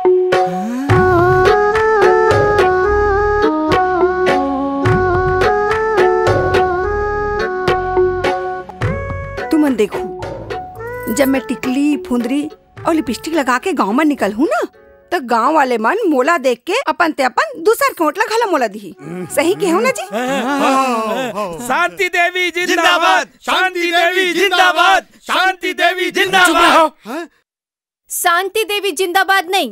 तुमन देखो, जब मैं टिकली फुंदरी और लिपस्टिक लगा के गांव में निकल हूँ ना, तो गांव वाले मन मोला देख के अपन ते अपन दूसर कोटला घला मोला दी। सही कहूँ ना जी? शांति देवी जिंदाबाद, शांति देवी जिंदाबाद, शांति देवी जिंदाबाद। शांति देवी जिंदाबाद नहीं,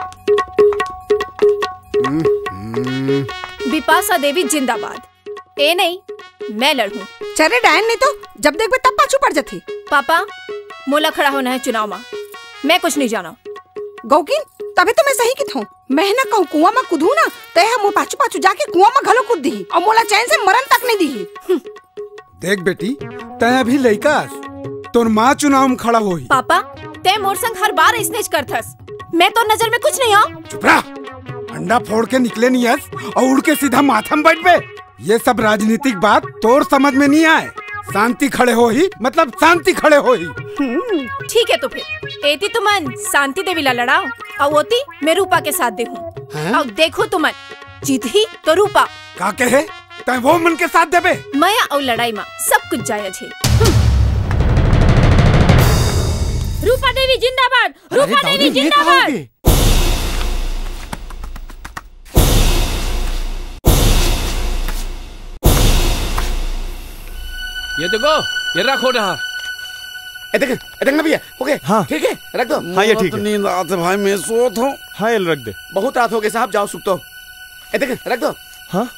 बिपाशा देवी जिंदाबाद। ए नहीं, मैं लड़ूं। चले डायन नहीं तो जब देख तब पाछू पड़ जाती। पापा मोला खड़ा होना है चुनाव में, मैं कुछ नहीं जाना। गौकिन तभी तो मैं सही कित हूँ। मैं ना कहूँ कुआं में कूदू ना तो हम पाछू पाछू जाके कुआं में घलो कूद दी और मोला चैन से मरण तक नहीं दी। देख बेटी, तय अभी लइका तोर माँ चुनाव में खड़ा होई। पापा ते मोर संग हर बार स्नेच करथस, मैं तो नजर में कुछ नहीं आ। चुप रह, अंडा फोड़ के निकले नहीं हस और उड़ के सीधा माथा में बैठ बे। ये सब राजनीतिक बात तोर समझ में नहीं आए। शांति खड़े हो ही मतलब शांति खड़े हो ही। ठीक है तो फिर एती तुमन शांति देवी ला लड़ाओ और ओती मैं रूपा के साथ देखूं। और देखो तुमन जीत ही तो रूपा का कहे तय वो मन के साथ देबे। माया और लड़ाई में सब कुछ जायज है। रूपा देवी जिंदाबाद, रूपा देवी जिंदाबाद। ये देखो, ये रखो रहा। देख ना भैया, ओके हाँ ठीक है रख दो। हाँ ये ठीक है। नींद आते भाई, मैं सोत हूँ। हाँ ये रख दे। बहुत रात हो गई साहब, जाओ सुतो। देख रख दो। हाँ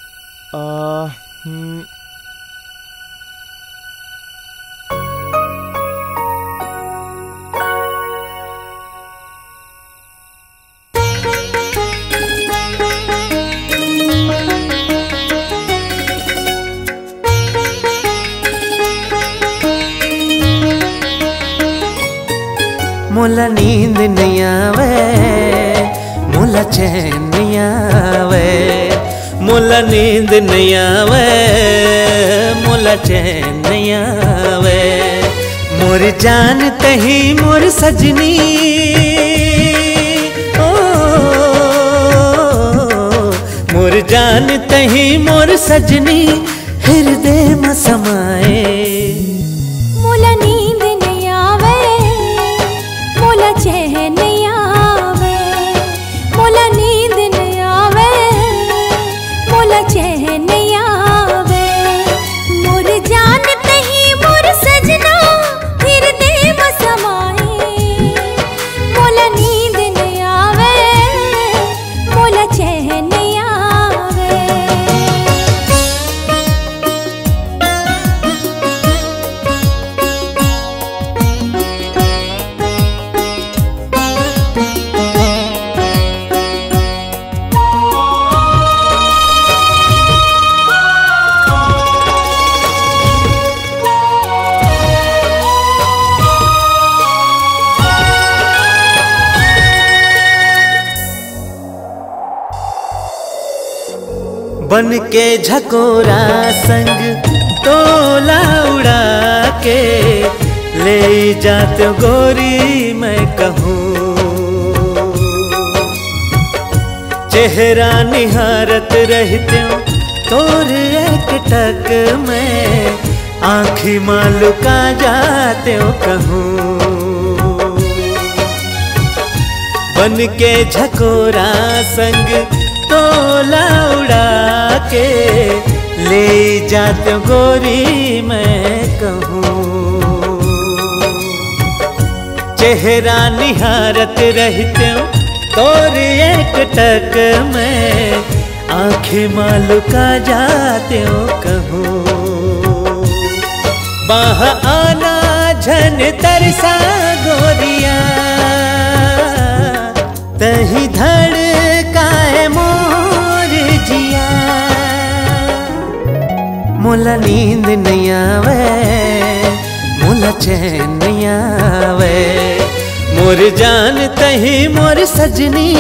मोला नींद नहीं आवे, मोला चैन नहीं आवे, मोला नींद नहीं आवे, मोला चैन नहीं आवे। मोर जान तही मोर सजनी, ओ मोर जान तही मोर सजनी, हृदय में समाए। मोला नींद नहीं आवे, मोला चैन नहीं आवे, मोला नींद नहीं आवे, मोला चैन नहीं आवे। मोर जान तही मोर सजना, हृदय में समाए। मोला नींद नहीं आवे, मोला चैन नहीं आवे। बन के झकोरा संग तोला उड़ा के ले जाते गोरी मैं कहूँ। चेहरा निहारत रहते तोर एक टक में आँखी मालू का जाते कहूँ। बन के झकोरा संग तोला उड़ा के ले जाते गोरी मैं कहूँ। चेहरा निहारत रहते तोर एक टक में आँखें मालू का जाते कहूँ। बाह आना झन तरसा गोरिया तही धड़काए मोर जिया। मोला नींद नहीं आवे मोला चैन नहीं आवे मोर जान तही मोर सजनी।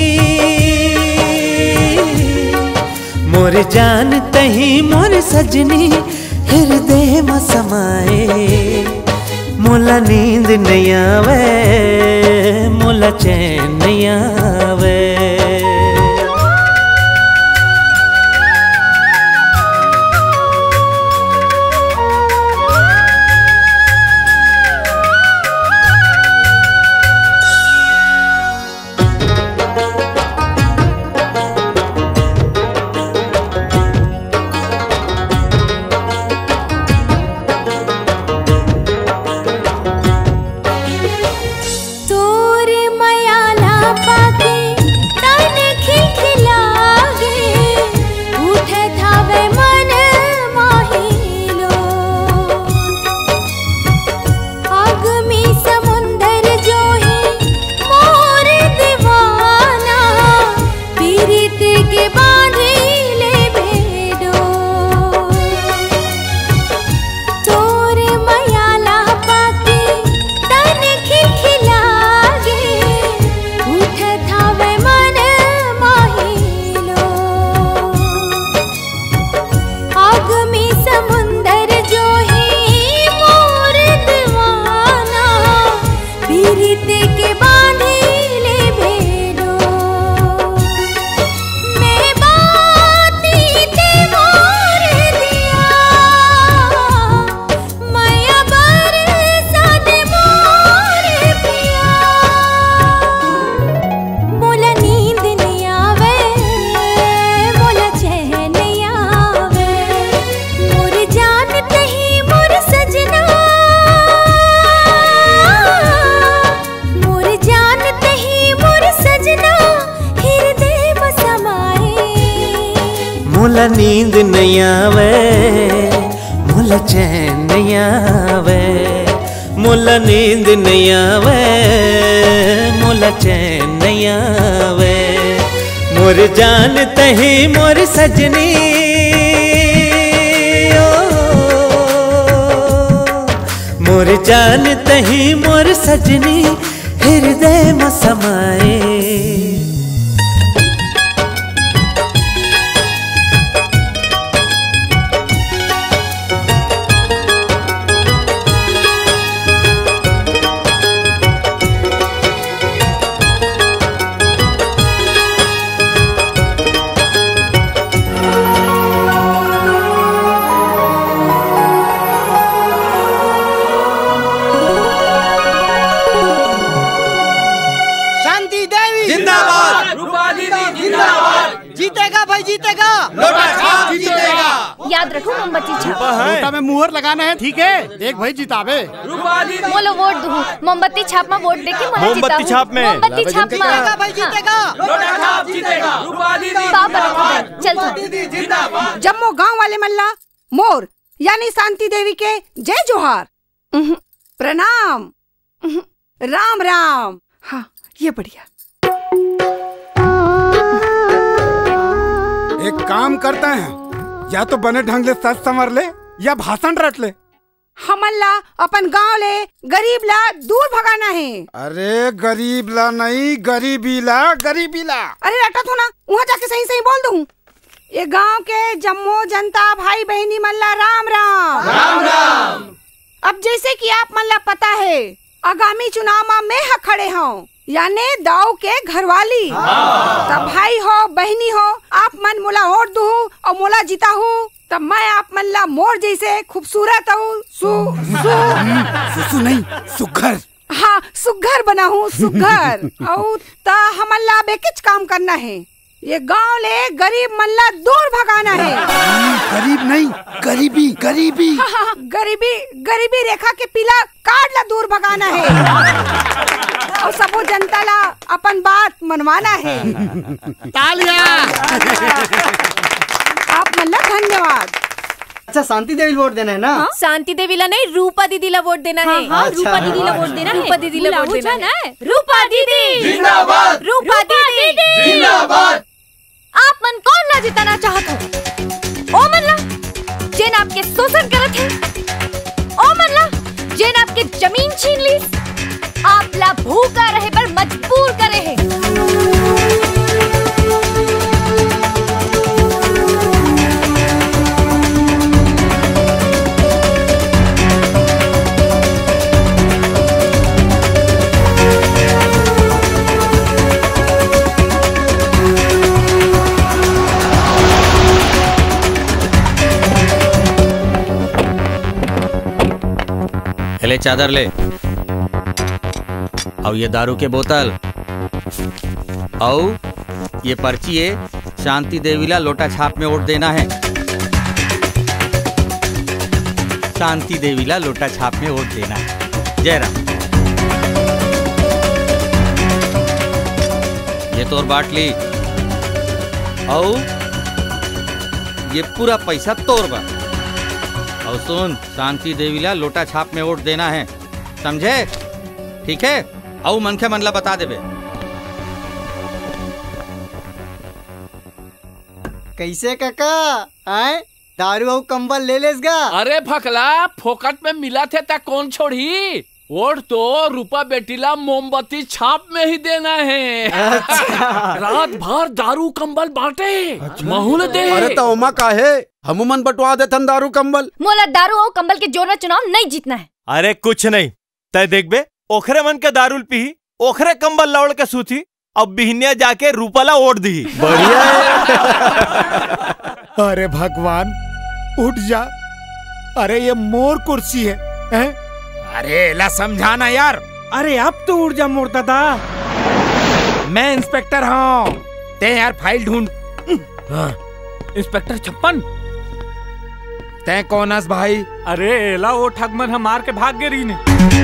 मोर जान तही मोर सजनी हृदय में समाए। मोला नींद नहीं आवे मोला चैन नहीं आवे। मोला नींद नहीं आवे मोला चैन नहीं आवे मोला नींद नहीं आवे मोला चैन नहीं आवे मोर जान तही मोर सजनी। मोर जान तही मोर सजनी हृदय में समाए। जीतेगा भाई जीतेगा, लोटा छाप जीतेगा। याद रखो मोमबत्ती छाप। लोटा में मुहर लगाना है, ठीक है? देख भाई जितावे। मोलो वोट दू, मोमबत्ती छाप में वोट देके मोला जिताऊ। मोमबत्ती छाप में, मोमबत्ती छाप में जीतेगा भाई जीतेगा। लोटा छाप जीतेगा। चल जम्मू गांव वाले मल्ला मोर यानी शांति देवी के जय जोहार, प्रणाम, राम राम। हाँ ये बढ़िया। एक काम करते हैं, या तो बने ढंग से सच संवर ले या भाषण रट ले। हमल्ला अपन गांव ले गरीब ला दूर भगाना है। अरे गरीब ला नहीं, गरीबी ला, गरीबी ला। अरे रटा तो ना, वहाँ जाके सही सही बोल दूँ। ये गांव के जम्मो जनता भाई बहनी मल्ला राम राम राम राम। अब जैसे कि आप मल्ला पता है आगामी चुनाव में मैं खड़े हूँ यानी दाऊ के घरवाली। तब भाई हो बहनी हो आप मन मोला वोट दू और मोला जीता हूँ तब मैं आप मल्ला मोर जैसे खूबसूरत हूँ सुसु नहीं सुघर। हाँ सुघर बना हूँ सुघर और ता हमल्ला बेकिच काम करना है ये गांव ले गरीब मल्ला दूर भगाना है। गरीब नहीं गरीबी गरीबी। हाँ, गरीबी रेखा के पीला कार्ड ला दूर भगाना है और सबो जनता ला अपन बात मनवाना है। तालियां। आप मल्ला धन्यवाद। अच्छा शांति देवी वोट देना है ना? हाँ? शांति देवी ला नहीं रूपा दीदी ला वोट देना है। हाँ, अच्छा, रूपा दीदी ला वोट देना है। रूपा दीदी ला वोट देना है। रूपा दीदी जिंदाबाद। रूपा दीदी जिंदाबाद। आप मन कौन ना जिताना चाहत हो? ओ मल्ला जेन आपके शोषण करत है, ओ मल्ला जेन आपके जमीन छीन ली, आप ला भूखा रहे पर मजबूर करे है। ले चादर ले और ये दारू के बोतल और ये पर्ची है शांति देवी ला लोटा छाप में वोट देना है। शांति देवी ला लोटा छाप में वोट देना है। जय राम। ये तोर बांट ली और ये पूरा पैसा तोर बा। और सुन शांति देवी ला लोटा छाप में वोट देना है समझे? ठीक है और मनखे मनला बता देबे। कैसे काका आए दारू और कंबल ले लेसगा? अरे फकला फोकट में मिला थे ता कौन छोड़ी। वोट तो रूपा बेटीला मोमबत्ती छाप में ही देना है। अच्छा। रात भर दारू कंबल बांटे। अच्छा। माहौल दे। अरे तो ओमा का है हम मन बंटवा देथन दारू कंबल। मोला दारू और कंबल के जोर में चुनाव नहीं जीतना है। अरे कुछ नहीं तय देख बे ओखरे मन के दारू पी ओखरे कंबल लौड़ के सूती अब बिहनिया जाके रूपाला वोट दी। बढ़िया अरे भगवान उठ जा। अरे ये मोर कुर्सी है? अरे ला समझाना यार। अरे अब तो उठ जा मोर दादा। मैं इंस्पेक्टर हूँ ते यार फाइल ढूंढ। इंस्पेक्टर छप्पन ते कौन हस भाई? अरे एला वो ठगमन हम मार के भाग गए रही ने।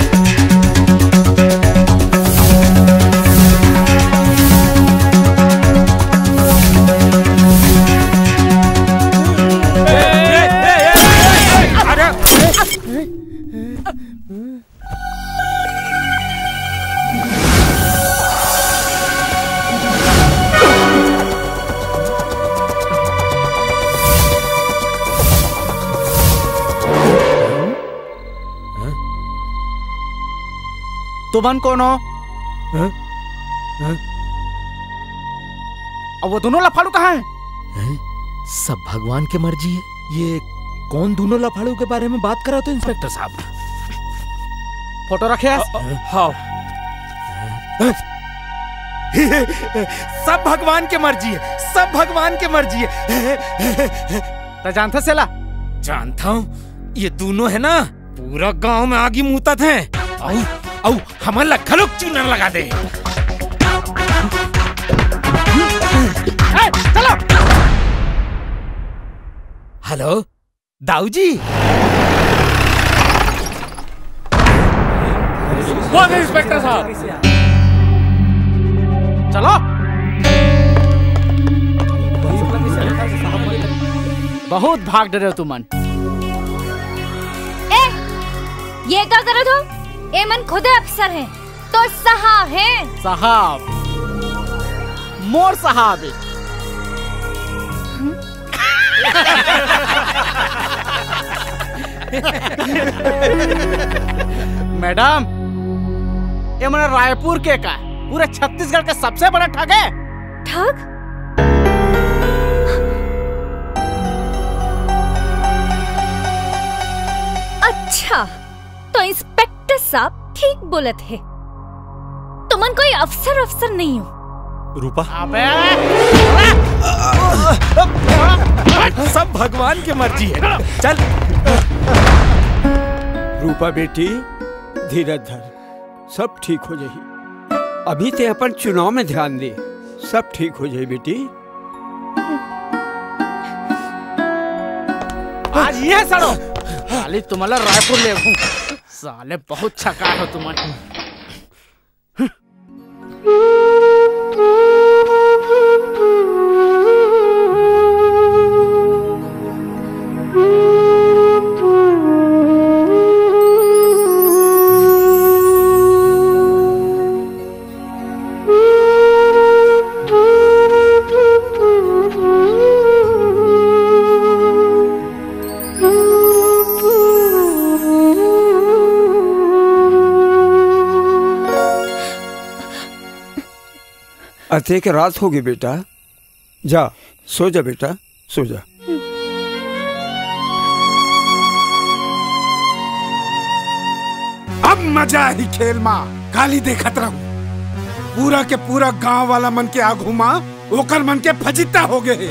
तुमन कौन हो? अब वो दोनों लफाड़ू कहाँ हैं? सब भगवान की मर्जी है। ये कौन दोनों लफाड़ू के बारे में बात कर रहा तो इंस्पेक्टर साहब? फोटो रखे? हाँ। सब भगवान की मर्जी है। सब भगवान की मर्जी है। तो जानता सेला? जानता हूँ। ये दोनों है ना पूरा गांव में आगी मुतत हैं। औ हमला खलुक चूना लगा दे। चलो। हेलो दाऊ जी। कौन है इंस्पेक्टर साहब? चलो। बहुत भाग डरे हो तुमन। ये क्या कर रहे हो? ए मन खुद अफसर हैं तो साहब हैं। साहब मोर साहब। मैडम ये हमारा रायपुर के का पूरे छत्तीसगढ़ का सबसे बड़ा ठग है। ठग? अच्छा, तो इंस्पेक्टर साहब ठीक बोले थे। तुमन कोई अफसर नहीं हो। रूपा, सब भगवान की मर्जी है। चल रूपा बेटी, धीरज धर, सब ठीक हो जाही। अभी ते अपन चुनाव में ध्यान दे, सब ठीक हो जाए बेटी। आज ये सड़ो साले तुम्हारा रायपुर ले हूँ। साले बहुत छका हो तुम्हारे। अते के रात होगी बेटा, जा सो जा बेटा, सो जा। अब मजा ही खेल माँ, खाली देखत रहूं। पूरा के पूरा गांव वाला मन के आगू माँ ओकर मन के फजिता हो गए।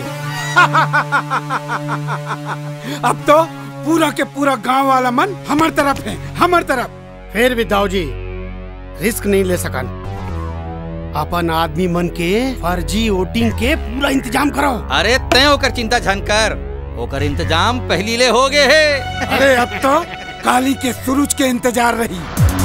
अब तो पूरा के पूरा गांव वाला मन हमार तरफ है, हमार तरफ। फिर भी दाऊ जी रिस्क नहीं ले सकन। अपन आदमी मन के फर्जी वोटिंग के पूरा इंतजाम करो। अरे तय ओकर चिंता झनकर, ओकर इंतजाम पहली ले हो गए है। अरे अब तो काली के सूरज के इंतजार रही।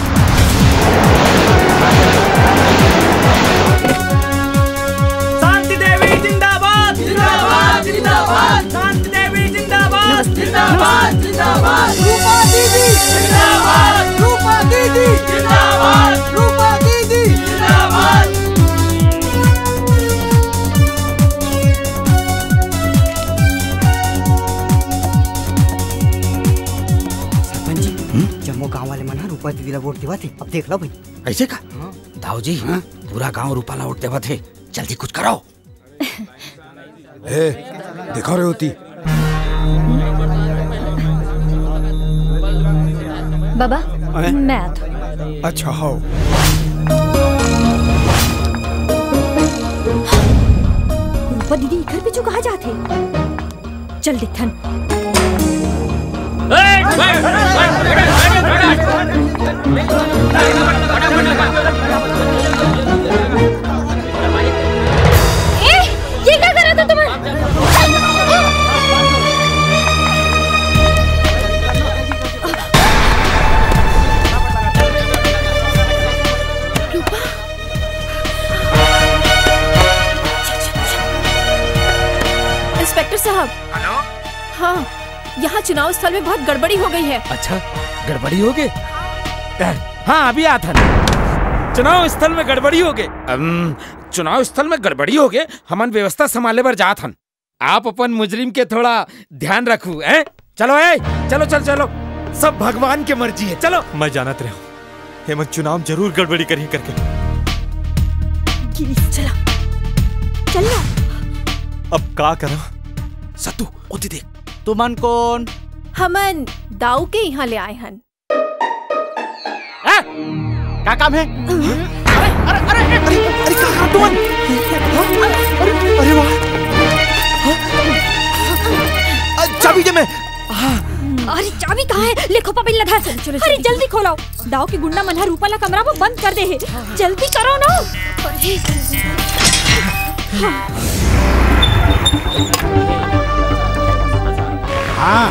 शांति देवी जिंदाबाद जिंदाबाद जिंदाबाद, शांति देवी जिंदाबाद जिंदाबाद जिंदाबाद, रूपा दीदी जिंदाबाद, रूपा दीदी जिंदाबाद, रूपा दीदी जिंदाबाद। सरपंच जी, जम्मू गांव वाले मन रूपा दीदी ला वोट देवा थे, अब देख लो भाई। ऐसे का दाऊ जी, पूरा गांव रूपा ला वोट देवा थे, जल्दी कुछ करो। देखो रे होती बाबा, मैं आता। अच्छा हो। रूपा दीदी घर पे जो कहा जाते, चल दिखन। ये क्या कर रहा था तुम? इंस्पेक्टर साहब। हेलो। हाँ, यहाँ चुनाव स्थल में बहुत गड़बड़ी हो गई है। अच्छा, गड़बड़ी हो गई? हाँ, अभी आता ना। चुनाव स्थल में गड़बड़ी हो गई। चुनाव स्थल में गड़बड़ी हो गई, हमन व्यवस्था संभाले पर जात हन। आप अपन मुजरिम के थोड़ा ध्यान रखू। चलो चलो चलो चलो, सब भगवान की मर्जी है। चलो, मैं जानत रहा हूँ हेमंत चुनाव जरूर गड़बड़ी करी करके। चला चलो। अब का करा? सतु उठी देख। तुमन कौन? हमन दाऊ के यहाँ ले आए हन। क्या काम है? अरे अरे अरे अरे अरे कहाँ तुमन? अरे वाह, चाबी दे। मैं अरे चाबी कहाँ है? ले खोपा बिल लगा। अरे जल्दी खोलो। दाऊ के गुंडा मनहर रूपाला कमरा वो बंद कर दे है। जल्दी करो ना। हाँ।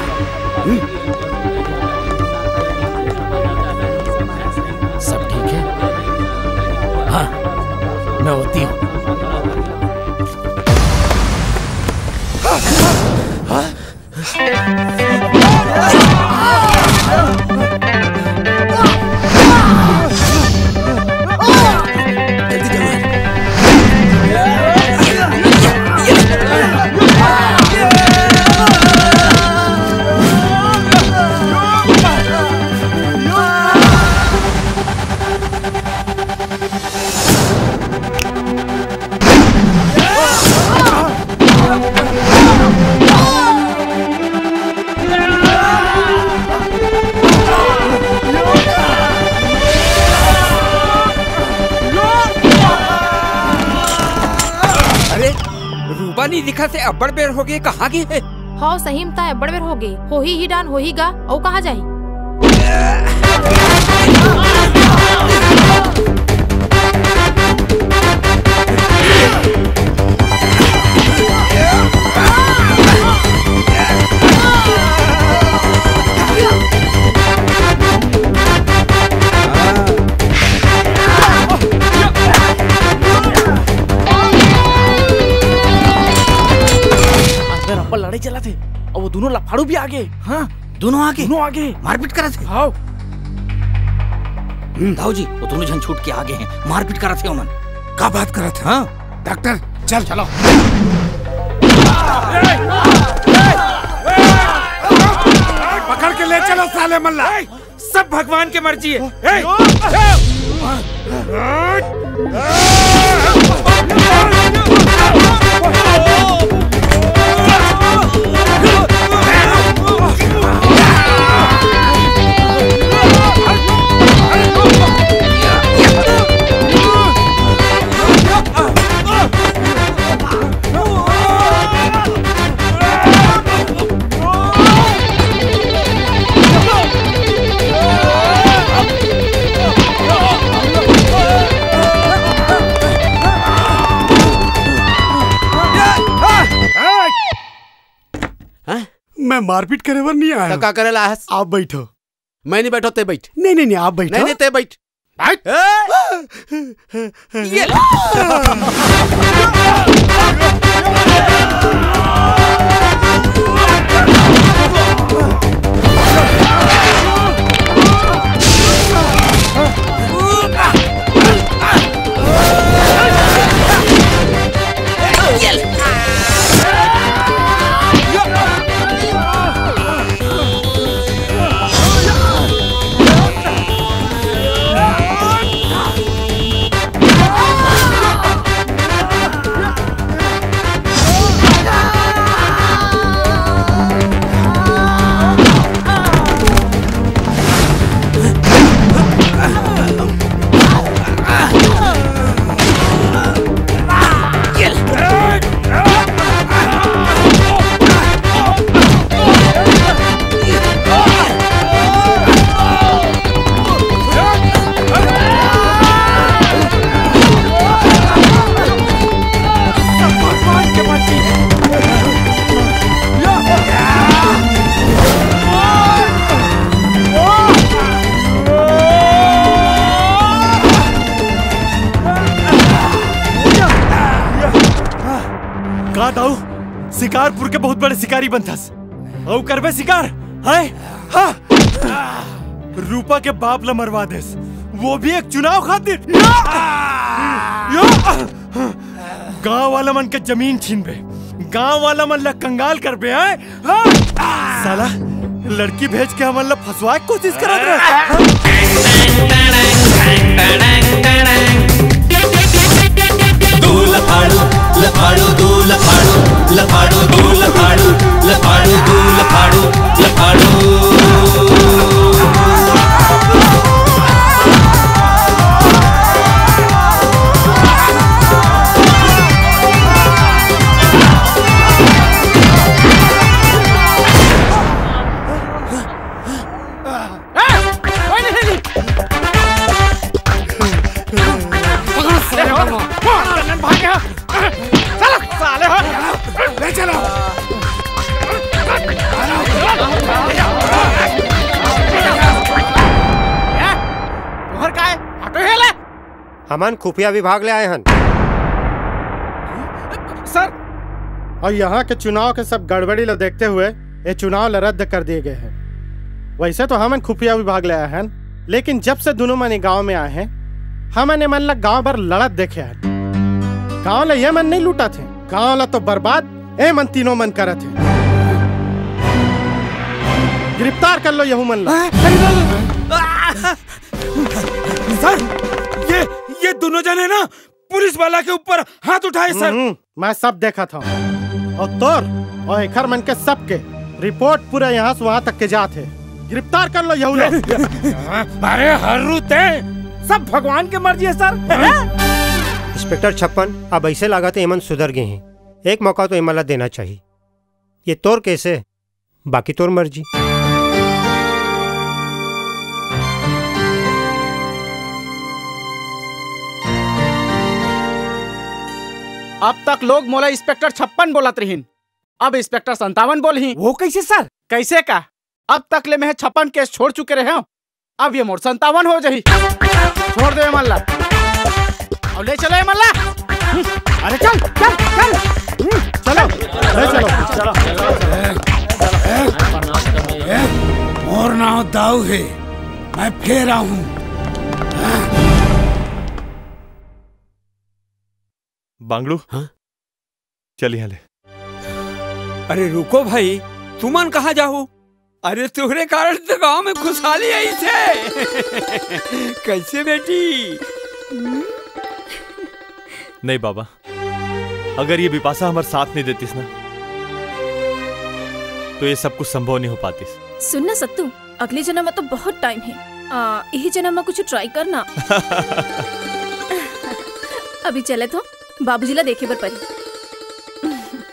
सब ठीक है? हाँ, मैं होती हूँ। रउआ नहीं दिखा से अब्बड़ बेर हो गए, कहाँ गए है? हाँ सही में ताय बड़बेर हो गए, हो ही डान हो ही गा, औ कहाँ जाही? लड़ाई चला थे और वो दोनों लफाड़ू भी आगे। हाँ दोनों आगे मारपीट करा थे। हाँ दाऊ जी वो दोनों जन छूट के आगे हैं, मारपीट करा थे ओमन। का बात करा थे? हाँ डॉक्टर चल चलो। पकड़ के ले चलो साले मल्ला। सब भगवान की मर्जी है। मैं मारपीट करे बर नहीं आया। का करेला है? आप बैठो। मैं नहीं बैठो, ते बैठ। नहीं आप बैठो। नहीं ते बैठ। ये शिकारपुर के बहुत बड़े शिकारी बनथस औ करबे शिकार है। हाँ रूपा के बाप ला मरवा देस, वो भी एक चुनाव खातिर। गांव वाला मन के जमीन छीनबे, गांव वाला मन ला कंगाल करबे है। साला लड़की भेज के हमन ला फंसवाए की कोशिश करत रहे। लफाड़ू लफाड़ू दू लफाड़ू लफाड़ू दू लफाड़ू लफाड़ू दू लफाड़ू लफाड़ू। ले चलो। हमन खुफिया विभाग ले आए हन सर, और यहाँ के चुनाव के सब गड़बड़ी ला देखते हुए ये चुनाव ला रद्द कर दिए गए हैं। वैसे तो हमन खुफिया विभाग ले आए हैं, लेकिन जब से दोनों मन गांव में आए हैं हमन मन ला गांव भर लड़त देखे हैं। गांव ला ये मन नहीं लूटा थे, गांव ला तो बर्बाद ए मन तीनों मन करत है। गिरफ्तार कर लो यहू मन ला। सर ये दोनों जने ना पुलिस वाला के ऊपर हाथ उठाए सर। मैं सब देखा था और तोर और एखर मन के सब के रिपोर्ट पूरा यहाँ से वहाँ तक के जाते। गिरफ्तार कर लो यहू लोग। अरे हरू ते सब भगवान की मर्जी है सर। इंस्पेक्टर छप्पन अब ऐसे लागत एमन सुधर गए हैं। एक मौका तो इमला देना चाहिए। ये तोर केस है, बाकी तोर मर्जी। अब तक लोग मोला इंस्पेक्टर 56 बोलत रहीन, अब इंस्पेक्टर 57 बोल ही। वो कैसे सर? कैसे का? अब तक ले मैं 56 केस छोड़ चुके रहे हूँ, अब ये मोर 57 हो जाही। छोड़ दे मल्ला, अब ले चलो मल्ला। अरे चल चल चल चलो चलो मोर नाव दाऊ है, मैं फिर आऊं। बांगड़ू, हाँ? चलिए हले। अरे रुको भाई, तुमन कहाँ जाओ? अरे तुम्हारे कारण तो गांव में खुशहाली आई थे। कैसे बेटी? नहीं बाबा, अगर ये बिपाशा हमारे साथ नहीं देतीस ना तो ये सब कुछ संभव नहीं हो पाती। सुन ना सत्तू, अगले जन्म में तो बहुत टाइम है, यही जन्म में कुछ ट्राई करना। अभी चले तो बाबूजी ला देखे बर परी।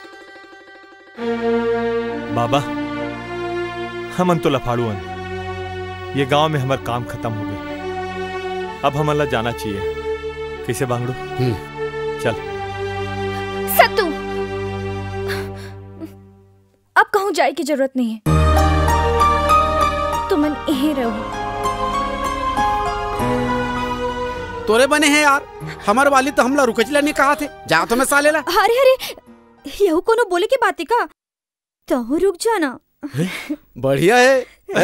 बाबा, हमन तो लफाड़ूअन, ये गांव में हमारा काम खत्म हो गया, अब हमला जाना चाहिए। कैसे बांगड़ू? चल। सत्तू, अब कहूँ जाए की जरूरत नहीं है, तुम यहीं रहो। तोरे बने हैं यार, हमारे वाली तो हमला रुकचला नहीं कहा थे, जा तो मैं साले ला। अरे अरे, यहू कोनो बोले की बात है का? तो रुक जाना। बढ़िया है।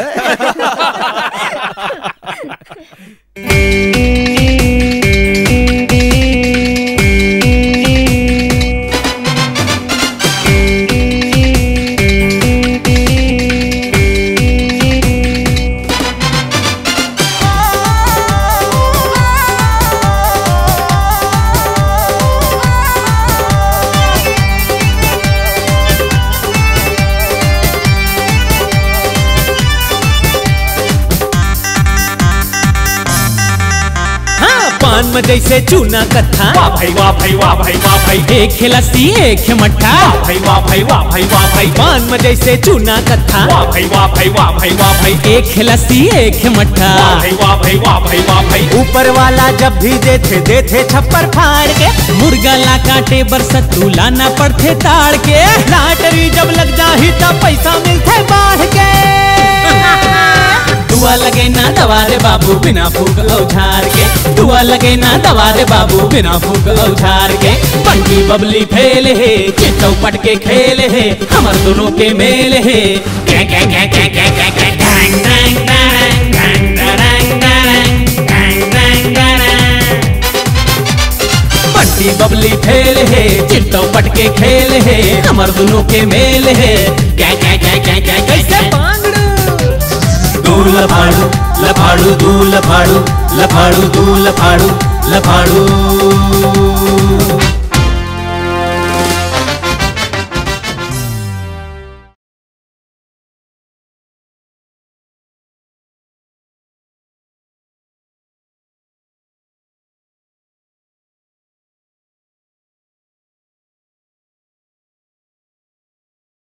पान में जैसे चूना कथा, वाह भाई वाह भाई वाह भाई वाह भाई, एक है लस्सी एक है मट्ठा, वाह भाई वाह भाई वाह भाई वाह भाई। पान में जैसे चूना कथा, वाह भाई वाह भाई वाह भाई वाह भाई, एक है लस्सी एक है मट्ठा, वाह भाई वाह भाई वाह भाई वाह भाई। ऊपर वाला जब भी देथे छप्पर फाड़ के, मुर्गा ला काटे बर सत्तू लाना पड़थे ताड़ के, लॉटरी जब लग जाही तब पैसा मिलथे बाढ़ के। दुआ लगे ना दवा रे बाबू बिना फूक औझार के, दुआ लगे ना दवा रे बाबू बिना फूक औझार के। बंटी बबली फेल है, चिट्टो पट के खेल है, हमर दोनों के मेल है। बंटी बबली फेल है, चिट्टो पट के खेल है, हमर दोनों के मेल है। कैसे दूर लफाड़ू लफाड़ू दूर लफाड़ू लफाड़ू दूर लफाड़ू लफाड़ू।